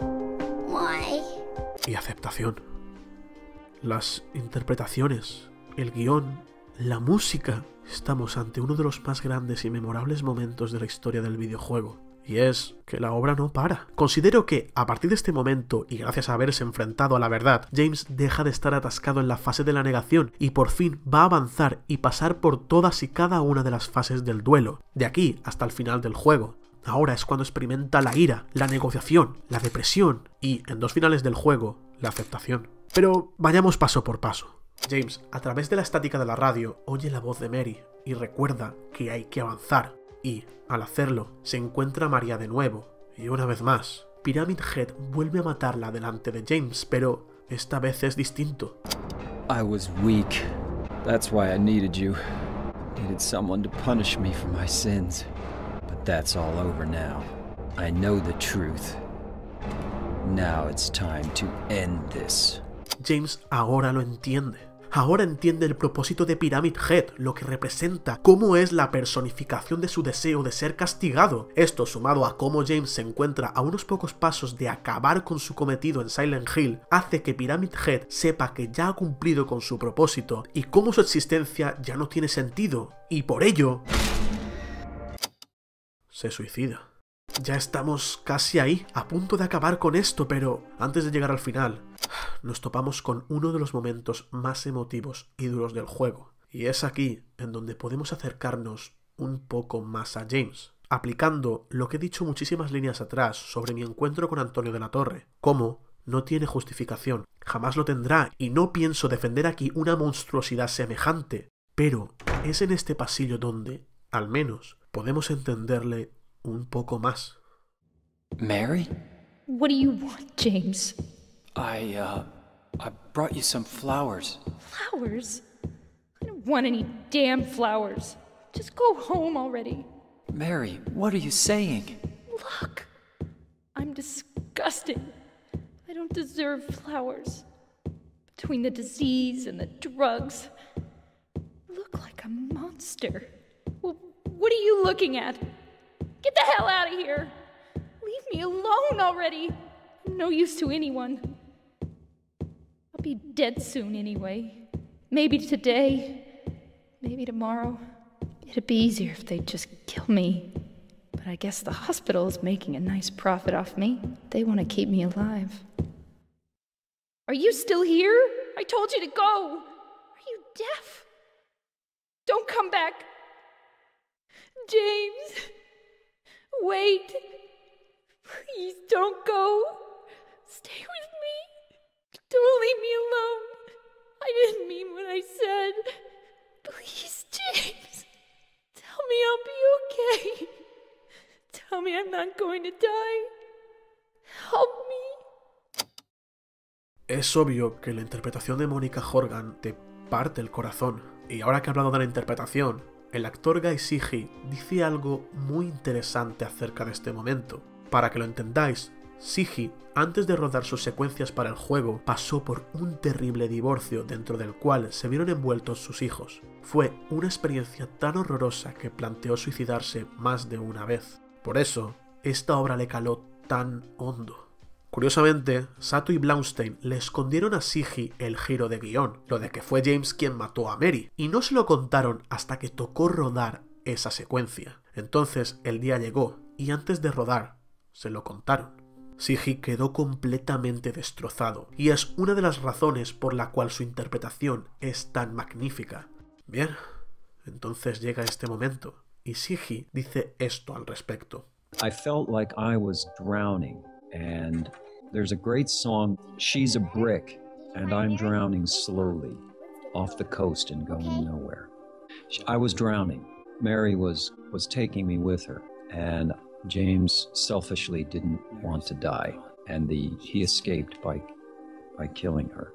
Speaker 14: Why?
Speaker 6: Y aceptación. Las interpretaciones, el guión, la música. Estamos ante uno de los más grandes y memorables momentos de la historia del videojuego. Y es que la obra no para. Considero que, a partir de este momento, y gracias a haberse enfrentado a la verdad, James deja de estar atascado en la fase de la negación y por fin va a avanzar y pasar por todas y cada una de las fases del duelo, de aquí hasta el final del juego. Ahora es cuando experimenta la ira, la negociación, la depresión y, en dos finales del juego, la aceptación. Pero vayamos paso por paso. James, a través de la estática de la radio, oye la voz de Mary y recuerda que hay que avanzar. Y, al hacerlo, se encuentra a María de nuevo. Y una vez más, Pyramid Head vuelve a matarla delante de James, pero esta vez es distinto.
Speaker 12: I was weak. That's why I needed you. Needed someone to punish me for my sins. But that's all over now. I know the truth. Now it's time to end this.
Speaker 6: James ahora lo entiende. Ahora entiende el propósito de Pyramid Head, lo que representa, cómo es la personificación de su deseo de ser castigado. Esto, sumado a cómo James se encuentra a unos pocos pasos de acabar con su cometido en Silent Hill, hace que Pyramid Head sepa que ya ha cumplido con su propósito y cómo su existencia ya no tiene sentido, y por ello se suicida. Ya estamos casi ahí, a punto de acabar con esto, pero antes de llegar al final, nos topamos con uno de los momentos más emotivos y duros del juego. Y es aquí en donde podemos acercarnos un poco más a James, aplicando lo que he dicho muchísimas líneas atrás sobre mi encuentro con Antonio de la Torre, cómo no tiene justificación, jamás lo tendrá, y no pienso defender aquí una monstruosidad semejante, pero es en este pasillo donde, al menos, podemos entenderle un poco más.
Speaker 15: Mary?
Speaker 16: What do you want, James?
Speaker 15: I, uh, I brought you some flowers.
Speaker 16: Flowers? I don't want any damn flowers. Just go home already.
Speaker 15: Mary, what are you saying?
Speaker 16: Look, I'm disgusting. I don't deserve flowers. Between the disease and the drugs, I look like a monster. Well, what are you looking at? Get the hell out of here! Leave me alone already! I'm no use to anyone. I'll be dead soon anyway. Maybe today, maybe tomorrow. It'd be easier if they'd just kill me. But I guess the hospital is making a nice profit off me. They want to keep me alive. Are you still here? I told you to go! Are you deaf? Don't come back! James! Wait! Please don't go! Stay with me! Don't leave me alone! I didn't mean what I said! Please, James! Tell me I'll be okay! Tell me I'm not going to die! Help me!
Speaker 6: Es obvio que la interpretación de Mónica Horgan te parte el corazón. Y ahora que he hablado de la interpretación, el actor Guy Siegey dice algo muy interesante acerca de este momento. Para que lo entendáis, Siegey, antes de rodar sus secuencias para el juego, pasó por un terrible divorcio dentro del cual se vieron envueltos sus hijos. Fue una experiencia tan horrorosa que planteó suicidarse más de una vez. Por eso, esta obra le caló tan hondo. Curiosamente, Sato y Blaustein le escondieron a Siegey el giro de guión, lo de que fue James quien mató a Mary, y no se lo contaron hasta que tocó rodar esa secuencia. Entonces el día llegó, y antes de rodar, se lo contaron. Siegey quedó completamente destrozado, y es una de las razones por la cual su interpretación es tan magnífica. Bien, entonces llega este momento, y Siegey dice esto al respecto.
Speaker 4: I felt like I was drowning, and there's a great song, She's a Brick, and I'm drowning slowly off the coast and going nowhere. I was drowning. Mary was, was taking me with her, and James selfishly didn't want to die, and the, he escaped by, by killing her.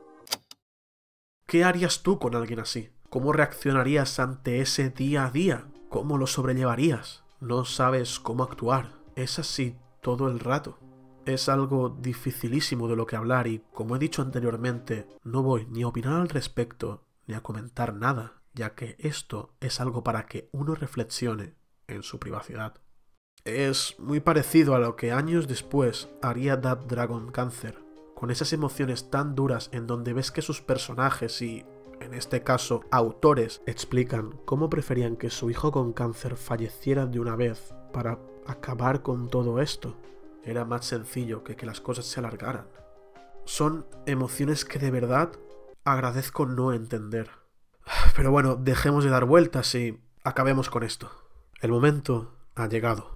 Speaker 6: ¿Qué harías tú con alguien así? ¿Cómo reaccionarías ante ese día a día? ¿Cómo lo sobrellevarías? No sabes cómo actuar. Es así todo el rato. Es algo dificilísimo de lo que hablar y, como he dicho anteriormente, no voy ni a opinar al respecto ni a comentar nada, ya que esto es algo para que uno reflexione en su privacidad. Es muy parecido a lo que años después haría That Dragon Cancer, con esas emociones tan duras en donde ves que sus personajes y, en este caso, autores, explican cómo preferían que su hijo con cáncer falleciera de una vez para acabar con todo esto. Era más sencillo que que las cosas se alargaran. Son emociones que de verdad agradezco no entender. Pero bueno, dejemos de dar vueltas y acabemos con esto. El momento ha llegado.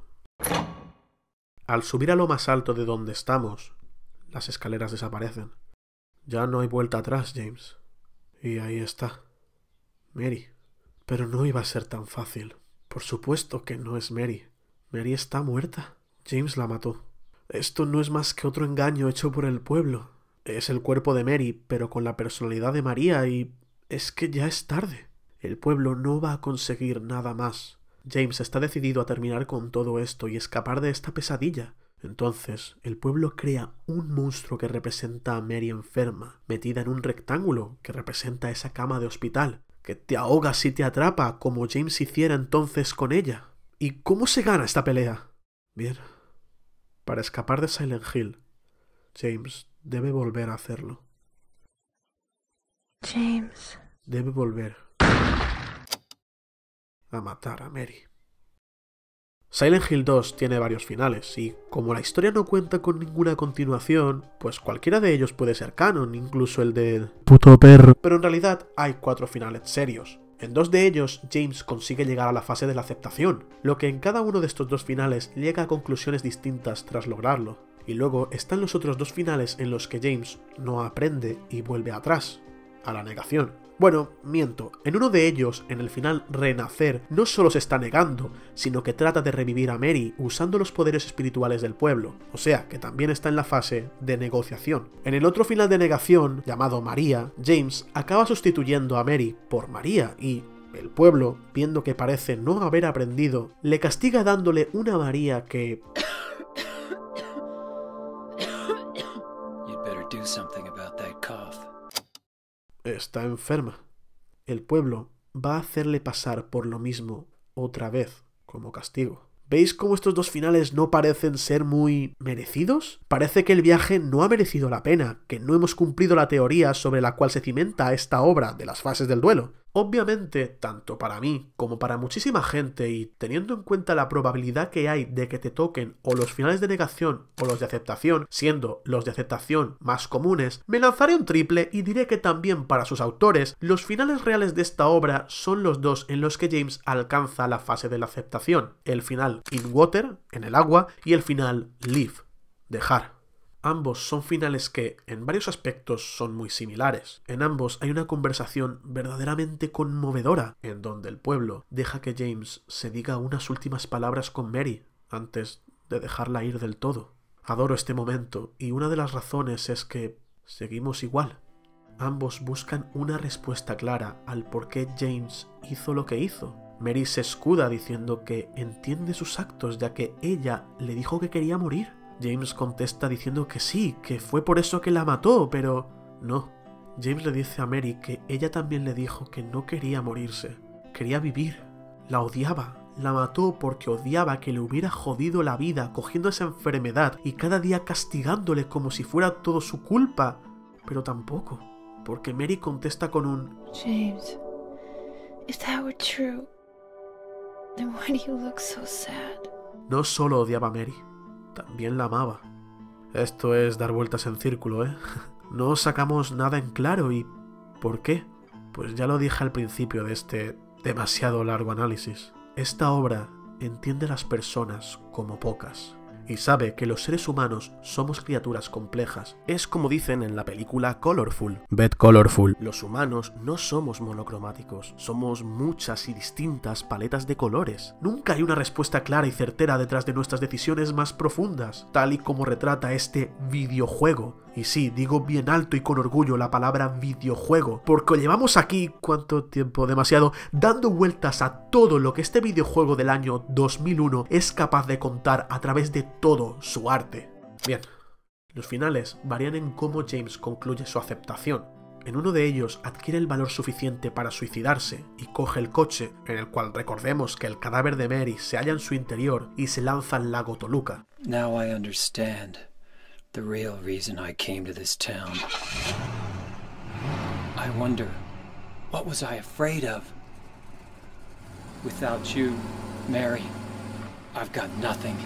Speaker 6: Al subir a lo más alto de donde estamos, las escaleras desaparecen. Ya no hay vuelta atrás, James. Y ahí está. Mary. Pero no iba a ser tan fácil. Por supuesto que no es Mary. Mary está muerta. James la mató. Esto no es más que otro engaño hecho por el pueblo. Es el cuerpo de Mary, pero con la personalidad de María, y es que ya es tarde. El pueblo no va a conseguir nada más. James está decidido a terminar con todo esto y escapar de esta pesadilla. Entonces, el pueblo crea un monstruo que representa a Mary enferma, metida en un rectángulo que representa esa cama de hospital, que te ahoga si te atrapa, como James hiciera entonces con ella. ¿Y cómo se gana esta pelea? Bien, para escapar de Silent Hill, James debe volver a hacerlo.
Speaker 13: James.
Speaker 6: Debe volver a matar a Mary. Silent Hill dos tiene varios finales y, como la historia no cuenta con ninguna continuación, pues cualquiera de ellos puede ser canon, incluso el del puto perro. Pero en realidad hay cuatro finales serios. En dos de ellos, James consigue llegar a la fase de la aceptación, lo que en cada uno de estos dos finales llega a conclusiones distintas tras lograrlo. Y luego están los otros dos finales en los que James no aprende y vuelve atrás, a la negación. Bueno, miento, en uno de ellos, en el final Renacer, no solo se está negando, sino que trata de revivir a Mary usando los poderes espirituales del pueblo, o sea, que también está en la fase de negociación. En el otro final de negación, llamado María, James acaba sustituyendo a Mary por María y el pueblo, viendo que parece no haber aprendido, le castiga dándole una María que...
Speaker 15: You'd better do something about that cough.
Speaker 6: Está enferma. El pueblo va a hacerle pasar por lo mismo otra vez, como castigo. ¿Veis cómo estos dos finales no parecen ser muy merecidos? Parece que el viaje no ha merecido la pena, que no hemos cumplido la teoría sobre la cual se cimenta esta obra de las fases del duelo. Obviamente, tanto para mí como para muchísima gente, y teniendo en cuenta la probabilidad que hay de que te toquen o los finales de negación o los de aceptación, siendo los de aceptación más comunes, me lanzaré un triple y diré que también para sus autores, los finales reales de esta obra son los dos en los que James alcanza la fase de la aceptación, el final In Water, en el agua, y el final Live, dejar. Ambos son finales que, en varios aspectos, son muy similares. En ambos hay una conversación verdaderamente conmovedora, en donde el pueblo deja que James se diga unas últimas palabras con Mary, antes de dejarla ir del todo. Adoro este momento, y una de las razones es que seguimos igual. Ambos buscan una respuesta clara al por qué James hizo lo que hizo. Mary se escuda diciendo que entiende sus actos, ya que ella le dijo que quería morir. James contesta diciendo que sí, que fue por eso que la mató, pero no. James le dice a Mary que ella también le dijo que no quería morirse, quería vivir. La odiaba, la mató porque odiaba que le hubiera jodido la vida cogiendo esa enfermedad y cada día castigándole como si fuera todo su culpa. Pero tampoco, porque Mary contesta con un
Speaker 16: James, if that were true, then why do you look so sad?
Speaker 6: No solo odiaba a Mary, también la amaba. Esto es dar vueltas en círculo, ¿eh? No sacamos nada en claro. ¿Y por qué? Pues ya lo dije al principio de este demasiado largo análisis. Esta obra entiende a las personas como pocas y sabe que los seres humanos somos criaturas complejas. Es como dicen en la película Colorful. Ved Colorful. Los humanos no somos monocromáticos, somos muchas y distintas paletas de colores. Nunca hay una respuesta clara y certera detrás de nuestras decisiones más profundas, tal y como retrata este videojuego. Y sí, digo bien alto y con orgullo la palabra videojuego, porque llevamos aquí, ¿cuánto tiempo? Demasiado, dando vueltas a todo lo que este videojuego del año dos mil uno es capaz de contar a través de todo su arte. Bien, los finales varían en cómo James concluye su aceptación. En uno de ellos adquiere el valor suficiente para suicidarse y coge el coche, en el cual recordemos que el cadáver de Mary se halla en su interior, y se lanza al lago Toluca.
Speaker 15: Now I understand the real reason I came to this town. I wonder, what was I afraid of? Without you, Mary, I've got nothing.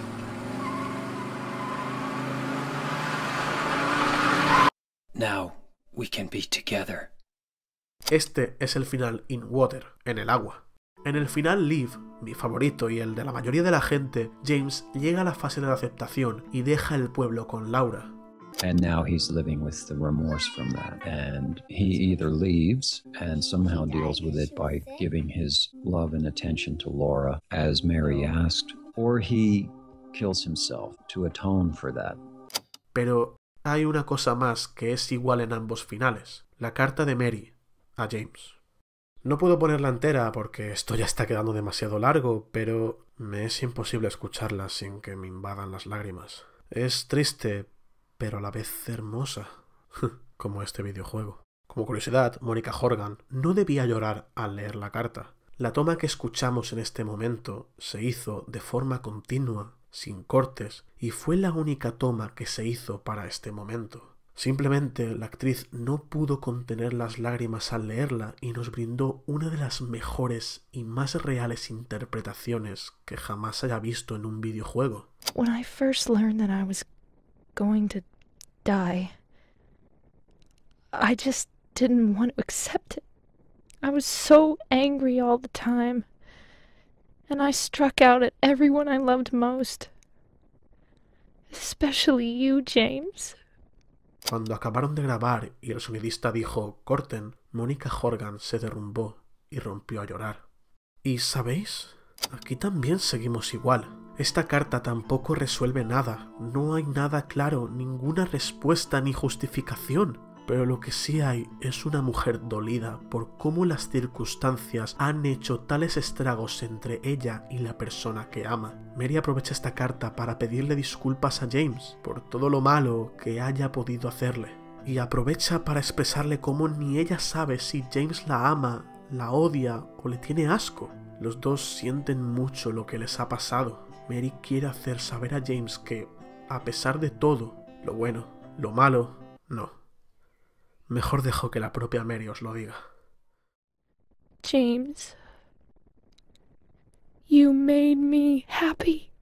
Speaker 15: Now we can be together.
Speaker 6: Este es el final In Water, en el agua. En el final Live, mi favorito y el de la mayoría de la gente, James llega a la fase de la aceptación y deja el pueblo con Laura.
Speaker 4: And now he's living with the remorse from that. And he either leaves and somehow deals with it by giving his love and attention to Laura, as Mary asked, or he kills himself to atone for that.
Speaker 6: Pero hay una cosa más que es igual en ambos finales, la carta de Mary a James. No puedo ponerla entera porque esto ya está quedando demasiado largo, pero me es imposible escucharla sin que me invadan las lágrimas. Es triste, pero a la vez hermosa, como este videojuego. Como curiosidad, Mónica Horgan no debía llorar al leer la carta. La toma que escuchamos en este momento se hizo de forma continua, sin cortes, y fue la única toma que se hizo para este momento. Simplemente la actriz no pudo contener las lágrimas al leerla y nos brindó una de las mejores y más reales interpretaciones que jamás haya visto en un videojuego.
Speaker 16: When I first learned that I was going to die, I just didn't want to accept it. I was so angry all the time, and I struck out at everyone I loved most. Especially you, James.
Speaker 6: Cuando acabaron de grabar y el sonidista dijo «corten», Mónica Horgan se derrumbó y rompió a llorar. ¿Y sabéis? Aquí también seguimos igual. Esta carta tampoco resuelve nada, no hay nada claro, ninguna respuesta ni justificación. Pero lo que sí hay es una mujer dolida por cómo las circunstancias han hecho tales estragos entre ella y la persona que ama. Mary aprovecha esta carta para pedirle disculpas a James por todo lo malo que haya podido hacerle. Y aprovecha para expresarle cómo ni ella sabe si James la ama, la odia o le tiene asco. Los dos sienten mucho lo que les ha pasado. Mary quiere hacer saber a James que, a pesar de todo, lo bueno, lo malo, no. Mejor dejo que la propia Mary os lo diga.
Speaker 16: James, you made me happy.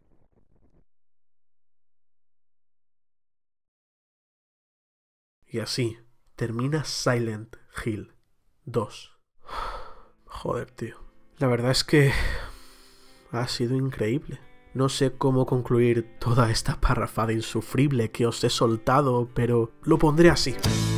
Speaker 6: Y así termina Silent Hill dos. Joder, tío. La verdad es que ha sido increíble. No sé cómo concluir toda esta parrafada insufrible que os he soltado, pero lo pondré así.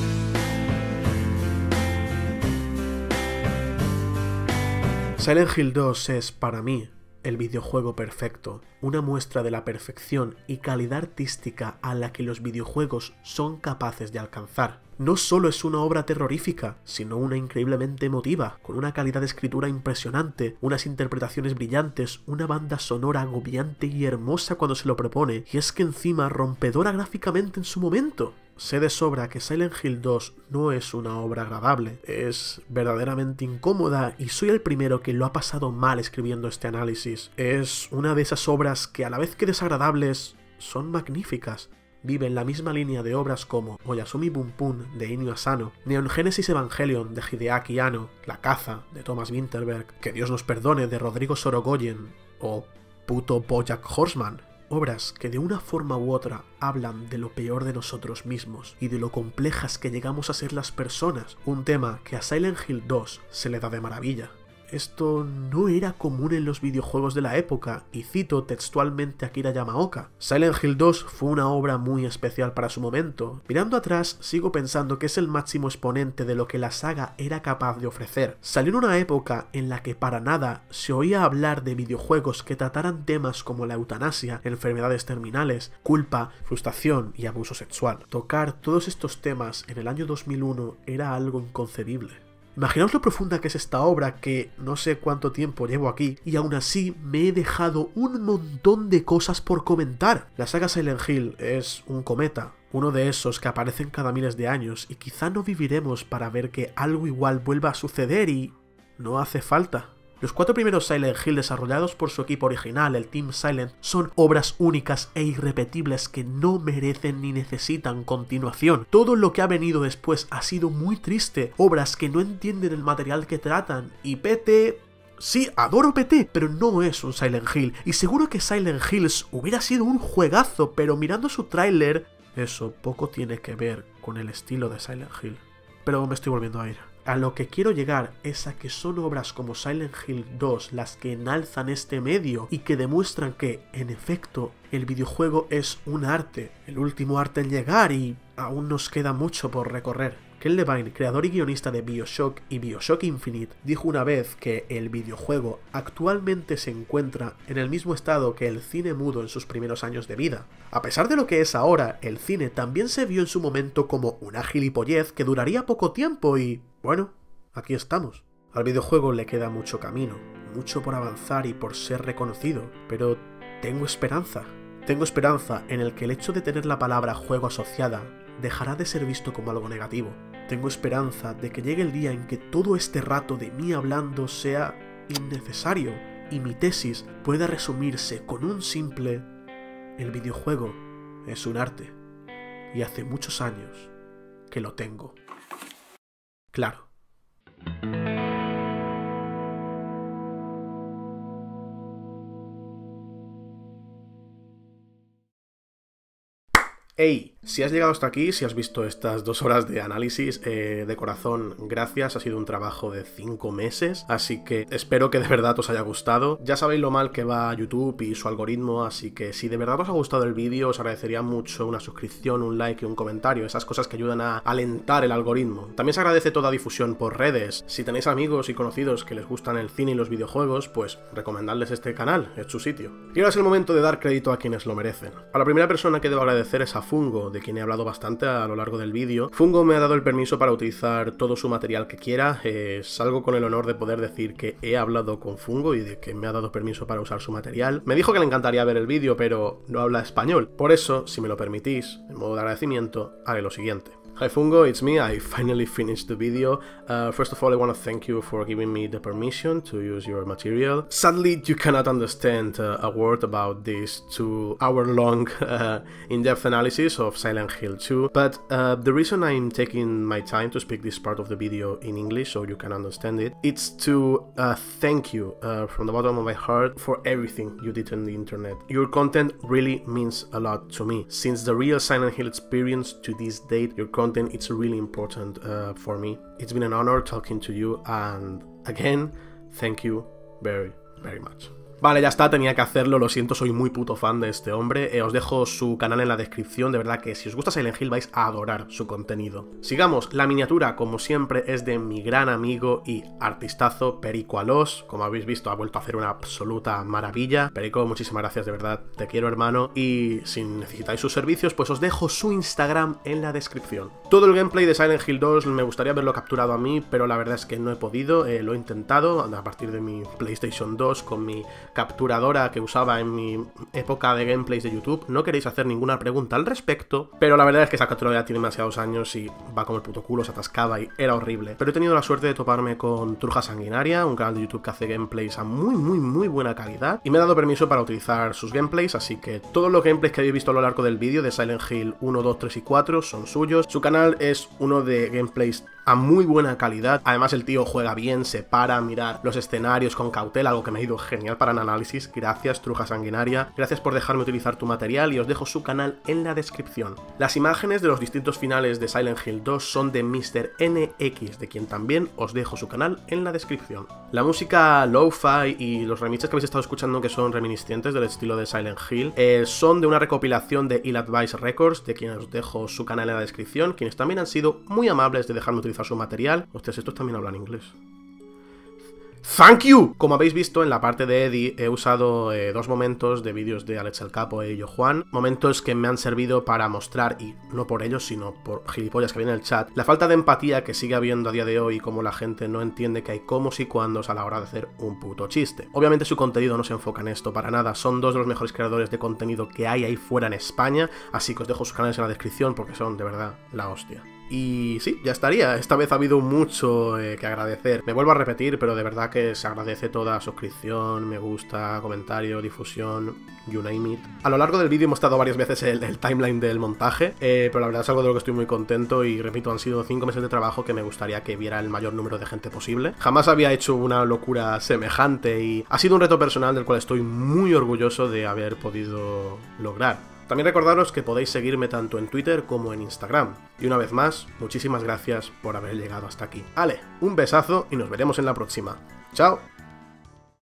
Speaker 6: Silent Hill dos es, para mí, el videojuego perfecto, una muestra de la perfección y calidad artística a la que los videojuegos son capaces de alcanzar. No solo es una obra terrorífica, sino una increíblemente emotiva, con una calidad de escritura impresionante, unas interpretaciones brillantes, una banda sonora agobiante y hermosa cuando se lo propone, y es que encima rompedora gráficamente en su momento. Sé de sobra que Silent Hill dos no es una obra agradable, es verdaderamente incómoda y soy el primero que lo ha pasado mal escribiendo este análisis. Es una de esas obras que a la vez que desagradables son magníficas. Vive en la misma línea de obras como Oyasumi Pum Pum de Inyo Asano, Neon Genesis Evangelion de Hideaki Anno, La caza de Thomas Vinterberg, Que Dios nos perdone de Rodrigo Sorogoyen o puto BoJack Horseman. Obras que de una forma u otra hablan de lo peor de nosotros mismos y de lo complejas que llegamos a ser las personas, un tema que a Silent Hill dos se le da de maravilla. Esto no era común en los videojuegos de la época, y cito textualmente a Akira Yamaoka. Silent Hill dos fue una obra muy especial para su momento. Mirando atrás, sigo pensando que es el máximo exponente de lo que la saga era capaz de ofrecer. Salió en una época en la que para nada se oía hablar de videojuegos que trataran temas como la eutanasia, enfermedades terminales, culpa, frustración y abuso sexual. Tocar todos estos temas en el año dos mil uno era algo inconcebible. Imaginaos lo profunda que es esta obra, que no sé cuánto tiempo llevo aquí, y aún así me he dejado un montón de cosas por comentar. La saga Silent Hill es un cometa, uno de esos que aparecen cada miles de años, y quizá no viviremos para ver que algo igual vuelva a suceder y no hace falta. Los cuatro primeros Silent Hill desarrollados por su equipo original, el Team Silent, son obras únicas e irrepetibles que no merecen ni necesitan continuación. Todo lo que ha venido después ha sido muy triste, obras que no entienden el material que tratan, y P T... Sí, adoro P T, pero no es un Silent Hill, y seguro que Silent Hills hubiera sido un juegazo, pero mirando su tráiler, eso poco tiene que ver con el estilo de Silent Hill. Pero me estoy volviendo a ir. A lo que quiero llegar es a que son obras como Silent Hill dos las que enalzan este medio y que demuestran que, en efecto, el videojuego es un arte, el último arte en llegar, y aún nos queda mucho por recorrer. Ken Levine, creador y guionista de BioShock y BioShock Infinite, dijo una vez que el videojuego actualmente se encuentra en el mismo estado que el cine mudo en sus primeros años de vida. A pesar de lo que es ahora, el cine también se vio en su momento como una gilipollez que duraría poco tiempo y, bueno, aquí estamos. Al videojuego le queda mucho camino, mucho por avanzar y por ser reconocido, pero tengo esperanza. Tengo esperanza en el que el hecho de tener la palabra juego asociada dejará de ser visto como algo negativo. Tengo esperanza de que llegue el día en que todo este rato de mí hablando sea innecesario y mi tesis pueda resumirse con un simple: el videojuego es un arte y hace muchos años que lo tengo claro. Hey, si has llegado hasta aquí, si has visto estas dos horas de análisis, eh, de corazón, gracias, ha sido un trabajo de cinco meses, así que espero que de verdad os haya gustado. Ya sabéis lo mal que va YouTube y su algoritmo, así que si de verdad os ha gustado el vídeo, os agradecería mucho una suscripción, un like y un comentario, esas cosas que ayudan a alentar el algoritmo. También se agradece toda difusión por redes. Si tenéis amigos y conocidos que les gustan el cine y los videojuegos, pues recomendadles este canal, es su sitio. Y ahora es el momento de dar crédito a quienes lo merecen. A la primera persona que debo agradecer es a Fungo, de quien he hablado bastante a lo largo del vídeo. Fungo me ha dado el permiso para utilizar todo su material que quiera. Eh, salgo con el honor de poder decir que he hablado con Fungo y de que me ha dado permiso para usar su material. Me dijo que le encantaría ver el vídeo, pero no habla español. Por eso, si me lo permitís, en modo de agradecimiento, haré lo siguiente. Hi Fungo, it's me. I finally finished the video. Uh, first of all, I want to thank you for giving me the permission to use your material. Sadly, you cannot understand uh, a word about this two hour long uh, in-depth analysis of Silent Hill two, but uh, the reason I'm taking my time to speak this part of the video in English so you can understand it, it's to uh, thank you uh, from the bottom of my heart for everything you did on the internet. Your content really means a lot to me. Since the real Silent Hill experience to this date, your content it's really important uh, for me. It's been an honor talking to you, and again, thank you very, very much. Vale, ya está, tenía que hacerlo, lo siento, soy muy puto fan de este hombre. Eh, os dejo su canal en la descripción, de verdad que si os gusta Silent Hill vais a adorar su contenido. Sigamos, la miniatura, como siempre, es de mi gran amigo y artistazo Perico Alós. Como habéis visto, ha vuelto a hacer una absoluta maravilla. Perico, muchísimas gracias, de verdad, te quiero, hermano. Y si necesitáis sus servicios, pues os dejo su Instagram en la descripción. Todo el gameplay de Silent Hill dos me gustaría haberlo capturado a mí, pero la verdad es que no he podido, eh, lo he intentado a partir de mi PlayStation dos con mi capturadora que usaba en mi época de gameplays de YouTube. No queréis hacer ninguna pregunta al respecto, pero la verdad es que esa capturadora ya tiene demasiados años y va como el puto culo, se atascaba y era horrible. Pero he tenido la suerte de toparme con Truja Sanguinaria, un canal de YouTube que hace gameplays a muy muy muy buena calidad, y me ha dado permiso para utilizar sus gameplays, así que todos los gameplays que habéis visto a lo largo del vídeo de Silent Hill uno, dos, tres y cuatro son suyos. Su canal es uno de gameplays a muy buena calidad, además el tío juega bien, se para a mirar los escenarios con cautela, algo que me ha ido genial para el análisis. Gracias, Truja Sanguinaria, gracias por dejarme utilizar tu material y os dejo su canal en la descripción. Las imágenes de los distintos finales de Silent Hill dos son de mister N X, de quien también os dejo su canal en la descripción. La música lo-fi y los remixes que habéis estado escuchando, que son reminiscentes del estilo de Silent Hill, eh, son de una recopilación de Ill Advice Records, de quien os dejo su canal en la descripción, quienes también han sido muy amables de dejarme utilizar su material. Hostias, estos también hablan inglés. ¡Thank you! Como habéis visto en la parte de Eddie, he usado eh, dos momentos de vídeos de Alex el Capo y yo Juan, momentos que me han servido para mostrar, y no por ellos, sino por gilipollas que viene en el chat, la falta de empatía que sigue habiendo a día de hoy y cómo la gente no entiende que hay cómo y cuándos a la hora de hacer un puto chiste. Obviamente su contenido no se enfoca en esto para nada, son dos de los mejores creadores de contenido que hay ahí fuera en España, así que os dejo sus canales en la descripción porque son de verdad la hostia. Y sí, ya estaría. Esta vez ha habido mucho eh, que agradecer. Me vuelvo a repetir, pero de verdad que se agradece toda suscripción, me gusta, comentario, difusión, you name it. A lo largo del vídeo hemos mostrado varias veces el, el timeline del montaje, eh, pero la verdad es algo de lo que estoy muy contento y repito, han sido cinco meses de trabajo que me gustaría que viera el mayor número de gente posible. Jamás había hecho una locura semejante y ha sido un reto personal del cual estoy muy orgulloso de haber podido lograr. También recordaros que podéis seguirme tanto en Twitter como en Instagram. Y una vez más, muchísimas gracias por haber llegado hasta aquí. Ale, un besazo y nos veremos en la próxima. ¡Chao!